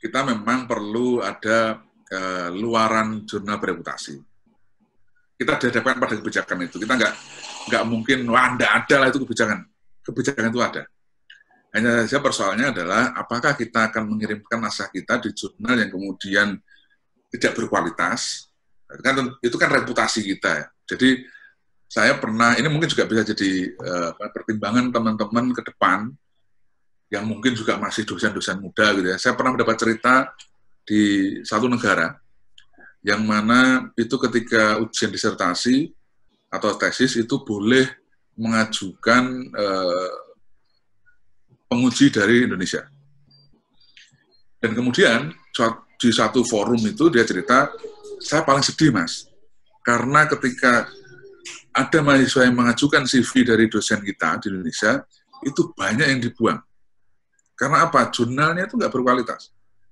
kita memang perlu ada uh, luaran jurnal bereputasi. Kita dihadapkan pada kebijakan itu. Kita nggak nggak mungkin, wah, nggak ada lah itu kebijakan. Kebijakan itu ada. Hanya saja persoalannya adalah, apakah kita akan mengirimkan naskah kita di jurnal yang kemudian tidak berkualitas. Itu kan, itu kan reputasi kita ya. Jadi, saya pernah, ini mungkin juga bisa jadi uh, pertimbangan teman-teman ke depan, yang mungkin juga masih dosen-dosen muda gitu ya. Saya pernah mendapat cerita di satu negara, yang mana itu ketika ujian disertasi atau tesis itu boleh mengajukan eh, penguji dari Indonesia. Dan kemudian di satu forum itu dia cerita, saya paling sedih mas, karena ketika ada mahasiswa yang mengajukan C V dari dosen kita di Indonesia, itu banyak yang dibuang. Karena apa? Jurnalnya itu nggak berkualitas.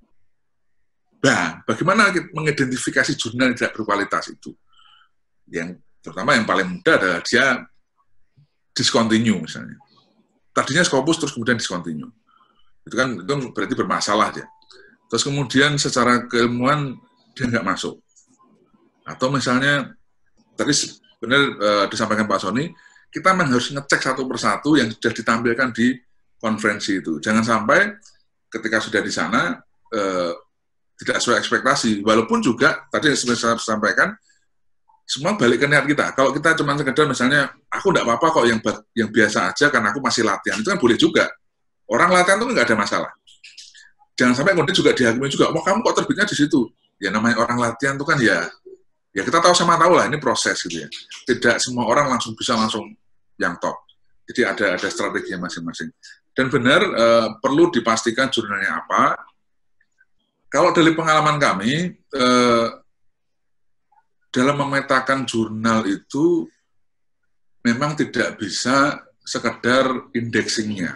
Nah, bagaimana mengidentifikasi jurnal yang tidak berkualitas itu? Yang terutama yang paling mudah adalah dia discontinue misalnya. Tadinya Scopus terus kemudian discontinue. Itu kan itu berarti bermasalah dia. Terus kemudian secara keilmuan dia nggak masuk. Atau misalnya tadi benar e, disampaikan Pak Sony, kita memang harus ngecek satu persatu yang sudah ditampilkan di konferensi itu. Jangan sampai ketika sudah di sana e, tidak sesuai ekspektasi, walaupun juga tadi yang saya sampaikan semua balik ke niat kita. Kalau kita cuma sekedar misalnya aku enggak apa-apa kok yang yang biasa aja karena aku masih latihan, itu kan boleh juga. Orang latihan itu enggak ada masalah. Jangan sampai kemudian juga dihakimi juga, wah kamu kok terbitnya di situ. Ya namanya orang latihan itu kan ya ya kita tahu sama tahu lah ini proses gitu ya. Tidak semua orang langsung bisa langsung yang top. Jadi ada ada strateginya masing-masing. Dan benar eh, perlu dipastikan jurnalnya apa. Kalau dari pengalaman kami, eh, dalam memetakan jurnal itu memang tidak bisa sekedar indexingnya.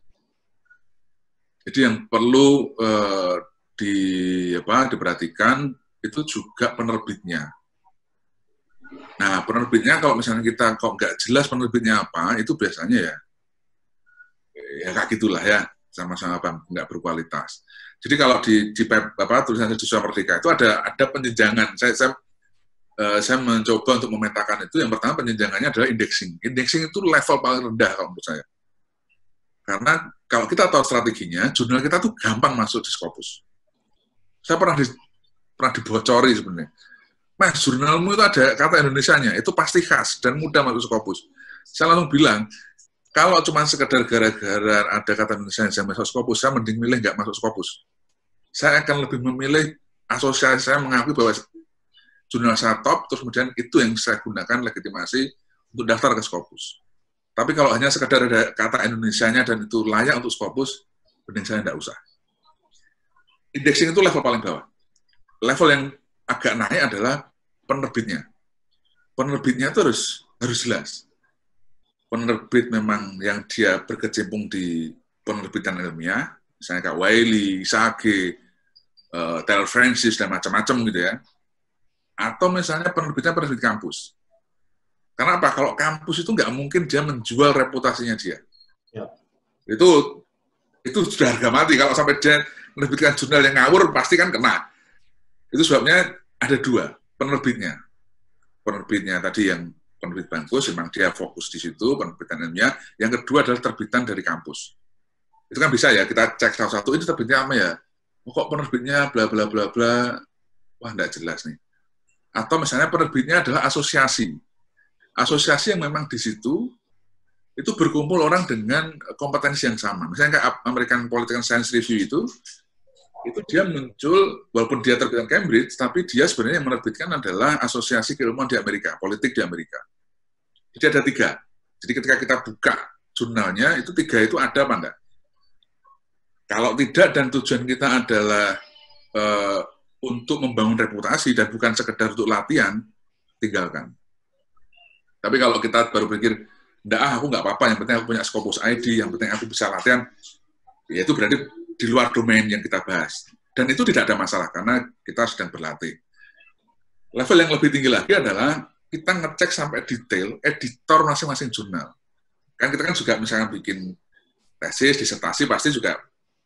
Jadi yang perlu eh, di, apa, diperhatikan itu juga penerbitnya. Nah, penerbitnya kalau misalnya kita kok nggak jelas penerbitnya apa, itu biasanya ya, ya kayak gitulah ya, sama-sama nggak berkualitas. Jadi kalau di, di apa, tulisan Siswa Merdeka itu ada ada penjenjangan. Saya, saya, uh, saya mencoba untuk memetakan itu. Yang pertama penjenjangannya adalah indexing. Indexing itu level paling rendah kalau menurut saya. Karena kalau kita tahu strateginya, jurnal kita tuh gampang masuk di Scopus. Saya pernah di, pernah dibocori sebenarnya. Mas, jurnalmu itu ada kata Indonesianya, itu pasti khas dan mudah masuk Scopus. Saya langsung bilang, kalau cuma sekedar gara-gara ada kata Indonesia yang saya masuk Scopus, saya mending milih nggak masuk Scopus. Saya akan lebih memilih asosiasi saya mengakui bahwa jurnal saya top, terus kemudian itu yang saya gunakan legitimasi untuk daftar ke Scopus. Tapi kalau hanya sekedar ada kata Indonesianya dan itu layak untuk Scopus, mending saya nggak usah. Indexing itu level paling bawah. Level yang agak naik adalah penerbitnya. Penerbitnya itu harus, harus jelas. Penerbit memang yang dia berkecimpung di penerbitan ilmiah, misalnya Kak Wiley, Sage, uh, Taylor Francis, dan macam-macam gitu ya. Atau misalnya penerbitnya penerbit kampus. Karena apa? Kalau kampus itu nggak mungkin dia menjual reputasinya dia. Ya. Itu itu sudah harga mati. Kalau sampai dia menerbitkan jurnal yang ngawur, pasti kan kena. Itu sebabnya ada dua, penerbitnya. Penerbitnya tadi yang penerbit bagus, memang dia fokus di situ, penerbitan ilmiah. Yang kedua adalah terbitan dari kampus. Itu kan bisa ya, kita cek satu-satu, ini terbitnya apa ya? Oh, kok penerbitnya bla bla bla bla, wah nggak jelas nih. Atau misalnya penerbitnya adalah asosiasi. Asosiasi yang memang di situ, itu berkumpul orang dengan kompetensi yang sama. Misalnya kayak American Political Science Review itu, itu dia muncul, walaupun dia terbitan Cambridge, tapi dia sebenarnya yang menerbitkan adalah asosiasi keilmuan di Amerika, politik di Amerika. Jadi ada tiga. Jadi ketika kita buka jurnalnya, itu tiga itu ada apa enggak? Kalau tidak dan tujuan kita adalah uh, untuk membangun reputasi dan bukan sekedar untuk latihan, tinggalkan. Tapi kalau kita baru pikir, enggak, ah, aku nggak apa-apa, yang penting aku punya Scopus I D, yang penting aku bisa latihan, ya itu berarti di luar domain yang kita bahas. Dan itu tidak ada masalah, karena kita sedang berlatih. Level yang lebih tinggi lagi adalah kita ngecek sampai detail editor masing-masing jurnal. Kan kita kan juga misalnya bikin tesis, disertasi, pasti juga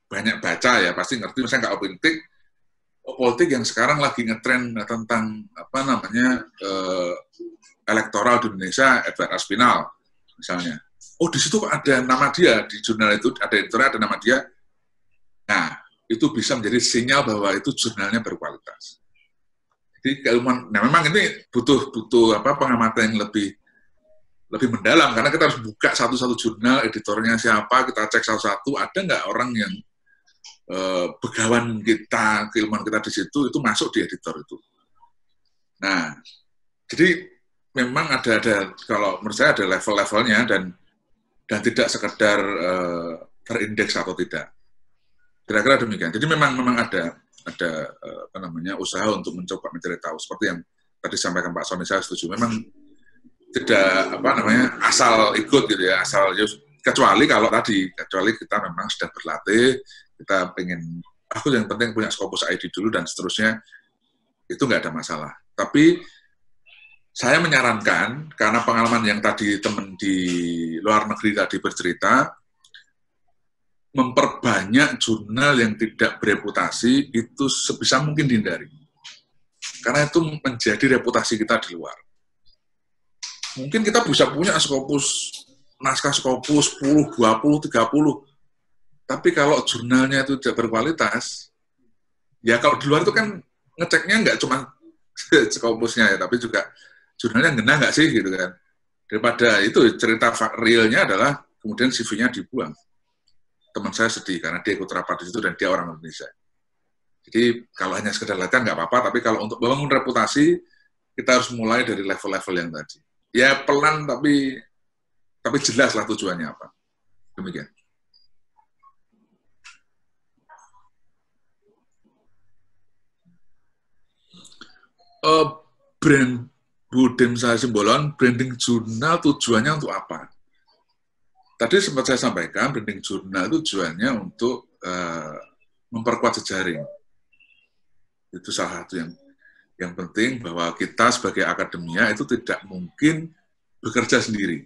banyak baca ya pasti ngerti, misalnya nggak politik, oh, politik yang sekarang lagi ngetren tentang apa namanya eh, elektoral di Indonesia, Edward Aspinall misalnya. Oh di situ ada nama dia di jurnal itu, ada editornya ada nama dia. Nah itu bisa menjadi sinyal bahwa itu jurnalnya berkualitas. Jadi keilmuan, nah memang ini butuh butuh apa pengamatan yang lebih lebih mendalam karena kita harus buka satu-satu jurnal, editornya siapa, kita cek satu-satu, ada nggak orang yang eh, begawan kita, keilmuan kita di situ itu masuk di editor itu. Nah, jadi memang ada ada kalau menurut saya ada level-levelnya dan dan tidak sekedar eh, terindeks atau tidak. Kira-kira demikian. Jadi memang memang ada ada eh, apa namanya usaha untuk mencoba mencari tahu seperti yang tadi sampaikan Pak Sony, saya setuju. Memang tidak apa namanya asal ikut gitu ya, asal ya, kecuali kalau tadi kecuali kita memang sudah berlatih, kita pengen aku yang penting punya Scopus I D dulu dan seterusnya, itu nggak ada masalah. Tapi saya menyarankan karena pengalaman yang tadi teman di luar negeri tadi bercerita, memperbanyak jurnal yang tidak bereputasi itu sebisa mungkin dihindari, karena itu menjadi reputasi kita di luar. Mungkin kita bisa punya Scopus, naskah Scopus sepuluh, dua puluh, tiga puluh. Tapi kalau jurnalnya itu tidak berkualitas, ya kalau di luar itu kan ngeceknya nggak cuma Scopusnya ya, tapi juga jurnalnya ngena nggak sih gitu kan. Daripada itu cerita realnya adalah kemudian C V-nya dibuang. Teman saya sedih karena dia ikut rapat di situ dan dia orang Indonesia. Jadi kalau hanya sekedar latihan nggak apa-apa, tapi kalau untuk membangun reputasi, kita harus mulai dari level-level yang tadi. Ya pelan tapi tapi jelas lah tujuannya apa. Demikian. Uh, brand Budem saya Simbolon, branding jurnal tujuannya untuk apa? Tadi sempat saya sampaikan, branding jurnal itu tujuannya untuk uh, memperkuat jejaring. Itu salah satu yang yang penting bahwa kita sebagai akademia itu tidak mungkin bekerja sendiri.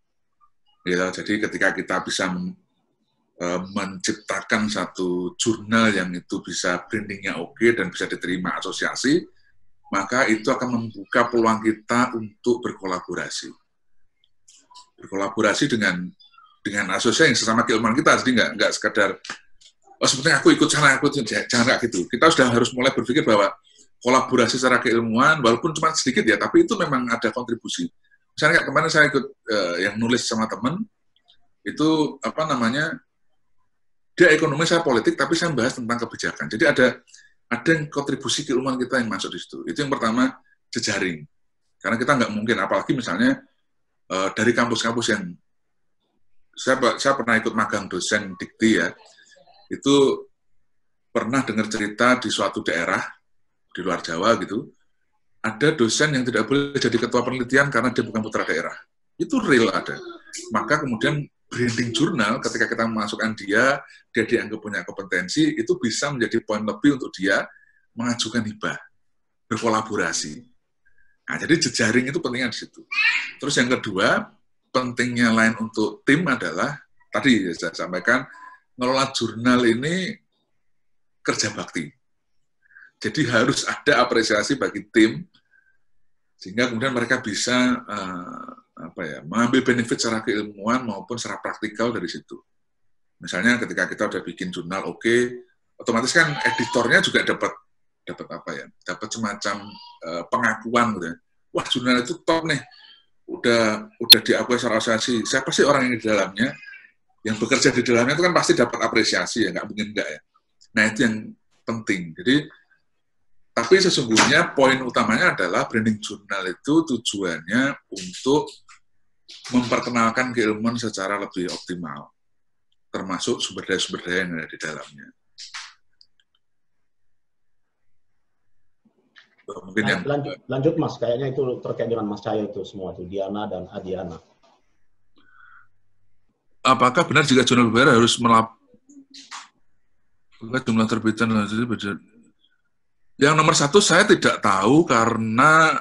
Ya, jadi ketika kita bisa men, e, menciptakan satu jurnal yang itu bisa brandingnya oke dan bisa diterima asosiasi, maka itu akan membuka peluang kita untuk berkolaborasi. Berkolaborasi dengan dengan asosiasi yang sesama keilmuan kita, jadi nggak nggak sekedar oh sebetulnya aku ikut sana, aku jangan kayak gitu. Kita sudah harus mulai berpikir bahwa kolaborasi secara keilmuan, walaupun cuma sedikit ya, tapi itu memang ada kontribusi. Misalnya kayak kemarin saya ikut uh, yang nulis sama teman, itu apa namanya, dia ekonomi, saya politik, tapi saya bahas tentang kebijakan. Jadi ada ada yang kontribusi keilmuan kita yang masuk di situ. Itu yang pertama, jejaring. Karena kita nggak mungkin, apalagi misalnya uh, dari kampus-kampus yang, saya, saya pernah ikut magang dosen dikti ya, itu pernah dengar cerita di suatu daerah, di luar Jawa gitu, ada dosen yang tidak boleh jadi ketua penelitian karena dia bukan putra daerah. Itu real ada. Maka kemudian branding jurnal, ketika kita memasukkan dia, dia dianggap punya kompetensi, itu bisa menjadi poin lebih untuk dia mengajukan hibah, berkolaborasi. Nah, jadi jejaring itu pentingnya di situ. Terus yang kedua, pentingnya lain untuk tim adalah, tadi saya sampaikan, ngelola jurnal ini kerja bakti. Jadi harus ada apresiasi bagi tim, sehingga kemudian mereka bisa uh, apa ya, mengambil benefit secara keilmuan maupun secara praktikal dari situ. Misalnya ketika kita udah bikin jurnal oke, okay, otomatis kan editornya juga dapat dapat apa ya, dapat semacam uh, pengakuan gitu ya. Wah jurnal itu top nih, udah udah diakui secara asosiasi. Siapa sih orang yang di dalamnya, yang bekerja di dalamnya itu kan pasti dapat apresiasi ya, nggak mungkin enggak ya. Nah itu yang penting. Jadi tapi sesungguhnya poin utamanya adalah branding jurnal itu tujuannya untuk memperkenalkan keilmuan secara lebih optimal, termasuk sumber daya-sumber daya yang ada di dalamnya. Mungkin nah, yang lanjut, lanjut Mas, kayaknya itu terkait dengan Mas Cahyo itu semua itu, Diana dan Adiana. Apakah benar jika jurnal berbayar harus melap jumlah terbitan hasil beda? Yang nomor satu saya tidak tahu karena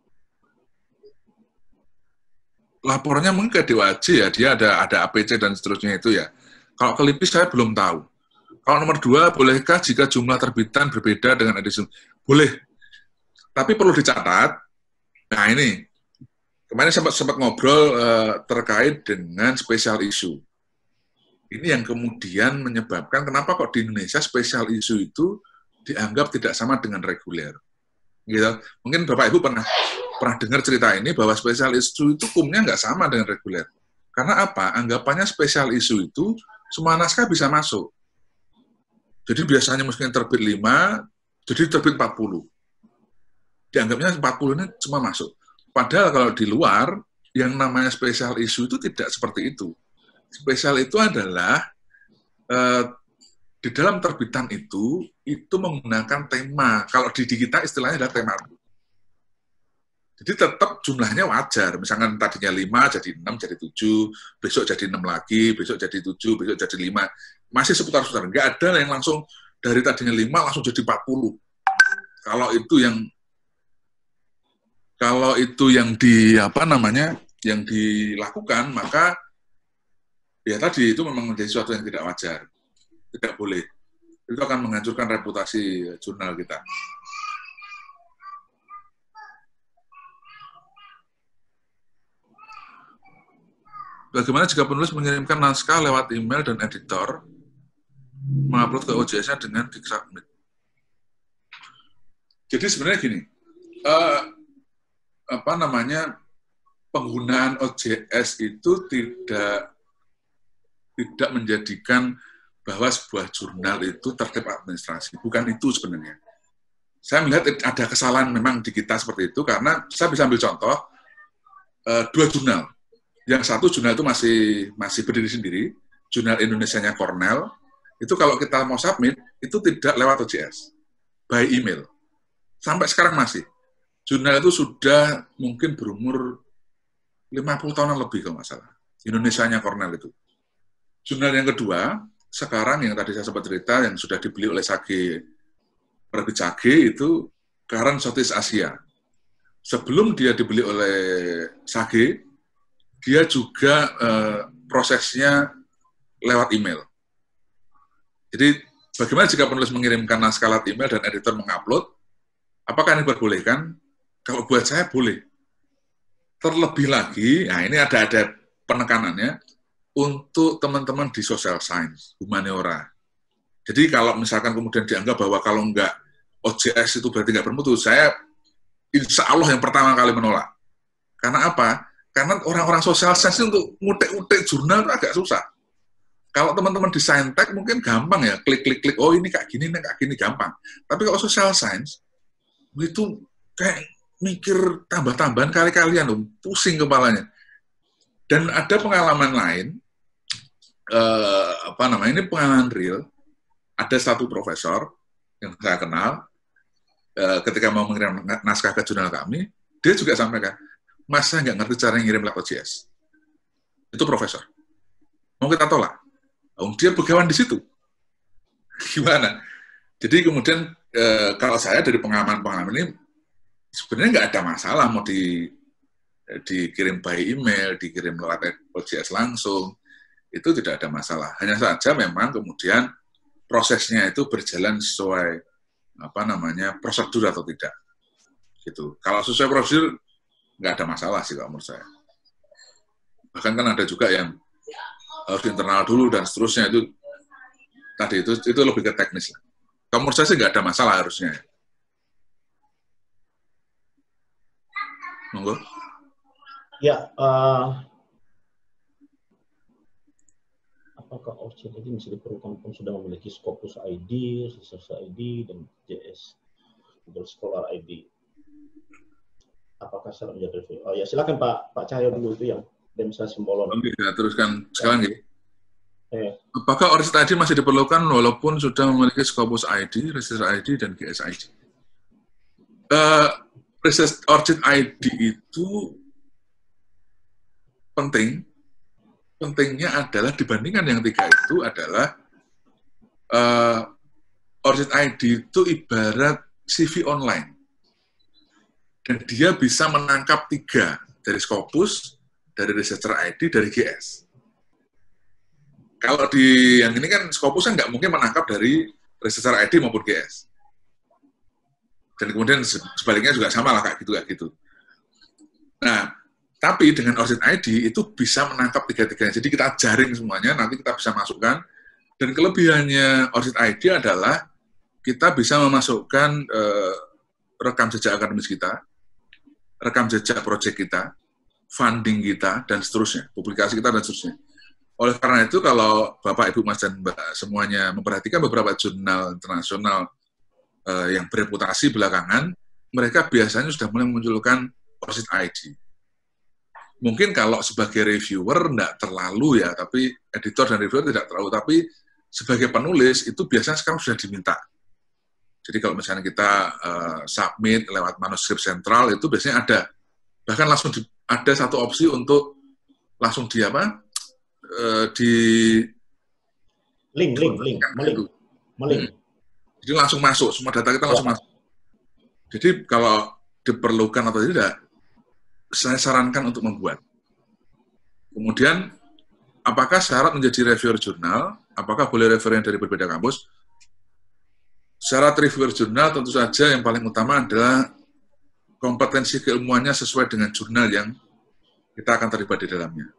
lapornya mungkin ke D W A J ya, dia ada ada A P C dan seterusnya itu ya. Kalau ke LIPI saya belum tahu. Kalau nomor dua, bolehkah jika jumlah terbitan berbeda dengan edisi? Boleh. Tapi perlu dicatat, nah ini, kemarin sempat, sempat ngobrol uh, terkait dengan special issue. Ini yang kemudian menyebabkan kenapa kok di Indonesia special issue itu dianggap tidak sama dengan reguler. Gitu. Mungkin Bapak Ibu pernah pernah dengar cerita ini bahwa special issue itu hukumnya nggak sama dengan reguler. Karena apa? Anggapannya special issue itu semua naskah bisa masuk. Jadi biasanya mungkin terbit lima, jadi terbit empat puluh. Dianggapnya empat puluh ini semua masuk. Padahal kalau di luar, yang namanya special issue itu tidak seperti itu. Special itu adalah, eh, di dalam terbitan itu, itu menggunakan tema. Kalau di, di kita istilahnya adalah tema. Jadi tetap jumlahnya wajar. Misalkan tadinya lima, jadi enam, jadi tujuh, besok jadi enam lagi, besok jadi tujuh, besok jadi lima. Masih seputar-seputar. Nggak ada yang langsung dari tadinya lima langsung jadi empat puluh. Kalau itu yang kalau itu yang di apa namanya yang dilakukan, maka ya tadi itu memang menjadi sesuatu yang tidak wajar, tidak boleh. Itu akan menghancurkan reputasi jurnal kita. Bagaimana jika penulis mengirimkan naskah lewat email dan editor, mengupload ke O J S-nya dengan Geek Submit? Jadi sebenarnya gini, uh, apa namanya penggunaan O J S itu tidak tidak menjadikan bahwa sebuah jurnal itu tertib administrasi. Bukan itu sebenarnya. Saya melihat ada kesalahan memang di kita seperti itu karena saya bisa ambil contoh uh, dua jurnal. Yang satu jurnal itu masih masih berdiri sendiri, jurnal Indonesianya Cornell. Itu kalau kita mau submit itu tidak lewat O J S, by email. Sampai sekarang masih. Jurnal itu sudah mungkin berumur lima puluh tahunan lebih kalau nggak salah. Indonesianya Cornell itu. Jurnal yang kedua, sekarang yang tadi saya sempat cerita, yang sudah dibeli oleh Sage, Penerbit Sage itu Current Southeast Asia. Sebelum dia dibeli oleh Sage, dia juga eh, prosesnya lewat email. Jadi, bagaimana jika penulis mengirimkan naskah lewat email dan editor mengupload, apakah ini diperbolehkan? Kalau buat saya, boleh. Terlebih lagi, nah ini ada ada penekanannya, untuk teman-teman di social science, humaniora. Jadi kalau misalkan kemudian dianggap bahwa kalau enggak O J S itu berarti enggak bermutu, saya insya Allah yang pertama kali menolak. Karena apa? Karena orang-orang social science untuk ngutek-ngutek jurnal itu agak susah. Kalau teman-teman di saintek mungkin gampang ya, klik-klik-klik, oh ini kayak gini, ini kayak gini, gampang. Tapi kalau social science, itu kayak mikir tambah-tambahan kali-kalian, loh, pusing kepalanya. Dan ada pengalaman lain, eh, apa namanya, ini pengalaman real, ada satu profesor yang saya kenal, eh, ketika mau mengirim naskah ke jurnal kami, dia juga sampaikan, Mas, saya nggak ngerti cara ngirim lewat O J S. Itu profesor. Mau kita tolak? Oh, dia pegawai di situ. Gimana? Jadi kemudian, eh, kalau saya dari pengalaman-pengalaman ini, sebenarnya nggak ada masalah mau di, dikirim by email, dikirim lewat O J S langsung, itu tidak ada masalah. Hanya saja memang kemudian prosesnya itu berjalan sesuai apa namanya prosedur atau tidak. Gitu. Kalau sesuai prosedur, nggak ada masalah sih kalau menurut saya. Bahkan kan ada juga yang harus internal dulu dan seterusnya, itu tadi itu itu lebih ke teknis. Kalau menurut saya sih nggak ada masalah harusnya. Monggo. Ya, uh, apakah O J S ini bisa diperlukan pun sudah memiliki Scopus I D, Research I D, dan J S Google Scholar I D? Apakah syarat menjadi review? Oh ya, silakan Pak Pak Cahyo dulu itu yang demonstrasi simbolon. Oke, saya teruskan sekarang ya. Eh. Apakah Orchid I D masih diperlukan walaupun sudah memiliki Scopus I D, Research I D, dan G S I D? Uh, Research Orchid I D itu penting. Pentingnya adalah dibandingkan yang tiga itu adalah uh, Orchid I D itu ibarat C V online. Dan dia bisa menangkap tiga, dari Scopus, dari Researcher I D, dari G S. Kalau di yang ini kan Scopus kan nggak mungkin menangkap dari register I D maupun G S. Dan kemudian sebaliknya juga sama lah kayak gitu kayak gitu. Nah, tapi dengan ORCID I D itu bisa menangkap tiga-tiganya. Jadi kita jaring semuanya, nanti kita bisa masukkan. Dan kelebihannya ORCID I D adalah kita bisa memasukkan eh, rekam jejak akademis kita, rekam jejak proyek kita, funding kita, dan seterusnya, publikasi kita, dan seterusnya. Oleh karena itu, kalau Bapak, Ibu, Mas, dan Mbak semuanya memperhatikan beberapa jurnal internasional eh, yang bereputasi belakangan, mereka biasanya sudah mulai memunculkan ORCID I D. Mungkin kalau sebagai reviewer enggak terlalu ya, tapi editor dan reviewer tidak terlalu, tapi sebagai penulis itu biasanya sekarang sudah diminta. Jadi kalau misalnya kita uh, submit lewat manuskrip sentral itu biasanya ada. Bahkan langsung di, ada satu opsi untuk langsung di apa? Uh, di link, link, link, melink. melink. Hmm. Jadi langsung masuk, semua data kita langsung ya. masuk. Jadi kalau diperlukan atau tidak, saya sarankan untuk membuat. Kemudian, apakah syarat menjadi reviewer jurnal? Apakah boleh reviewer yang dari berbeda kampus? Syarat reviewer jurnal tentu saja yang paling utama adalah kompetensi keilmuannya sesuai dengan jurnal yang kita akan terlibat di dalamnya.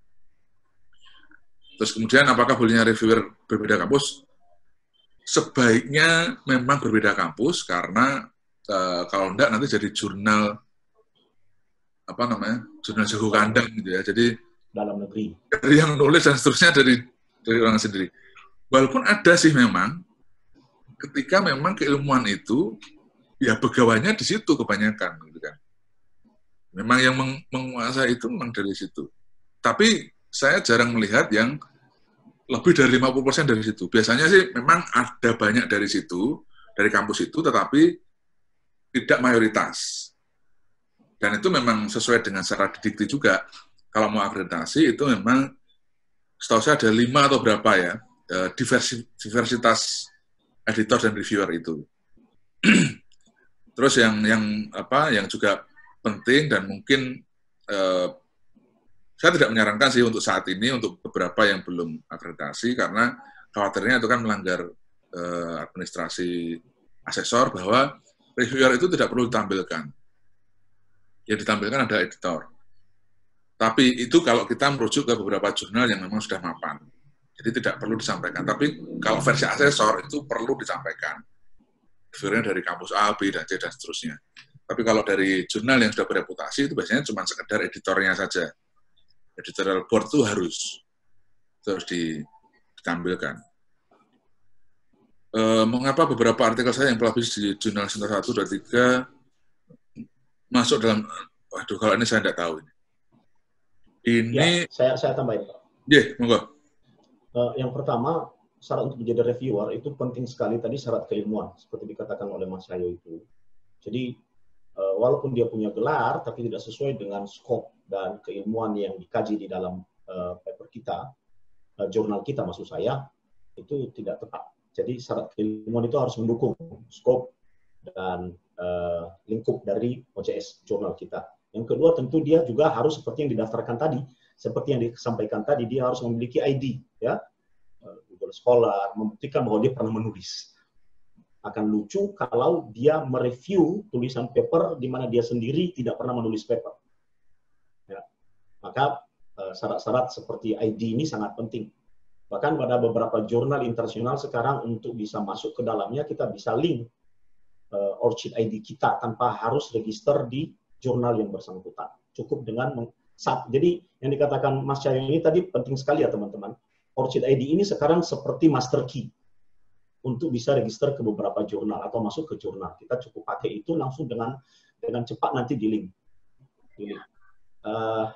Terus kemudian, apakah bolehnya reviewer berbeda kampus? Sebaiknya memang berbeda kampus, karena uh, kalau enggak nanti jadi jurnal apa namanya, jurnal jago kandang gitu ya. Jadi dalam negeri. Dari yang nulis dan seterusnya dari dari orang sendiri. Walaupun ada sih memang, ketika memang keilmuan itu ya pegawainya di situ kebanyakan, gitu kan. Memang yang meng menguasai itu memang dari situ. Tapi saya jarang melihat yang lebih dari lima puluh persen dari situ. Biasanya sih memang ada banyak dari situ, dari kampus itu, tetapi tidak mayoritas. Dan itu memang sesuai dengan syarat didikti juga. Kalau mau akreditasi itu memang setahu saya ada lima atau berapa ya diversi, diversitas editor dan reviewer itu. Terus yang yang apa yang juga penting dan mungkin eh, saya tidak menyarankan sih untuk saat ini untuk beberapa yang belum akreditasi karena khawatirnya itu kan melanggar eh, administrasi asesor bahwa reviewer itu tidak perlu ditampilkan. Yang ditampilkan ada editor. Tapi itu kalau kita merujuk ke beberapa jurnal yang memang sudah mapan. Jadi tidak perlu disampaikan. Tapi kalau versi asesor itu perlu disampaikan. Reviewernya dari kampus A, B, dan C, dan seterusnya. Tapi kalau dari jurnal yang sudah bereputasi, itu biasanya cuma sekedar editornya saja. Editorial board itu harus terus ditampilkan. E, mengapa beberapa artikel saya yang publish di jurnal Center satu, dua, tiga masuk dalam, waduh kalau ini saya tidak tahu. Ini, ya, saya, saya tambahin. Iya, yeah, monggo. Uh, yang pertama, syarat untuk menjadi reviewer itu penting sekali tadi syarat keilmuan, seperti dikatakan oleh Mas Cahyo itu. Jadi, uh, walaupun dia punya gelar, tapi tidak sesuai dengan skop dan keilmuan yang dikaji di dalam uh, paper kita, uh, jurnal kita maksud saya, itu tidak tepat. Jadi, syarat keilmuan itu harus mendukung skop dan uh, lingkup dari O C S jurnal kita. Yang kedua tentu dia juga harus seperti yang didaftarkan tadi, seperti yang disampaikan tadi, dia harus memiliki I D, ya, Google Scholar, membuktikan bahwa dia pernah menulis. Akan lucu kalau dia mereview tulisan paper di mana dia sendiri tidak pernah menulis paper. Ya. Maka syarat-syarat seperti I D ini sangat penting. Bahkan pada beberapa jurnal internasional sekarang untuk bisa masuk ke dalamnya kita bisa link uh, ORCID I D kita tanpa harus register di jurnal yang bersangkutan. Cukup dengan saat, jadi yang dikatakan Mas Cahyo ini tadi penting sekali ya teman-teman. ORCID I D ini sekarang seperti master key untuk bisa register ke beberapa jurnal atau masuk ke jurnal. Kita cukup pakai itu langsung dengan dengan cepat nanti di link. Di link. Uh,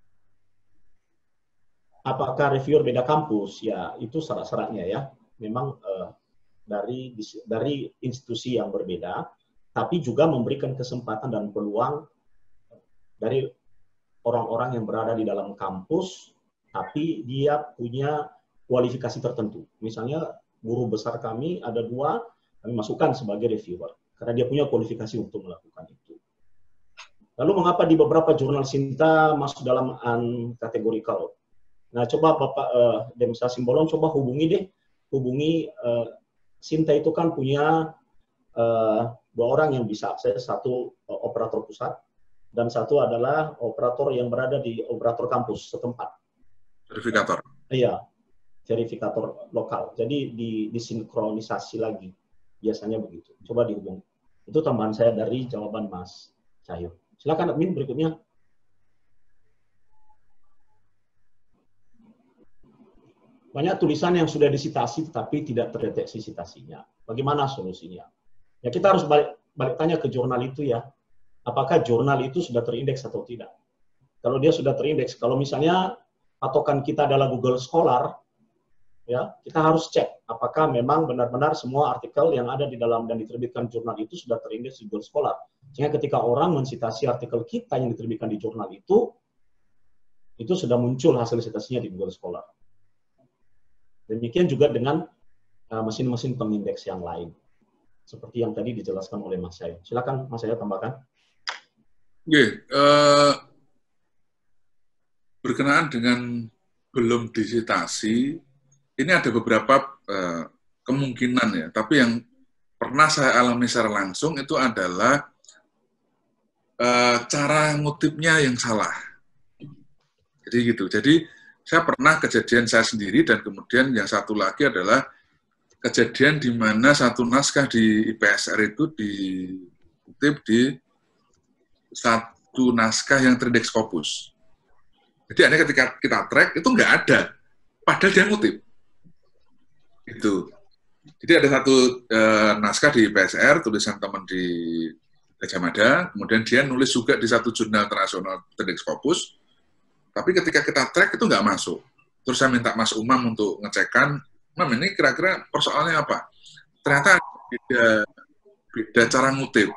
apakah reviewer beda kampus? Ya itu syarat-syaratnya ya. Memang uh, dari dari institusi yang berbeda, tapi juga memberikan kesempatan dan peluang dari orang-orang yang berada di dalam kampus, tapi dia punya kualifikasi tertentu. Misalnya, guru besar kami ada dua, kami masukkan sebagai reviewer, karena dia punya kualifikasi untuk melakukan itu. Lalu mengapa di beberapa jurnal Sinta masuk dalam uncategorical? Nah, coba Bapak uh, Demsa Simbolon, coba hubungi deh, hubungi uh, Sinta itu kan punya uh, dua orang yang bisa akses, satu uh, operator pusat, dan satu adalah operator yang berada di operator kampus setempat. Verifikator. Iya, verifikator lokal. Jadi di, disinkronisasi lagi, biasanya begitu. Coba dihubungi. Itu tambahan saya dari jawaban Mas Cahyo. Silakan admin berikutnya. Banyak tulisan yang sudah disitasi tetapi tidak terdeteksi citasinya. Bagaimana solusinya? Ya kita harus balik, balik tanya ke jurnal itu ya. Apakah jurnal itu sudah terindeks atau tidak? Kalau dia sudah terindeks, kalau misalnya patokan kita adalah Google Scholar, ya kita harus cek apakah memang benar-benar semua artikel yang ada di dalam dan diterbitkan jurnal itu sudah terindeks di Google Scholar. Sehingga ketika orang mensitasi artikel kita yang diterbitkan di jurnal itu, itu sudah muncul hasil citasinya di Google Scholar. Demikian juga dengan mesin-mesin uh, pengindeks yang lain. Seperti yang tadi dijelaskan oleh Mas Cahyo. Silakan Mas Cahyo tambahkan. Oke, uh, berkenaan dengan belum disitasi, ini ada beberapa uh, kemungkinan ya, tapi yang pernah saya alami secara langsung itu adalah uh, cara ngutipnya yang salah. Jadi gitu. Jadi saya pernah kejadian saya sendiri dan kemudian yang satu lagi adalah kejadian di mana satu naskah di I P S R itu dikutip di satu naskah yang terindeks Scopus. Jadi aneh ketika kita track itu nggak ada, padahal dia ngutip. Itu. Jadi ada satu uh, naskah di I P S R, tulisan teman di Gajah Mada, kemudian dia nulis juga di satu jurnal internasional terindeks Scopus. Tapi ketika kita track itu nggak masuk. Terus saya minta Mas Umam untuk ngecekkan, Mam ini kira-kira persoalannya apa? Ternyata beda, beda cara ngutip.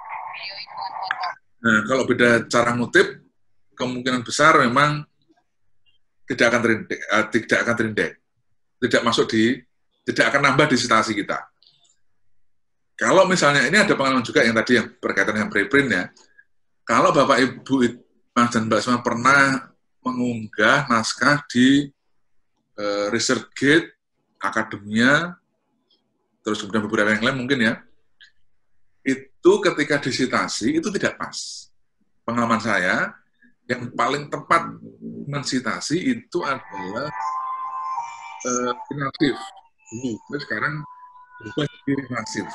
Nah, kalau beda cara ngutip, kemungkinan besar memang tidak akan terindeks, uh, tidak akan terindeks, tidak masuk di, tidak akan nambah di citasi kita. Kalau misalnya ini ada pengalaman juga yang tadi yang berkaitan dengan preprint ya. Kalau Bapak Ibu Mas dan Mbak semua pernah mengunggah naskah di uh, ResearchGate, Akademia, terus kemudian beberapa yang lain mungkin ya, itu ketika disitasi itu tidak pas. Pengalaman saya, yang paling tepat mensitasi itu adalah uh, inarsif. Ini sekarang berubah jadi masif.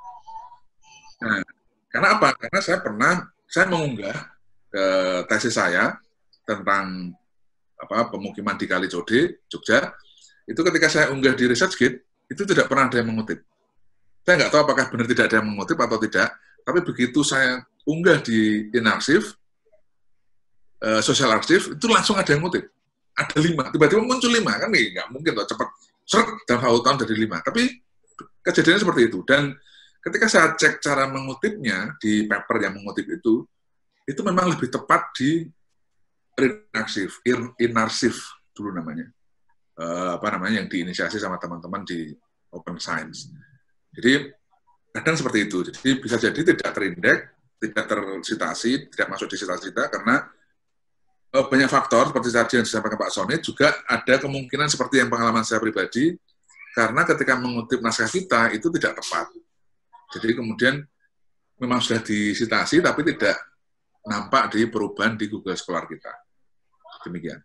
Nah, karena apa? Karena saya pernah, saya mengunggah uh, tesis saya tentang apa pemukiman di Kalicode, Jogja, itu ketika saya unggah di ResearchGate, itu tidak pernah ada yang mengutip. Saya nggak tahu apakah benar tidak ada yang mengutip atau tidak, tapi begitu saya unggah di Inarsif, uh, Social Archive, itu langsung ada yang ngutip. Ada lima, tiba-tiba muncul lima, kan nih, nggak mungkin loh, cepat, seret, dalam satu tahun dari lima. Tapi kejadiannya seperti itu. Dan ketika saya cek cara mengutipnya, di paper yang mengutip itu, itu memang lebih tepat di Inarsif, Inarsif dulu namanya, uh, apa namanya yang diinisiasi sama teman-teman di Open Science. Jadi kadang seperti itu. Jadi bisa jadi tidak terindeks, tidak tersitasi, tidak masuk di citasi kita karena uh, banyak faktor seperti tadi yang disampaikan Pak Sony, juga ada kemungkinan seperti yang pengalaman saya pribadi, karena ketika mengutip naskah kita itu tidak tepat. Jadi kemudian memang sudah disitasi tapi tidak nampak di perubahan di Google Scholar kita. Demikian.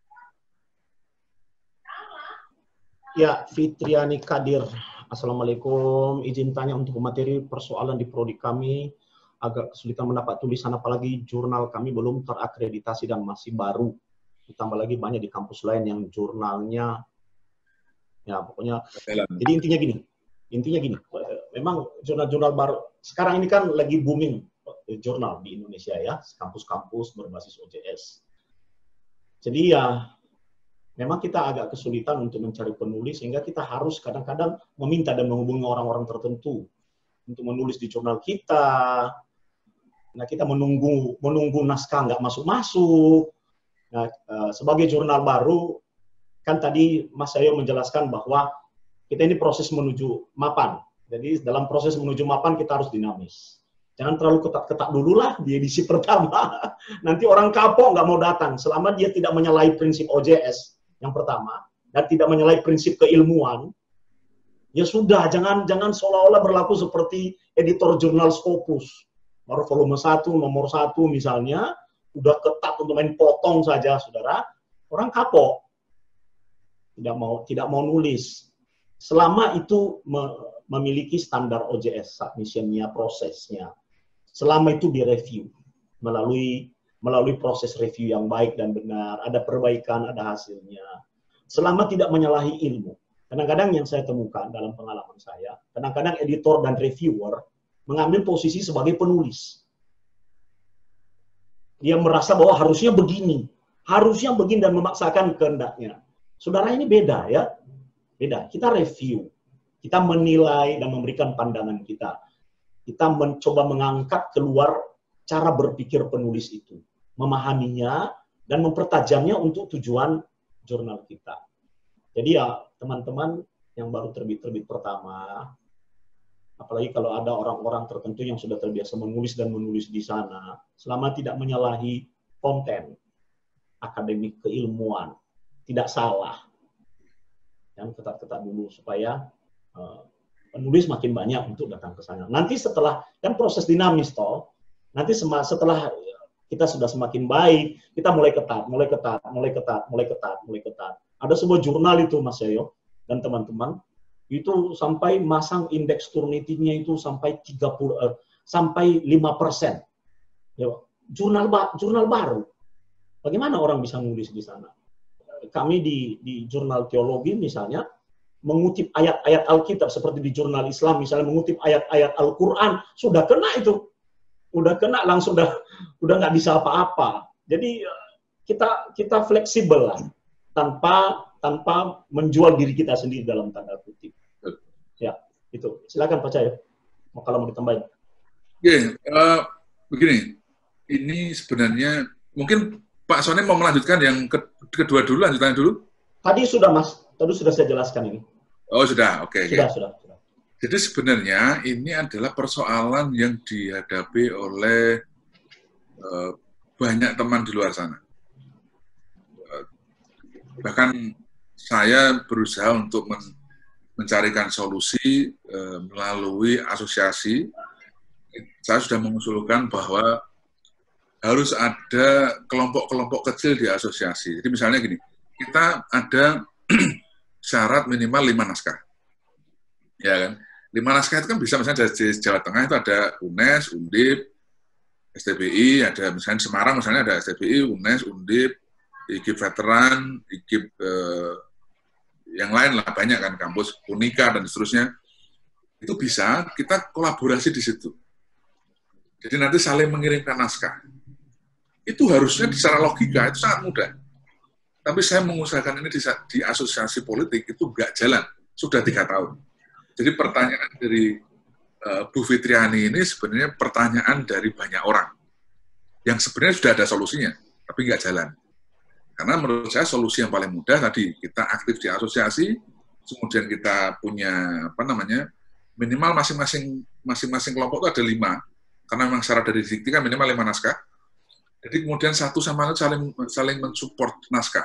Ya, Fitriani Kadir. Assalamualaikum. Izin tanya untuk materi persoalan di prodi kami. Agak kesulitan mendapat tulisan, apalagi jurnal kami belum terakreditasi dan masih baru. Ditambah lagi banyak di kampus lain yang jurnalnya, ya pokoknya. Jadi intinya gini, intinya gini. Memang jurnal-jurnal baru, sekarang ini kan lagi booming jurnal di Indonesia ya, kampus-kampus berbasis O J S. Jadi ya, memang kita agak kesulitan untuk mencari penulis, sehingga kita harus kadang-kadang meminta dan menghubungi orang-orang tertentu untuk menulis di jurnal kita. Nah, kita menunggu menunggu naskah nggak masuk-masuk. Nah, sebagai jurnal baru, kan tadi Mas Cahyo menjelaskan bahwa kita ini proses menuju mapan. Jadi dalam proses menuju mapan kita harus dinamis. Jangan terlalu ketat-ketat dulu lah di edisi pertama. Nanti orang kapok nggak mau datang. Selama dia tidak menyalahi prinsip O J S yang pertama, dan tidak menyalahi prinsip keilmuan, ya sudah, jangan jangan seolah-olah berlaku seperti editor jurnal Scopus. Baru volume satu, nomor satu misalnya, udah ketat untuk main potong saja, saudara. Orang kapok. Tidak mau tidak mau nulis. Selama itu me memiliki standar O J S, submission-nya, prosesnya. Selama itu direview melalui melalui proses review yang baik dan benar, ada perbaikan, ada hasilnya. Selama tidak menyalahi ilmu. Kadang-kadang yang saya temukan dalam pengalaman saya, kadang-kadang editor dan reviewer mengambil posisi sebagai penulis. Dia merasa bahwa harusnya begini, harusnya begini dan memaksakan kehendaknya. Saudara, ini beda ya. Beda. Kita review, kita menilai dan memberikan pandangan kita. Kita mencoba mengangkat keluar cara berpikir penulis itu, memahaminya dan mempertajamnya untuk tujuan jurnal kita. Jadi ya teman-teman yang baru terbit-terbit pertama, apalagi kalau ada orang-orang tertentu yang sudah terbiasa menulis dan menulis di sana, selama tidak menyalahi konten akademik keilmuan, tidak salah. Yang ketat-ketat dulu supaya uh, penulis makin banyak untuk datang ke sana. Nanti setelah, kan proses dinamis toh, nanti setelah kita sudah semakin baik, kita mulai ketat, mulai ketat, mulai ketat, mulai ketat, mulai ketat. Ada sebuah jurnal itu Mas Yayo dan teman-teman, itu sampai masang indeks Turnitin-nya itu sampai tiga puluh eh, sampai lima persen. Ya, jurnal ba jurnal baru. Bagaimana orang bisa nulis di sana? Kami di di jurnal teologi misalnya mengutip ayat-ayat Alkitab seperti di jurnal Islam misalnya mengutip ayat-ayat Al-Qur'an, sudah kena itu. Udah kena langsung udah udah nggak bisa apa-apa. Jadi kita kita fleksibel lah tanpa tanpa menjual diri kita sendiri dalam tanda kutip. Ya, itu. Silakan Pak Cahyo. Mau kalau mau ditambahin. Oke, uh, begini. Ini sebenarnya mungkin Pak Sony mau melanjutkan yang ke kedua dulu, lanjutannya dulu. Tadi sudah Mas, tadi sudah saya jelaskan ini. Oh sudah, oke. Okay, sudah, okay. sudah, sudah. Jadi sebenarnya ini adalah persoalan yang dihadapi oleh uh, banyak teman di luar sana. Uh, bahkan saya berusaha untuk men mencarikan solusi uh, melalui asosiasi. Saya sudah mengusulkan bahwa harus ada kelompok-kelompok kecil di asosiasi. Jadi misalnya gini, kita ada syarat minimal lima naskah. Ya kan? Lima naskah itu kan bisa misalnya dari Jawa Tengah itu ada U N E S, Undip, S T B I, ada misalnya Semarang misalnya ada S T B I, U N E S, Undip, I G I P Veteran, I G I P eh, yang lain lah banyak kan, kampus Unika dan seterusnya. Itu bisa kita kolaborasi di situ. Jadi nanti saling mengirimkan naskah. Itu harusnya secara logika itu sangat mudah. Tapi saya mengusahakan ini di, di asosiasi politik itu nggak jalan sudah tiga tahun. Jadi pertanyaan dari uh, Bu Fitriani ini sebenarnya pertanyaan dari banyak orang yang sebenarnya sudah ada solusinya, tapi nggak jalan. Karena menurut saya solusi yang paling mudah tadi kita aktif di asosiasi, kemudian kita punya apa namanya minimal masing-masing masing-masing kelompok itu ada lima, karena memang syarat dari dikti kan minimal lima naskah. Jadi kemudian satu sama lain saling saling mensupport naskah,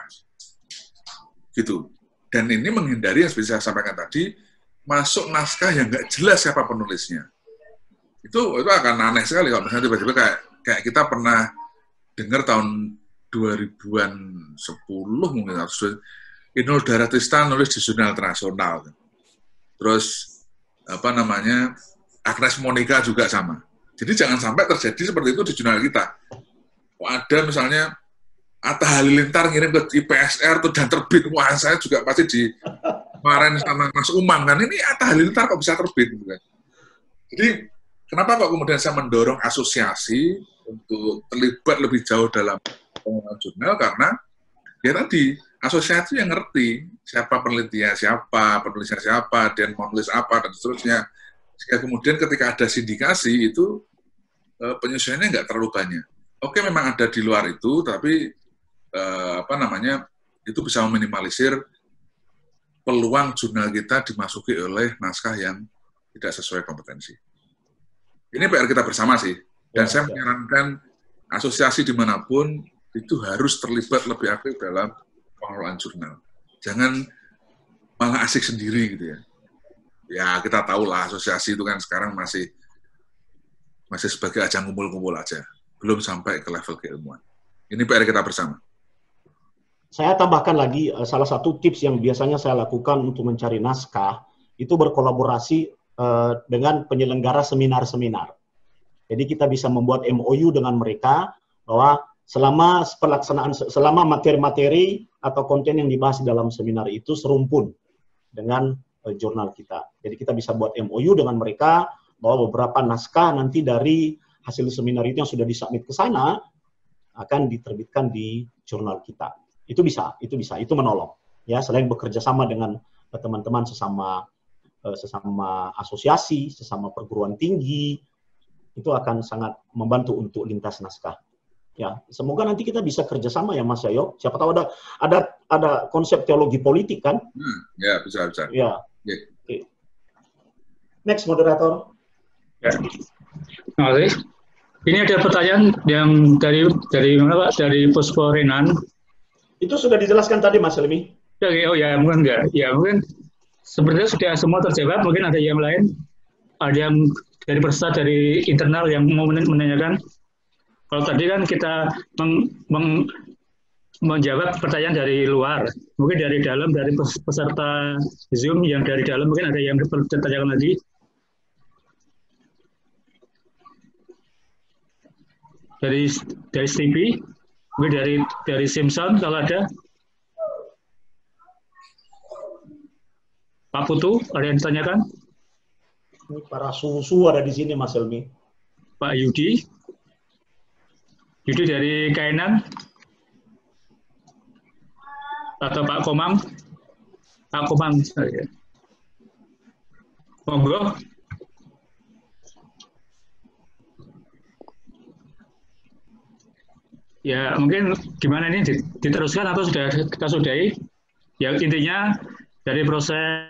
gitu. Dan ini menghindari yang seperti saya sampaikan tadi, masuk naskah yang nggak jelas siapa penulisnya. Itu itu akan aneh sekali kalau misalnya tiba-tiba kayak kayak kita pernah dengar tahun dua ribuan sepuluh mungkin, Inul Daratista nulis di jurnal internasional. Terus apa namanya Agnes Monica juga sama. Jadi jangan sampai terjadi seperti itu di jurnal kita. Ada misalnya Atta Halilintar ngirim ke I P S R tuh dan terbit, wah saya juga pasti di kemarin sama Mas Umam kan, ini Atta Halilintar kok bisa terbit gitu kan. Jadi kenapa kok kemudian saya mendorong asosiasi untuk terlibat lebih jauh dalam pengelolaan jurnal, karena ya tadi asosiasi yang ngerti siapa penelitinya siapa, penulisnya siapa, dan mau nulis apa dan seterusnya. Sehingga kemudian ketika ada sindikasi itu penyesuaiannya nggak terlalu banyak. Oke, memang ada di luar itu, tapi eh, apa namanya itu bisa meminimalisir peluang jurnal kita dimasuki oleh naskah yang tidak sesuai kompetensi. Ini P R kita bersama sih, dan ya, saya ya. menyarankan asosiasi dimanapun itu harus terlibat lebih aktif dalam pengelolaan jurnal. Jangan malah asik sendiri gitu ya. Ya kita tahu lah asosiasi itu kan sekarang masih masih sebagai ajang kumpul-kumpul aja, belum sampai ke level keilmuan. Ini P R kita bersama. Saya tambahkan lagi uh, salah satu tips yang biasanya saya lakukan untuk mencari naskah itu berkolaborasi uh, dengan penyelenggara seminar-seminar. Jadi kita bisa membuat M O U dengan mereka bahwa selama pelaksanaan selama materi-materi atau konten yang dibahas dalam seminar itu serumpun dengan uh, jurnal kita. Jadi kita bisa buat M O U dengan mereka bahwa beberapa naskah nanti dari hasil seminar itu yang sudah disubmit ke sana akan diterbitkan di jurnal kita. Itu bisa, itu bisa, itu menolong. Ya, selain bekerja sama dengan teman-teman sesama sesama asosiasi, sesama perguruan tinggi, itu akan sangat membantu untuk lintas naskah. Ya, semoga nanti kita bisa kerjasama ya Mas Yayo. Siapa tahu ada ada ada konsep teologi politik kan? Hmm, ya bisa bisa. Ya. Yeah. Okay. Next moderator. Ya. Terima kasih. Ini ada pertanyaan yang dari dari mana Pak? Dari Puspo Renan. Itu sudah dijelaskan tadi Mas Helmi. Ya, oh ya mungkin enggak. Ya mungkin sebenarnya sudah semua terjawab. Mungkin ada yang lain. Ada yang dari peserta dari internal yang mau menanyakan. Kalau tadi kan kita meng, meng, menjawab pertanyaan dari luar. Mungkin dari dalam, dari peserta Zoom yang dari dalam mungkin ada yang ditanyakan lagi. Dari dari S T V, mungkin dari dari Simpson kalau ada. Pak Putu, ada yang ditanyakan? Ini para susu ada di sini Mas Helmi. Pak Yudi, Yudi dari Kainan, atau Pak Komang, Pak Komang, saya. Monggo. Ya, mungkin gimana ini diteruskan atau sudah kita sudahi? Ya, intinya dari proses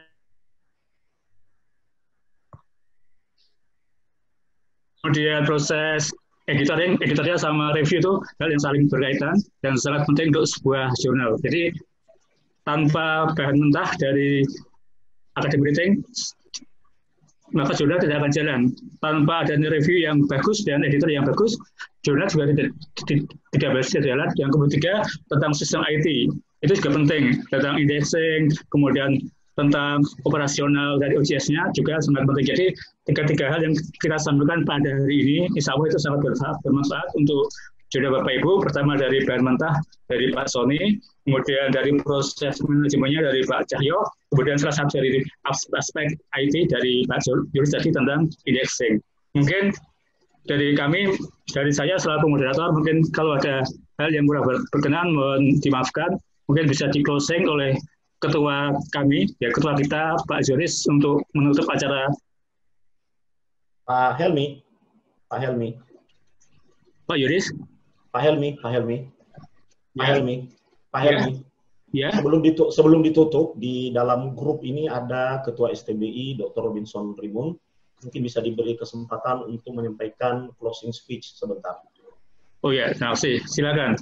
kemudian proses editorial, editorial sama review itu hal yang saling berkaitan dan sangat penting untuk sebuah jurnal. Jadi tanpa bahan mentah dari academic writing, maka jurnal tidak akan jalan. Tanpa adanya review yang bagus dan editor yang bagus, jurnal juga tidak, tidak bisa jalan. Yang ketiga, tentang sistem I T. Itu juga penting. Tentang indexing, kemudian tentang operasional dari O C S-nya juga sangat penting. Jadi, tiga-tiga hal yang kita sampaikan pada hari ini, insya Allah itu sangat bermanfaat untuk jurnal Bapak Ibu. Pertama dari bahan mentah dari Pak Sony, kemudian dari proses manajemennya dari Pak Cahyo, kemudian salah satu dari aspek I T dari Pak Juris tadi tentang indexing. Mungkin dari kami, dari saya selaku moderator, mungkin kalau ada hal yang kurang berkenan, mohon dimaafkan, mungkin bisa di-closing oleh ketua kami, ya ketua kita, Pak Juris, untuk menutup acara. Pak Helmi, Pak Helmi. Pak Juris. Pak Helmi, Pak Helmi, Pak Helmi, Pak Helmi. Ya. Sebelum ditutup, sebelum ditutup di dalam grup ini ada Ketua S T B I, Doktor Robinson Rimun. Mungkin bisa diberi kesempatan untuk menyampaikan closing speech sebentar. Oh ya, terima kasih. Silakan.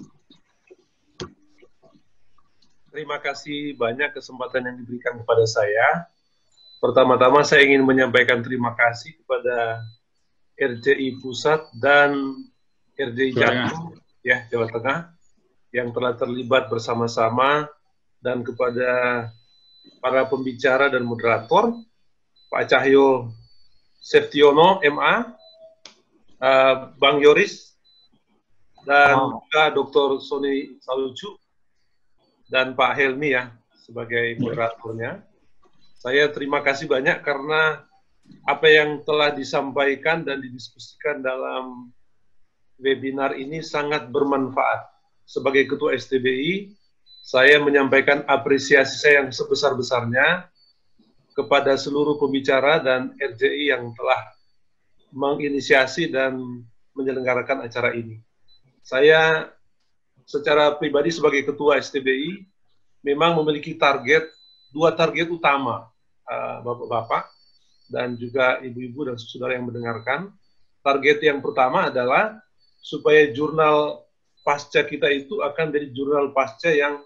Terima kasih banyak kesempatan yang diberikan kepada saya. Pertama-tama saya ingin menyampaikan terima kasih kepada R J I Pusat dan R J I Jatim, ya Jawa Tengah, yang telah terlibat bersama-sama, dan kepada para pembicara dan moderator, Pak Cahyo Septiono, M A, uh, Bang Yoris, dan oh. juga Doktor Sony Salucu, dan Pak Helmi ya, sebagai moderatornya. Saya terima kasih banyak karena apa yang telah disampaikan dan didiskusikan dalam webinar ini sangat bermanfaat. Sebagai Ketua S T B I, saya menyampaikan apresiasi saya yang sebesar-besarnya kepada seluruh pembicara dan R J I yang telah menginisiasi dan menyelenggarakan acara ini. Saya secara pribadi sebagai Ketua S T B I memang memiliki target, dua target utama, Bapak-Bapak dan juga Ibu-Ibu dan saudara yang mendengarkan. Target yang pertama adalah supaya jurnal pasca kita itu akan jadi jurnal pasca yang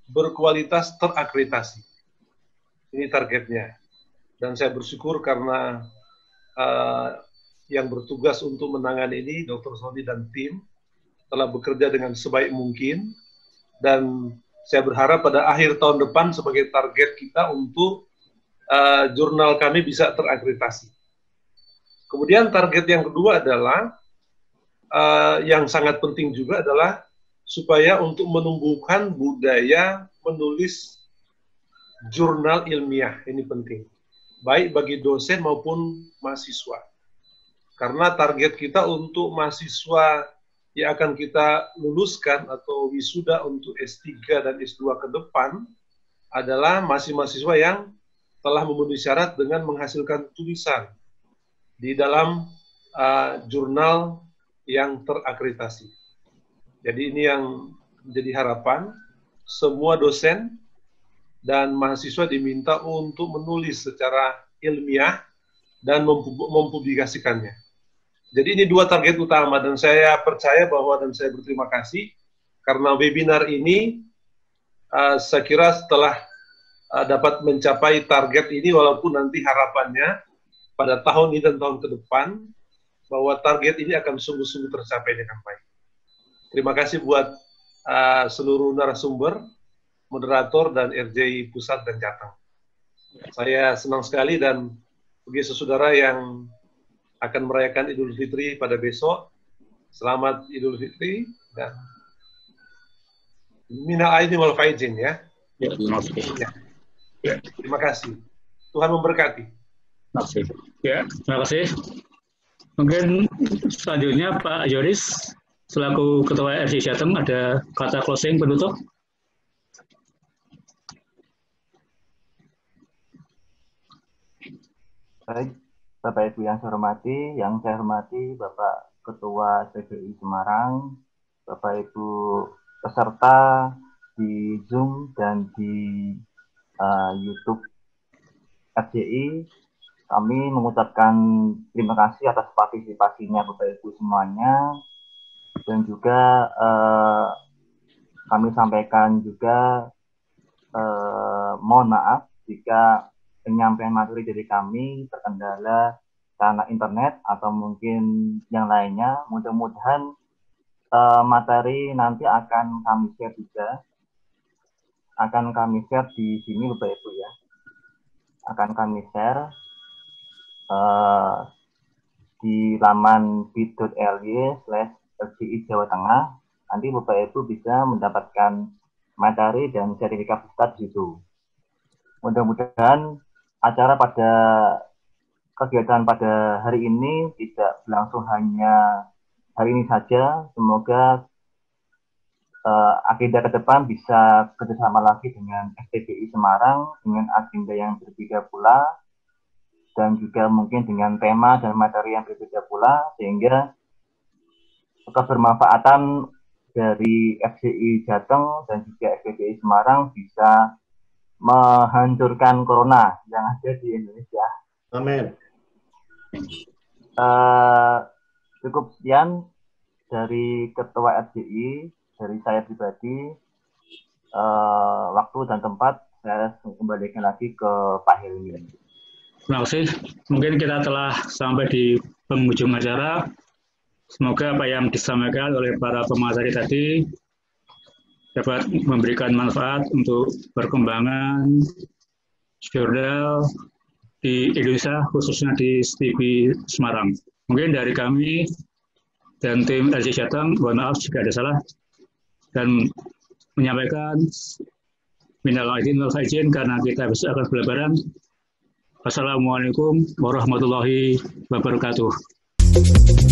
berkualitas terakreditasi. Ini targetnya. Dan saya bersyukur karena uh, yang bertugas untuk menangani ini, Doktor Sony dan tim, telah bekerja dengan sebaik mungkin. Dan saya berharap pada akhir tahun depan sebagai target kita untuk uh, jurnal kami bisa terakreditasi. Kemudian target yang kedua adalah, uh, yang sangat penting juga adalah supaya untuk menumbuhkan budaya menulis jurnal ilmiah, ini penting. Baik bagi dosen maupun mahasiswa. Karena target kita untuk mahasiswa yang akan kita luluskan atau wisuda untuk S tiga dan S dua ke depan adalah mahasiswa yang telah memenuhi syarat dengan menghasilkan tulisan di dalam uh, jurnal yang terakreditasi. Jadi ini yang menjadi harapan, semua dosen dan mahasiswa diminta untuk menulis secara ilmiah dan mempublikasikannya. Jadi ini dua target utama, dan saya percaya bahwa, dan saya berterima kasih, karena webinar ini, uh, saya kira setelah uh, dapat mencapai target ini, walaupun nanti harapannya pada tahun ini dan tahun ke depan, bahwa target ini akan sungguh-sungguh tercapai dengan baik. Terima kasih buat uh, seluruh narasumber, moderator, dan R J I Pusat dan Jateng. Saya senang sekali, dan bagi saudara yang akan merayakan Idul Fitri pada besok, selamat Idul Fitri, dan minal aidin wal faizin ya. Ya, terima kasih. Ya. Ya. Terima kasih. Tuhan memberkati. Terima kasih. Ya, terima kasih. Mungkin selanjutnya Pak Yoris, selaku Ketua R J I Jateng, ada kata closing penutup. Baik, Bapak Ibu yang saya hormati, yang saya hormati Bapak Ketua P B I Semarang, Bapak Ibu peserta di Zoom dan di uh, YouTube R J I, kami mengucapkan terima kasih atas partisipasinya Bapak Ibu semuanya, dan juga uh, kami sampaikan juga uh, mohon maaf jika penyampaian materi dari kami terkendala karena internet atau mungkin yang lainnya. Mudah-mudahan uh, materi nanti akan kami share juga, akan kami share di sini Bapak Ibu ya, akan kami share uh, di laman bit.ly slash rji Jawa Tengah. Nanti Bapak Ibu bisa mendapatkan materi dan sertifikat pusat di situ. Mudah-mudahan acara pada kegiatan pada hari ini tidak berlangsung hanya hari ini saja. Semoga uh, agenda ke depan bisa kerjasama lagi dengan S T B I Semarang dengan agenda yang berbeda pula, dan juga mungkin dengan tema dan materi yang berbeda pula, sehingga kebermanfaatan dari F J I Jateng dan juga S T B I Semarang bisa menghancurkan corona yang ada di Indonesia. Amin. Uh, cukup sekian dari Ketua R J I, dari saya pribadi. Uh, waktu dan tempat saya kembalikan lagi ke Pak Helmi. Terima kasih. Mungkin kita telah sampai di penghujung acara. Semoga apa yang disampaikan oleh para pemateri tadi dapat memberikan manfaat untuk perkembangan jurnal di Indonesia, khususnya di S T B I Semarang. Mungkin dari kami dan tim R J I Jateng, mohon maaf jika ada salah, dan menyampaikan minal aidin wal faizin karena kita besok akan berlebaran. Wassalamualaikum warahmatullahi wabarakatuh.